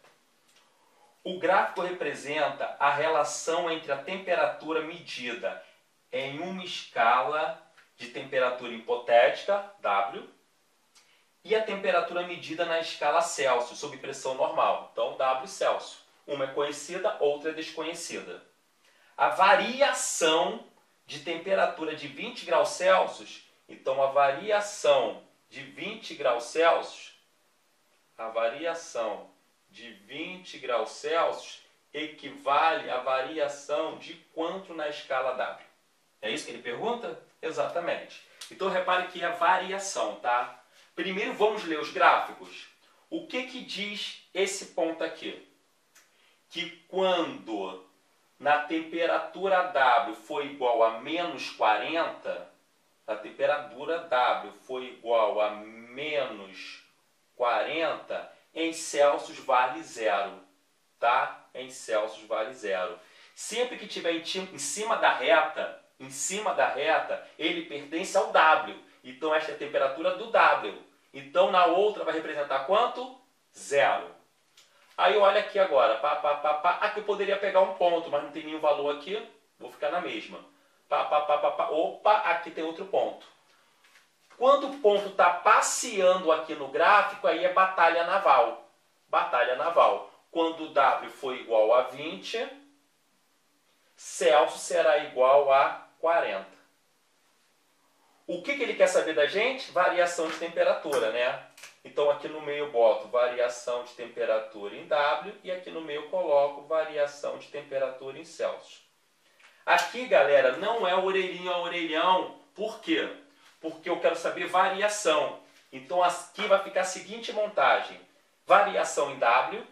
O gráfico representa a relação entre a temperatura medida em uma escala de temperatura hipotética, W, e a temperatura medida na escala Celsius, sob pressão normal. Então, W Celsius. Uma é conhecida, outra é desconhecida. A variação de temperatura de vinte graus Celsius, então a variação de vinte graus Celsius, a variação de vinte graus Celsius equivale à variação de quanto na escala W? É isso que ele pergunta? Exatamente. Então repare que é a variação, tá? Primeiro vamos ler os gráficos. O que que diz esse ponto aqui? Que quando na temperatura W foi igual a menos quarenta, a temperatura W foi igual a menos quarenta, em Celsius vale zero, tá? Em Celsius vale zero. Sempre que tiver em cima da reta, em cima da reta, ele pertence ao W. Então esta é a temperatura do W. Então na outra vai representar quanto? Zero. Aí olha aqui agora, pá, pá, pá, pá. Aqui eu poderia pegar um ponto, mas não tem nenhum valor aqui, vou ficar na mesma. Pá, pá, pá, pá, pá. Opa, aqui tem outro ponto. Quando o ponto está passeando aqui no gráfico, aí é batalha naval. Batalha naval. Quando W for igual a vinte, Celsius será igual a quarenta. O que, que ele quer saber da gente? Variação de temperatura, né? Então aqui no meio eu boto variação de temperatura em W e aqui no meio eu coloco variação de temperatura em Celsius. Aqui, galera, não é orelhinho a orelhão. Por quê? Porque eu quero saber variação. Então aqui vai ficar a seguinte montagem. Variação em W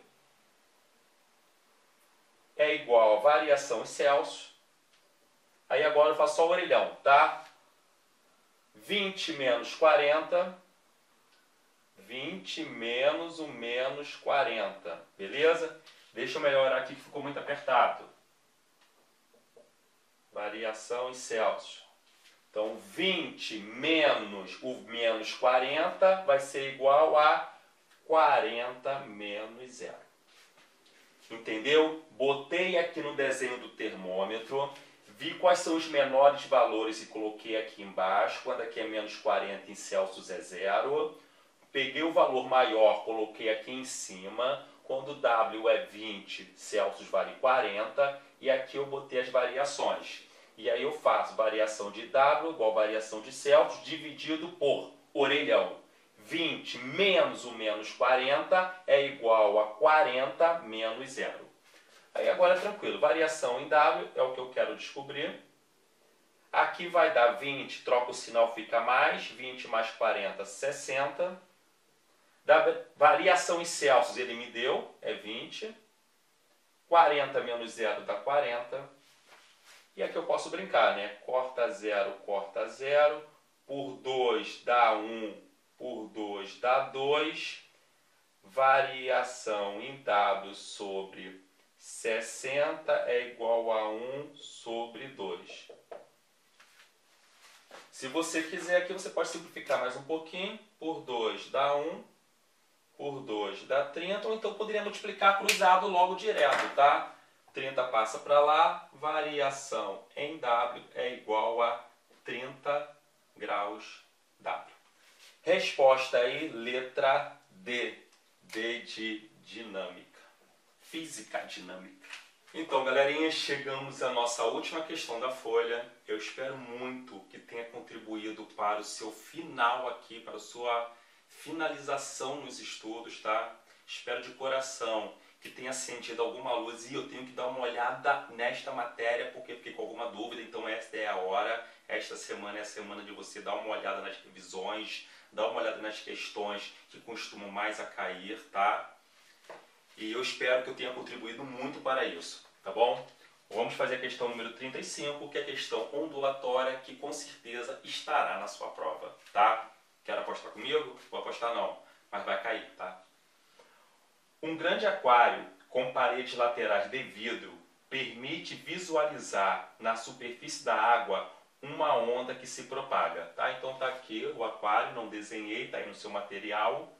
é igual a variação em Celsius. Aí agora eu faço só o orelhão, tá? vinte menos quarenta. vinte menos o menos quarenta. Beleza? Deixa eu melhorar aqui que ficou muito apertado. Variação em Celsius. Então, vinte menos o menos quarenta vai ser igual a quarenta menos zero. Entendeu? Botei aqui no desenho do termômetro, vi quais são os menores valores e coloquei aqui embaixo. Quando aqui é menos quarenta, em Celsius é zero. Peguei o valor maior, coloquei aqui em cima. Quando W é vinte, Celsius vale quarenta. E aqui eu botei as variações. E aí eu faço variação de W igual variação de Celsius dividido por orelhão. vinte menos o menos quarenta é igual a quarenta menos zero. Aí agora é tranquilo. Variação em W é o que eu quero descobrir. Aqui vai dar vinte, troca o sinal, fica mais. vinte mais quarenta, sessenta. Da variação em Celsius ele me deu, é vinte. quarenta menos zero dá quarenta. E aqui eu posso brincar, né? Corta zero, corta zero. Por dois dá um, por dois dá dois. Variação em W sobre sessenta é igual a um sobre dois. Se você quiser aqui, você pode simplificar mais um pouquinho. Por dois dá um. Por dois dá trinta, ou então poderia multiplicar cruzado logo direto, tá? trinta passa para lá, variação em W é igual a trinta graus W. Resposta aí, letra D. D de dinâmica. Física dinâmica. Então, galerinha, chegamos à nossa última questão da folha. Eu espero muito que tenha contribuído para o seu final aqui, para a sua finalização nos estudos, tá? Espero de coração que tenha acendido alguma luz e eu tenho que dar uma olhada nesta matéria porque fiquei com alguma dúvida, então esta é a hora. Esta semana é a semana de você dar uma olhada nas revisões, dar uma olhada nas questões que costumam mais a cair, tá? E eu espero que eu tenha contribuído muito para isso, tá bom? Vamos fazer a questão número trinta e cinco, que é a questão ondulatória, que com certeza estará na sua prova, tá? Quer apostar comigo? Vou apostar não, mas vai cair, tá? Um grande aquário com paredes laterais de vidro permite visualizar na superfície da água uma onda que se propaga, tá? Então tá aqui o aquário, não desenhei, tá aí no seu material.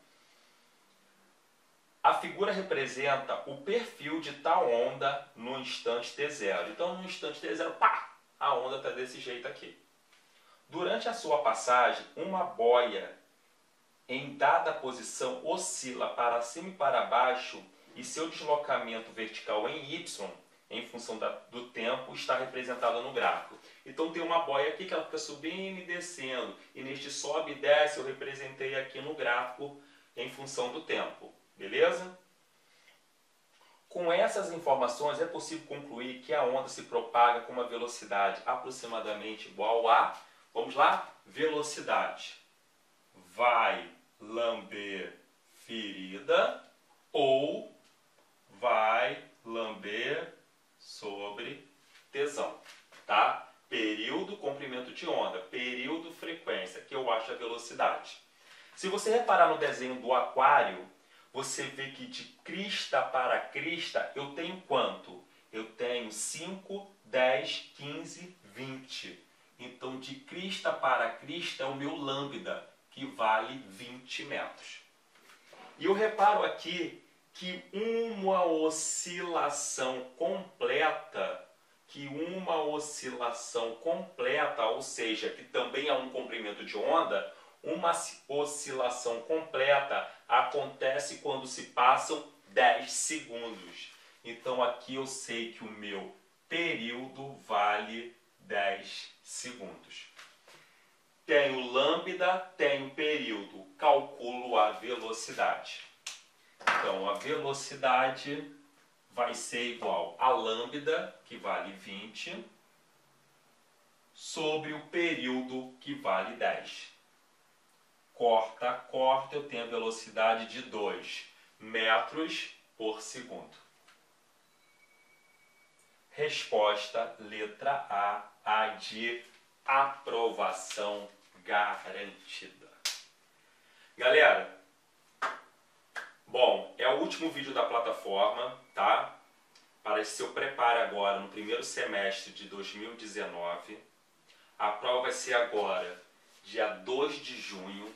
A figura representa o perfil de tal onda no instante T zero. Então no instante T zero, pá, a onda está desse jeito aqui. Durante a sua passagem, uma boia em dada posição oscila para cima e para baixo e seu deslocamento vertical em Y, em função da, do tempo, está representado no gráfico. Então tem uma boia aqui que ela fica subindo e descendo. E neste sobe e desce eu representei aqui no gráfico em função do tempo. Beleza? Com essas informações é possível concluir que a onda se propaga com uma velocidade aproximadamente igual a, vamos lá, velocidade. Vai lamber ferida ou vai lamber sobre tesão, tá? Período, comprimento de onda, período, frequência, que eu acho a velocidade. Se você reparar no desenho do aquário, você vê que de crista para crista eu tenho quanto? Eu tenho cinco, dez, quinze, vinte. Então de crista para crista é o meu lambda, que vale vinte metros. E eu reparo aqui que uma oscilação completa, que uma oscilação completa, ou seja, que também é um comprimento de onda, uma oscilação completa acontece quando se passam dez segundos. Então aqui eu sei que o meu período vale dez segundos. tenho lambda, tenho período, calculo a velocidade. Então, a velocidade vai ser igual a lambda, que vale vinte, sobre o período, que vale dez. Corta, corta, eu tenho a velocidade de dois metros por segundo. Resposta letra A, a de aprovação garantida. Galera, bom, é o último vídeo da plataforma, tá? Para que se eu prepare agora no primeiro semestre de dois mil e dezenove. A prova vai ser agora, dia dois de junho.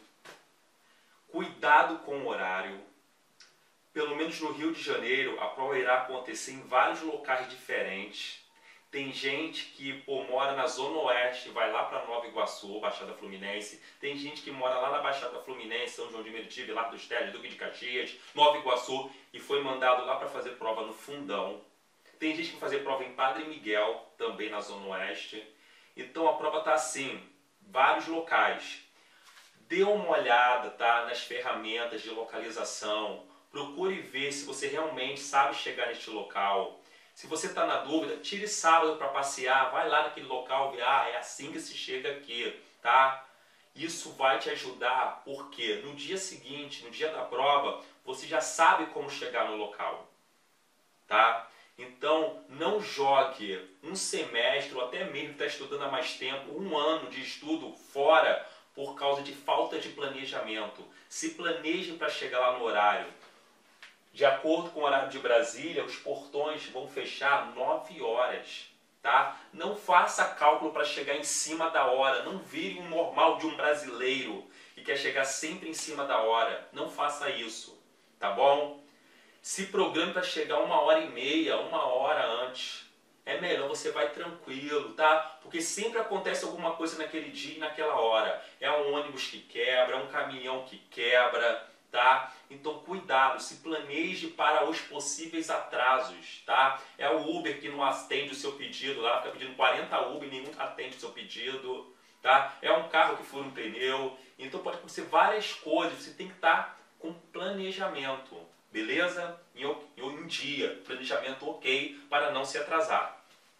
Cuidado com o horário. Pelo menos no Rio de Janeiro, a prova irá acontecer em vários locais diferentes. Tem gente que pô, mora na Zona Oeste, vai lá para Nova Iguaçu, Baixada Fluminense. Tem gente que mora lá na Baixada Fluminense, São João de Meritiba, Largo dos Teles, Duque de Caxias, Nova Iguaçu, e foi mandado lá para fazer prova no Fundão. Tem gente que vai fazer prova em Padre Miguel, também na Zona Oeste. Então a prova está assim, vários locais. Dê uma olhada, tá, nas ferramentas de localização. Procure ver se você realmente sabe chegar neste local. Se você está na dúvida, tire sábado para passear, vai lá naquele local e ah, é assim que se chega aqui, tá? Isso vai te ajudar, porque no dia seguinte, no dia da prova, você já sabe como chegar no local, tá? Então, não jogue um semestre, ou até mesmo está estudando há mais tempo, um ano de estudo fora por causa de falta de planejamento. Se planeje para chegar lá no horário. De acordo com o horário de Brasília, os portões vão fechar nove horas. Tá? Não faça cálculo para chegar em cima da hora. Não vire um normal de um brasileiro que quer chegar sempre em cima da hora. Não faça isso. Tá bom? Se programe para chegar uma hora e meia, uma hora antes. É melhor, você vai tranquilo, tá? Porque sempre acontece alguma coisa naquele dia e naquela hora. É um ônibus que quebra, é um caminhão que quebra, tá? Então cuidado, se planeje para os possíveis atrasos, tá? É o Uber que não atende o seu pedido lá, fica pedindo quarenta Uber e nenhum atende o seu pedido, tá? É um carro que fura um pneu. Então pode acontecer várias coisas, você tem que estar com planejamento. Beleza? Em, em dia, planejamento ok para não se atrasar.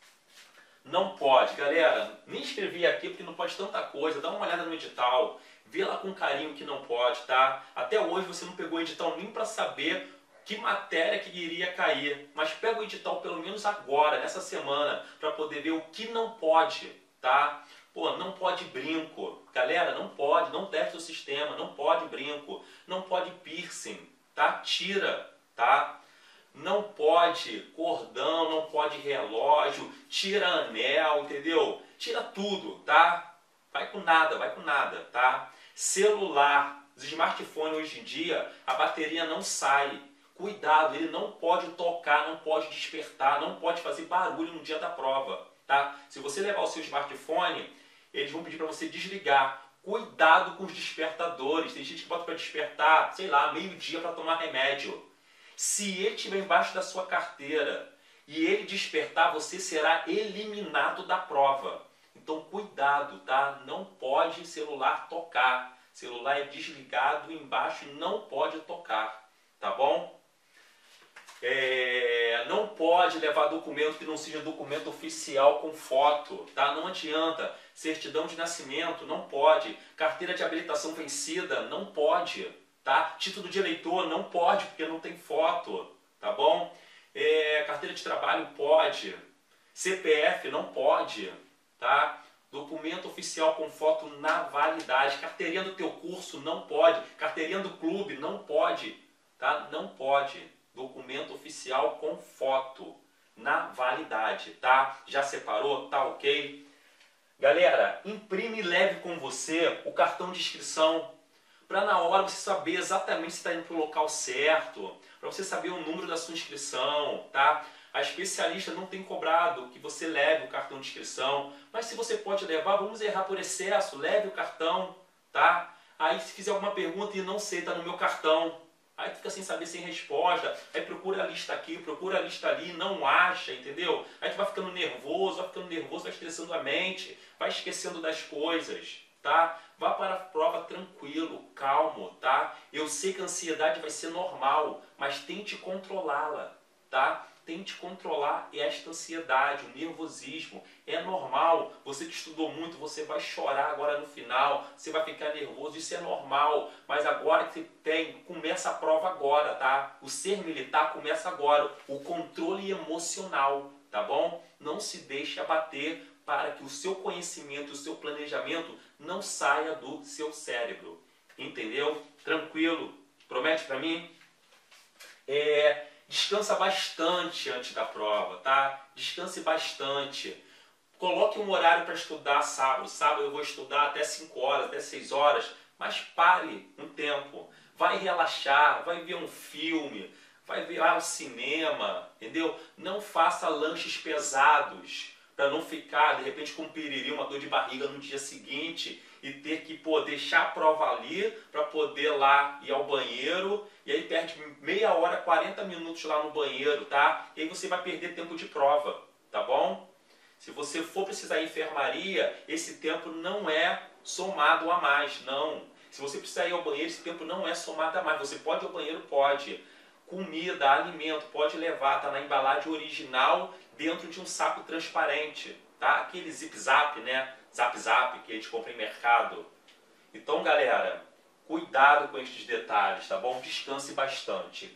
Não pode, galera, nem escrevi aqui porque não pode tanta coisa, dá uma olhada no edital, vê lá com carinho que não pode, tá? Até hoje você não pegou o edital nem para saber que matéria que iria cair, mas pega o edital pelo menos agora, nessa semana, para poder ver o que não pode, tá? Pô, não pode brinco, galera, não pode, não testa o sistema, não pode brinco, não pode piercing. Tá? Tira, tá? Não pode cordão, não pode relógio, tira anel, entendeu? Tira tudo, tá? Vai com nada, vai com nada, tá? Celular, os smartphones hoje em dia, a bateria não sai. Cuidado, ele não pode tocar, não pode despertar, não pode fazer barulho no dia da prova, tá? Se você levar o seu smartphone, eles vão pedir para você desligar. Cuidado com os despertadores. Tem gente que bota para despertar, sei lá, meio-dia para tomar remédio. Se ele estiver embaixo da sua carteira e ele despertar, você será eliminado da prova. Então cuidado, tá? Não pode celular tocar. Celular é desligado embaixo e não pode tocar, tá bom? É, não pode levar documento que não seja documento oficial com foto, tá? Não adianta. Certidão de nascimento, não pode. Carteira de habilitação vencida, não pode, tá? Título de eleitor, não pode, porque não tem foto, tá bom? É, carteira de trabalho, pode. C P F, não pode, tá? Documento oficial com foto na validade. Carteirinha do teu curso, não pode. Carteirinha do clube, não pode, tá? Não pode. Documento oficial com foto na validade, tá? Já separou? Tá ok? Galera, imprime e leve com você o cartão de inscrição para na hora você saber exatamente se está indo para o local certo, para você saber o número da sua inscrição, tá? A especialista não tem cobrado que você leve o cartão de inscrição, mas se você pode levar, vamos errar por excesso, leve o cartão, tá? Aí se fizer alguma pergunta e não sei, está no meu cartão, aí fica sem saber, sem resposta, aí procura a lista aqui, procura a lista ali, não acha, entendeu? Aí tu vai ficando nervoso, vai ficando nervoso, vai estressando a mente, vai esquecendo das coisas, tá? Vá para a prova tranquilo, calmo, tá? Eu sei que a ansiedade vai ser normal, mas tente controlá-la, tá? Tente controlar esta ansiedade, o nervosismo. É normal. Você que estudou muito, você vai chorar agora no final, você vai ficar nervoso, isso é normal. Mas agora que você tem, começa a prova agora, tá? O ser militar começa agora. O controle emocional, tá bom? Não se deixe abater para que o seu conhecimento, o seu planejamento não saia do seu cérebro. Entendeu? Tranquilo? Promete para mim? É... Descansa bastante antes da prova, tá? Descanse bastante. Coloque um horário para estudar sábado. Sábado eu vou estudar até cinco horas, até seis horas, mas pare um tempo. Vai relaxar, vai ver um filme, vai ver ah, o cinema, entendeu? Não faça lanches pesados para não ficar, de repente, com um piriri, uma dor de barriga no dia seguinte e ter que pô, deixar a prova ali para poder lá ir ao banheiro e aí perde meia hora, quarenta minutos lá no banheiro, tá? E aí você vai perder tempo de prova, tá bom? Se você for precisar ir à enfermaria, esse tempo não é somado a mais, não. Se você precisar ir ao banheiro, esse tempo não é somado a mais. Você pode ir ao banheiro? Pode. Comida, alimento, pode levar, tá na embalagem original dentro de um saco transparente, tá? Aquele zip-zap, né? Zap-zap que a gente compra em mercado. Então, galera, cuidado com estes detalhes, tá bom? Descanse bastante.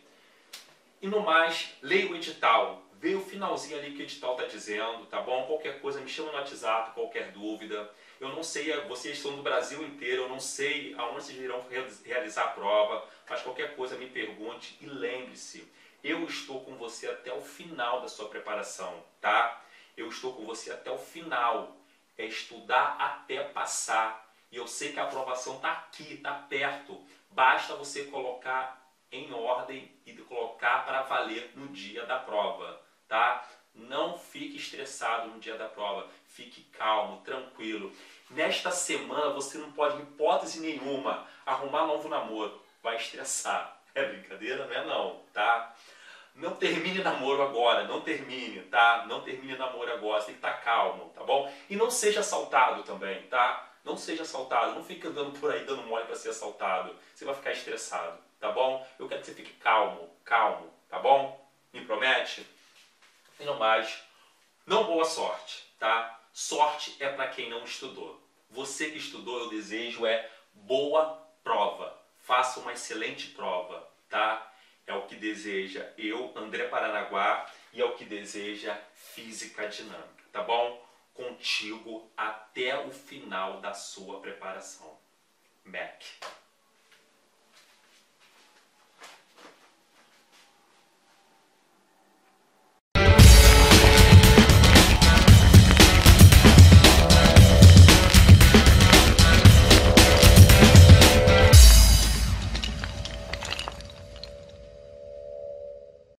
E no mais, leia o edital. Vê o finalzinho ali que o edital está dizendo, tá bom? Qualquer coisa, me chama no WhatsApp, qualquer dúvida. Eu não sei, vocês estão no Brasil inteiro, eu não sei aonde vocês irão realizar a prova, mas qualquer coisa me pergunte e lembre-se, eu estou com você até o final da sua preparação, tá? Eu estou com você até o final. É estudar até passar. E eu sei que a aprovação está aqui, está perto. Basta você colocar em ordem e colocar para valer no dia da prova, tá? Não fique estressado no dia da prova, fique calmo, tranquilo. Nesta semana você não pode, em hipótese nenhuma, arrumar novo namoro, vai estressar. É brincadeira? Não é não, tá? Não termine namoro agora, não termine, tá? Não termine namoro agora, você tem que estar calmo, tá bom? E não seja assaltado também, tá? Não seja assaltado, não fique andando por aí dando mole para ser assaltado, você vai ficar estressado, tá bom? Eu quero que você fique calmo, calmo, tá bom? Me promete? E no mais, não boa sorte, tá? Sorte é para quem não estudou. Você que estudou, eu desejo é boa prova. Faça uma excelente prova, tá? É o que deseja eu, André Paranaguá, e é o que deseja Física Dinâmica, tá bom? Contigo até o final da sua preparação. Mac.